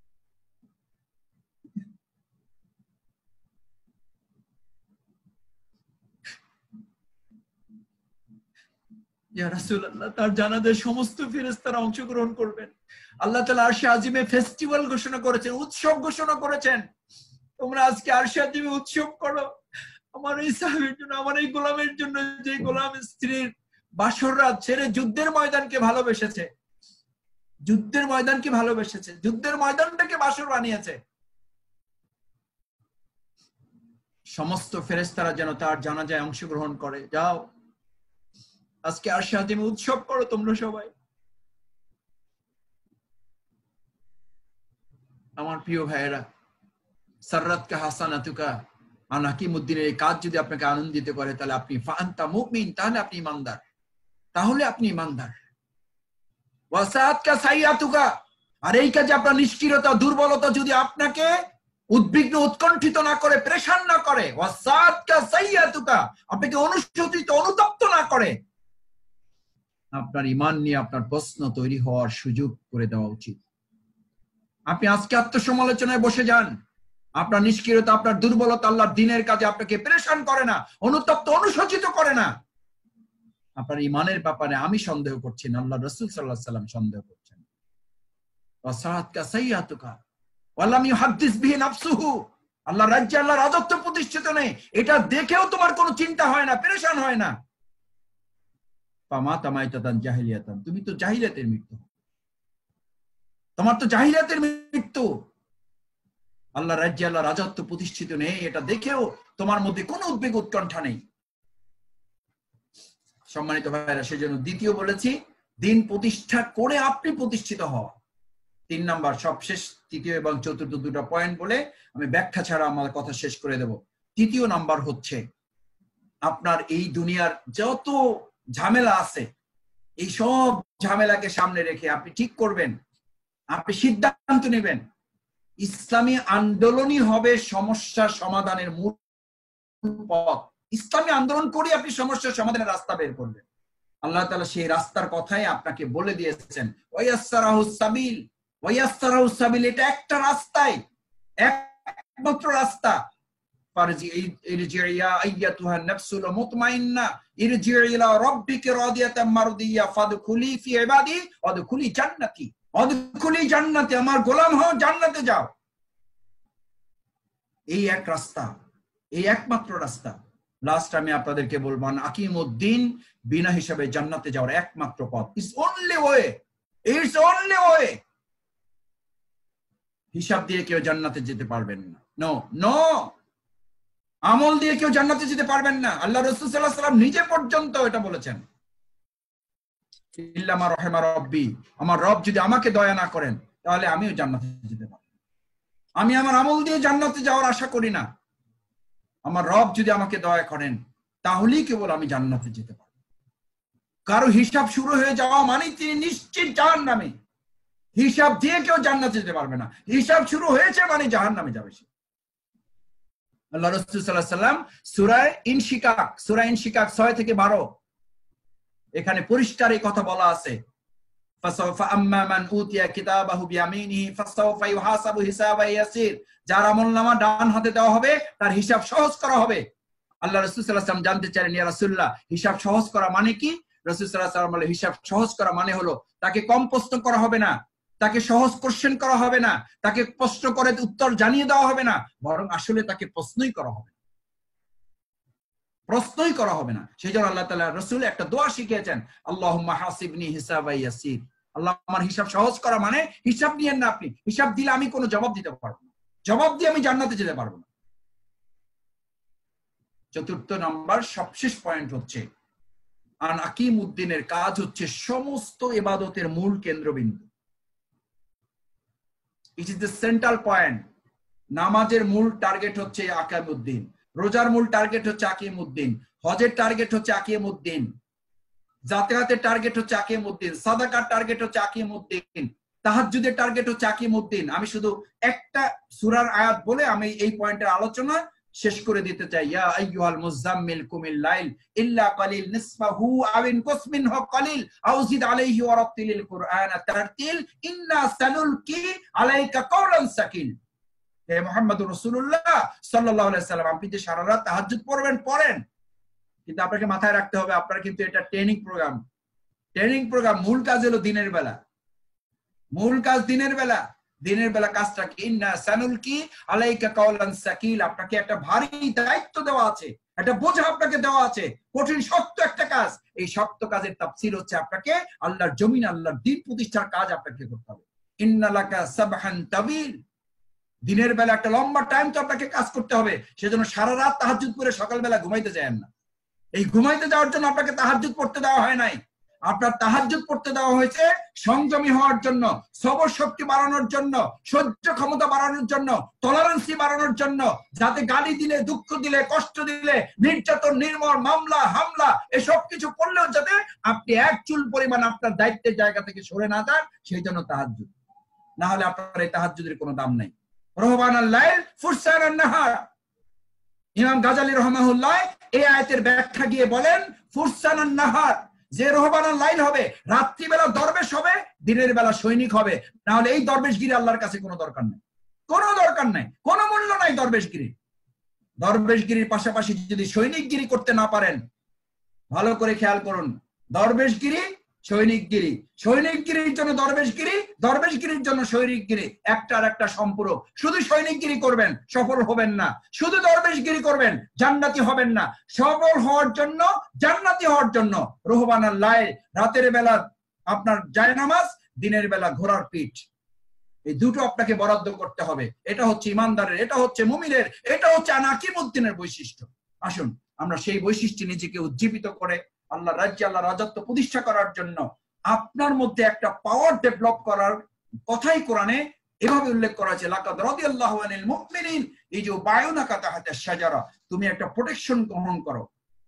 ইয়া রাসূলুল্লাহ, তার জানাজায় সমস্ত ফেরেশতারা অংশগ্রহণ করবেন। আল্লাহ তাআলা আরশে আজিমে ফেস্টিভ্যাল ঘোষণা করেছেন, উৎসব ঘোষণা করেছেন, তোমরা আজকে আরশে আজিমে উৎসব করো আমার এই সাহাবীর জন্য, আমার এই গোলামের জন্য, যে গোলাম স্ত্রীর বাসর রাত ছেড়ে যুদ্ধের ময়দানকে ভালোবেসেছে, যুদ্ধের ময়দানকে ভালোবেসেছে, যুদ্ধের ময়দানটাকে বাসর বানিয়েছে। সমস্ত ফেরেশতারা যেন তার জানাজায় অংশগ্রহণ করে। যাও আজকে আরশে আজিমে উৎসব করো তোমরা সবাই। আমার প্রিয় ভাইয়েরা, সাররাতকা হাসানাতুকা, আন হাকিমউদ্দিনের এই কাজ যদি আপনাকে আনন্দিত করে, তাহলে আপনি ফাআনতা মুমিন, তাহলে আপনি ঈমানদার, তাহলে আপনি ঈমানদার। ওয়াসাআতকা সাইয়াতুকা, আর এই কাজে আপনার নিষ্ক্রিয়তা, দুর্বলতা যদি আপনাকে উদ্বিগ্ন, উৎকণ্ঠিত না করে, প্রেশান না করে, ওয়াসাআতকা সাইয়াতুকা, আপনাকে অনুশোচিত, অনুতপ্ত না করে, আপনার ঈমান নিয়ে আপনার প্রশ্ন তৈরি হওয়ার সুযোগ করে দেওয়া উচিত। আপনি আজকে আত্মসমালোচনায় বসে যান, আপনার নিষ্ক্রিয়তা, আপনার দুর্বলতা আল্লাহর দ্বীনের কাজে আপনাকে পেরেশান করে না, অনুতপ্ত, অনুশোচিত করে না। আপনার ঈমানের ব্যাপারে আমি সন্দেহ করছি না, আল্লাহ রাসূল সাল্লাল্লাহু আলাইহি ওয়াসাল্লাম সন্দেহ করছেন। ওয়াসাআতকা সাইয়াতুকা ওয়ালাম ইউহাদ্দিস বিহি নাফসুহু, আল্লাহর রাজ্যে, আল্লাহর রাজত্ব প্রতিষ্ঠিত নেই, এটা দেখেও তোমার কোনো চিন্তা হয় না, পেরেশান হয় না। ফামাতা মাইতাতান জাহিলিয়াতান, তুমি তো জাহিলিয়াতের মৃত্যু, তোমার তো জাহিলিয়াতের মৃত্যু। আল্লাহ রাজ্যে, আল্লাহ রাজত্ব প্রতিষ্ঠিত নেই, এটা দেখেও তোমার মধ্যে কোনো উদ্বেগ, উৎকণ্ঠা নেই। সম্মানিত ভাইরা, সেজন্য দ্বিতীয় বলেছি, দিন প্রতিষ্ঠা করে আপনি প্রতিষ্ঠিত হওয়া। তিন নাম্বার, সবশেষ তৃতীয় এবং চতুর্থ দুটো পয়েন্ট বলে আমি ব্যাখ্যা ছাড়া আমার কথা শেষ করে দেব। তৃতীয় নাম্বার হচ্ছে, আপনার এই দুনিয়ার যত ঝামেলা আছে, এই সব ঝামেলাকে সামনে রেখে আপনি ঠিক করবেন, আপনি সিদ্ধান্ত নেবেন, ইসলামী আন্দোলনই হবে সমস্যা সমাধানের মূল পথ। ইসলামী আন্দোলন করে আপনি সমস্যার সমাধানের রাস্তা বের করবেন। আল্লাহ তাআলা সেই রাস্তার কথাই আপনাকে বলে দিয়েছেন, ওয়ায়াসসারাহুস সাবিল, ওয়ায়াসসারাহুস সাবিল, এটা একটা রাস্তাই, একমাত্র রাস্তা। ফারজি ইরজিয়া আইয়াতুহান নাফসুল মুতমাইন্না ইরজি ইলা রাব্বিকা রাদিয়াতাম মারদিয়া ফাদখুলি ফি ইবাদি ওয়াদখুলি জান্নাতি, ওয়াদখুলি জান্নাতি, আমার গোলাম হও, জান্নাতে যাও। এই এক রাস্তা, এই একমাত্র রাস্তা। লাস্ট আমি আপনাদেরকে বলবো, আকিমউদ্দিন বিনা হিসাবে জান্নাতে যাওয়ার একমাত্র পথ, it's only way, it's only way. হিসাব দিয়ে কেউ জান্নাতে যেতে পারবেন না, নো নো, আমল দিয়ে কেউ জান্নাতে যেতে পারবেন না। আল্লাহ রাসূল সাল্লাল্লাহু আলাইহি ওয়াসাল্লাম নিজে পর্যন্ত এটা বলেছেন, ইল্লা মা রাহিমা রাব্বি, আমার রব যদি আমাকে দয়া না করেন তাহলে আমিও জান্নাতে যেতে পারবো। আমি আমার আমল দিয়ে জান্নাতে যাওয়ার আশা করি না, আমার রব যদি আমাকে দয়া করেন তাহলেই কেবল আমি জান্নাতে যেতে পারবো। কারো হিসাব শুরু হয়ে যাওয়া মানে তিনি নিশ্চিত জাহান্নামে। হিসাব দিয়ে কেউ জান্নাতে যেতে পারবে না। হিসাব শুরু হয়েছে মানে জাহান্নামে যাবে সে। আল্লাহ রাসূল সাল্লাল্লাহু আলাইহি ওয়াসাল্লাম সূরা ইনশিকাক সূরা ইনশিকাক ছয় থেকে বারো এখানে পরিষ্কার এই কথা বলা আছে, ফাসাওফা আম্মা মান উতিয়া কিতাবাহু বিয়ামিনিহি ফাসাওফা ইউহাসাবু হিসাবান ইয়াসির। যার আমলনামা ডান হাতে দেওয়া হবে তার হিসাব সহজ করা হবে। আল্লাহ রাসূল সাল্লাল্লাহু আলাইহি ওয়াসাল্লাম জানতে চাইলেন, ইয়া রাসূলুল্লাহ হিসাব সহজ করা মানে কি? রাসূল সাল্লাল্লাহু আলাইহি ওয়াসাল্লাম বলে, হিসাব সহজ করা মানে হলো তাকে কম প্রশ্ন করা হবে না, তাকে সহজ কোশ্চেন করা হবে না, তাকে প্রশ্ন করে উত্তর জানিয়ে দেওয়া হবে না, বরং আসলে তাকে প্রশ্নই করা হবে প্রশ্নই করা হবে না। সেই জন্য আল্লাহ তাআলা রাসূল একটা দোয়া শিখিয়েছেন, আল্লাহুম্মা হাসিবনি হিসাবান ইয়াসির। আল্লাহ আমার হিসাব সহজ করা মানে হিসাব নিয়েন না আপনি, হিসাব দিলে আমি কোনো জবাব দিতে পারবো না, জবাব দিয়ে আমি জান্নাতে যেতে পারবো না। চতুর্থ নাম্বার সবশেষ পয়েন্ট হচ্ছে, আন আকিমউদ্দিনের কাজ হচ্ছে সমস্ত ইবাদতের মূল কেন্দ্রবিন্দু। It is the central point. নামাজের মূল টার্গেট হচ্ছে আকিমউদ্দিন, রোজার মূল টার্গেট হচ্ছে আকিমউদ্দিন, হজের টার্গেট হচ্ছে আকিমউদ্দিন, যাতায়াতের টার্গেট হচ্ছে আকিমউদ্দিন, সাদাকার টার্গেট হচ্ছে আকিমউদ্দিন, তাহাজ্জুদের টার্গেট হচ্ছে আকিমউদ্দিন। আমি শুধু একটা সূরার আয়াত বলে আমি এই পয়েন্টের আলোচনা শেষ করে দিতে চাই। ইয়া আইয়ুহাল মুযাম্মিল কুমিল লাইল ইল্লা কালিল নিসফাহু আও ইনকুস মিনহু কালিল আও জিদ আলাইহি ওয়া রাত্তিলিল কুরআনা তারতিল ইন্না সানুলকি আলাইকা কাওলান সাকিল। হে মুহাম্মদুর রাসূলুল্লাহ সাল্লাল্লাহু আলাইহি সাল্লাম, আপনি যে সারা রাত তাহাজ্জুদ পড়বেন পড়েন, কিন্তু আপনাকে মাথায় রাখতে হবে আপনার কিন্তু এটা ট্রেনিং প্রোগ্রাম। ট্রেনিং প্রোগ্রাম মূল কাজ হলো দিনের বেলা, মূল কাজ দিনের বেলা। দিনের বেলা কাজটা কি? ইন্না সানুলকি আলাইকা কাওলান সাকিল। আপনাকে একটা ভারী দায়িত্ব দেওয়া আছে, একটা বোঝা আপনাকে দেওয়া আছে, কঠিন শক্ত একটা কাজ। এই শক্ত কাজের তাফসীর হচ্ছে আপনাকে আল্লাহর জমিন, আল্লাহর দ্বীন প্রতিষ্ঠার কাজ আপনাকে করতে হবে। ইন্নালাকা সাবহান তাবিল। দিনের বেলা একটা লম্বা টাইম তো আপনাকে কাজ করতে হবে। সেজন্য সারা রাত তাহাজ্জুদ পড়ে সকালবেলা ঘুমাইতে যান না। এই ঘুমাইতে যাওয়ার জন্য আপনাকে তাহাজ্জুদ পড়তে দেওয়া হয় নাই। আপনার তাহাজ্জুদ পড়তে দেওয়া হয়েছে সংযমী হওয়ার জন্য, সবর শক্তি বাড়ানোর জন্য, সহ্য ক্ষমতা বাড়ানোর জন্য, টলারেন্সি বাড়ানোর জন্য, যাতে গালি দিলে, দুঃখ দিলে, কষ্ট দিলে, নির্যাতন, নির্মম, মামলা, হামলা এসব কিছু করলেও যাতে আপনি এক চুল পরিমাণ আপনার দায়িত্বের জায়গা থেকে সরে না যান, সেই জন্য তাহাজ্জুদ। না হলে আপনার এই তাহাজ্জুদের কোনো দাম নাই। রহবানাল লাইল ফুরসানান নাহার। ইমাম গাজালি রাহমাহুল্লাহ এই আয়াতের ব্যাখ্যা গিয়ে বলেন, ফুরসানান নাহার, যে রহবানাল লাইল হবে, রাত্রিবেলা দরবেশ হবে, দিনের বেলা সৈনিক হবে। না হলে এই দরবেশগিরি আল্লাহর কাছে কোনো দরকার নেই, কোনো দরকার নাই, কোনো মূল্য নাই দরবেশগিরি। দরবেশগিরির পাশাপাশি যদি সৈনিকগিরি করতে না পারেন, ভালো করে খেয়াল করুন, দরবেশগিরি সৈনিকগিরি, সৈনিকগিরির জন্য দরবেশগিরি, দরবেশগিরির জন্য সৈনিকগিরি, একটা আর একটা সম্পূরক। শুধু সৈনিকগিরি করবেন সফল হবেন না, শুধু দরবেশগিরি করবেন জান্নাতি হবেন না। সফল হওয়ার জন্য, জান্নাতি হওয়ার জন্য রহবানাল লাইল, রাতের বেলা আপনার জায়নামাজ, দিনের বেলা ঘোড়ার পিঠ, এই দুটো আপনাকে বরাদ্দ করতে হবে। এটা হচ্ছে ইমানদারের, এটা হচ্ছে মুমিনের, এটা হচ্ছে আন আকিমউদ্দিনের বৈশিষ্ট্য। আসুন আমরা সেই বৈশিষ্ট্যে নিজেকে উজ্জীবিত করে আল্লাহ রাজ্য, আল্লাহ রাজত্ব প্রতিষ্ঠা করার জন্য আপনার মধ্যে একটা পাওয়ার ডেভেলপ করার কথাই কোরআনে এভাবে উল্লেখ করা আছে, লাকাদ রাদিয়াল্লাহু আনিল মুমিনিন ইযুবায়ুনাকা তাহতা শাজারা। তুমি একটা প্রোটেকশন গ্রহণ করো,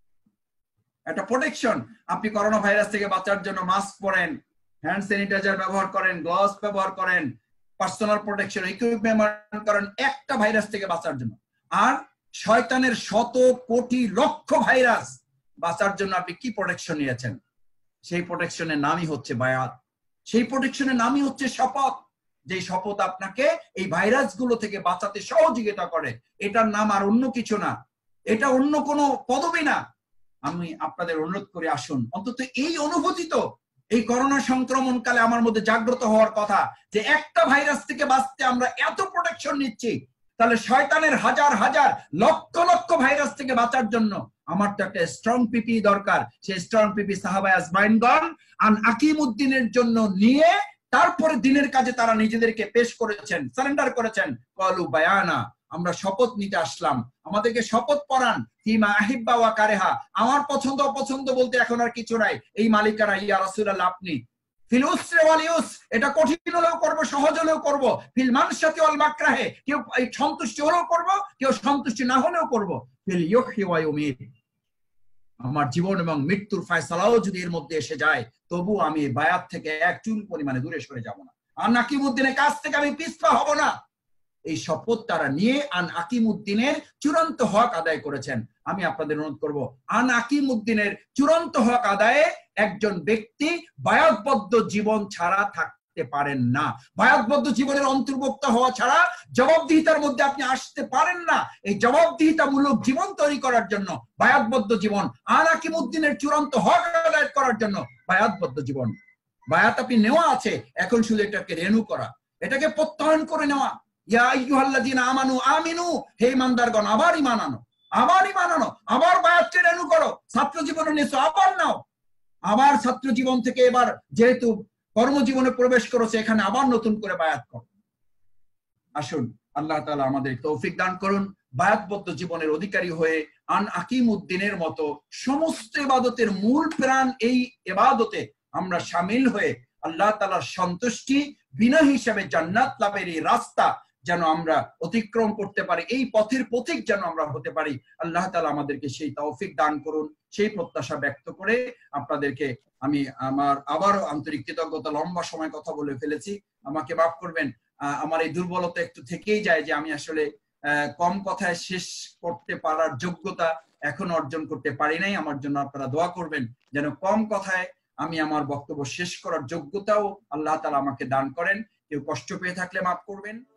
একটা প্রোটেকশন। আপনি করোনা ভাইরাস থেকে বাঁচার জন্য মাস্ক পরেন, হ্যান্ড স্যানিটাইজার ব্যবহার করেন, গ্লাভস ব্যবহার করেন, পার্সোনাল প্রোটেকশন ইকুইপমেন্ট ব্যবহার করেন একটা ভাইরাস থেকে বাঁচার জন্য। আর শয়তানের শত কোটি লক্ষ ভাইরাস বাঁচার জন্য আপনি কি প্রোটেকশন নিয়েছেন? সেই প্রোটেকশনের নামই হচ্ছে বায়াত, সেই প্রোটেকশনের নামই হচ্ছে শপথ। যে শপথ আপনাকে এই ভাইরাস গুলো থেকে বাঁচাতে সহযোগিতা করে। এটার নাম আর অন্য কিছু না, এটা অন্য কোনো পদবি না। আমি আপনাদের অনুরোধ করে আসুন, অন্তত এই অনুভূতি তো এই করোনা সংক্রমণ কালে আমার মধ্যে জাগ্রত হওয়ার কথা, যে একটা ভাইরাস থেকে বাঁচতে আমরা এত প্রোটেকশন নিচ্ছি, তাহলে শয়তানের হাজার হাজার লক্ষ লক্ষ ভাইরাস থেকে বাঁচার জন্য আমার তো একটা স্ট্রং পিপি দরকার। সেই স্ট্রং পিপি সাহাবায়ে আজমাইনগণ আন আকিমউদ্দিনের জন্য নিয়ে তারপরে দিনের কাজে তারা নিজেদেরকে পেশ করেছেন, সারেন্ডার করেছেন। কলু বায়ানা, আমরা শপথ নিতে আসলাম, আমাদেরকে শপথ পড়ান। ফিমা আহিব্বা ওয়া কারেহা, আমার পছন্দ অপছন্দ বলতে এখন আর কিছু নাই। এই মালিকানা, ইয়া রাসূলুল্লাহ আপনি ফিল উসরি ওয়াল ইউস, এটা কঠিন হলেও করব, সহজ হলেও করব। ফিল মানশাতি ওয়াল মাকরাহে, কেউ সন্তুষ্টি হলেও করব, কেউ সন্তুষ্টি না হলেও করব। ফিল ইউহি ওয়া ইউমিত, আমার জীবন এবং মৃত্যুর ফয়সালাও যদি এর মধ্যে এসে যায়, তবু আমি বায়াত থেকে এক চুল পরিমাণে দূরে সরে যাব না। আন আকিমুদ্দিনের কাছ থেকে আমি পিছপা হব না, এই শপথ তারা নিয়ে আন আকিমুদ্দিনের চূড়ান্ত হক আদায় করেছেন। আমি আপনাদের অনুরোধ করব, আন আকিমুদ্দিনের চূড়ান্ত হক আদায়ে একজন ব্যক্তি বায়াতবদ্ধ জীবন ছাড়া থাকতে পারেন না। বায়াতবদ্ধ জীবনের অন্তর্ভুক্ত হওয়া ছাড়া জবাবদিহিতার মধ্যে আপনি আসতে পারেন না। এই জবাবদিহিতামূলক জীবন তৈরি করার জন্য বায়াতবদ্ধ জীবন, আন আকিমুদ্দিনের চূড়ান্ত হক আদায় করার জন্য বায়াতবদ্ধ জীবন। বায়াত আপনি নেওয়া আছে, এখন শুধু এটাকে রেনু করা, এটাকে প্রত্যয়ন করে নেওয়া। ইয়া আইয়ুহাল্লাযীনা আমানু আমিনু, হে ইমানদারগণ আবার ঈমান আনো, আবার ঈমান আনো, আবার বায়াতকে রেনু করো। ছাত্র জীবনে নিয়েছো, আবার নাও, আবার ছাত্র জীবন থেকে এবার যেহেতু কর্মজীবনে প্রবেশ করেছে, এখানে আবার নতুন করে বায়াত করো। আসুন আল্লাহ তাআলা আমাদের তৌফিক দান করুন, বায়াতবদ্ধ জীবনের অধিকারী হয়ে আন আকিমুদ্দিনের মতো সমস্ত ইবাদতের মূল প্রাণ এই ইবাদতে আমরা শামিল হয়ে আল্লাহ তাআলার সন্তুষ্টি বিনা হিসাবে জান্নাত লাভের এই রাস্তা যেন আমরা অতিক্রম করতে পারি, এই পথের পথিক যেন আমরা হতে পারি। আল্লাহ তাআলা আমাদেরকে সেই তৌফিক দান করুন, সেই প্রত্যাশা ব্যক্ত করে আপনাদেরকে আমি আমার আবারও আন্তরিক কৃতজ্ঞতা, লম্বা সময় কথা বলে ফেলেছি, আমাকে মাফ করবেন। আমার এই দুর্বলতা একটু থেকেই যায় যে আমি আসলে কম কথায় শেষ করতে পারার যোগ্যতা এখন অর্জন করতে পারি নাই। আমার জন্য আপনারা দোয়া করবেন যেন কম কথায় আমি আমার বক্তব্য শেষ করার যোগ্যতাও আল্লাহ তাআলা আমাকে দান করেন। কেউ কষ্ট পেয়ে থাকলে মাফ করবেন।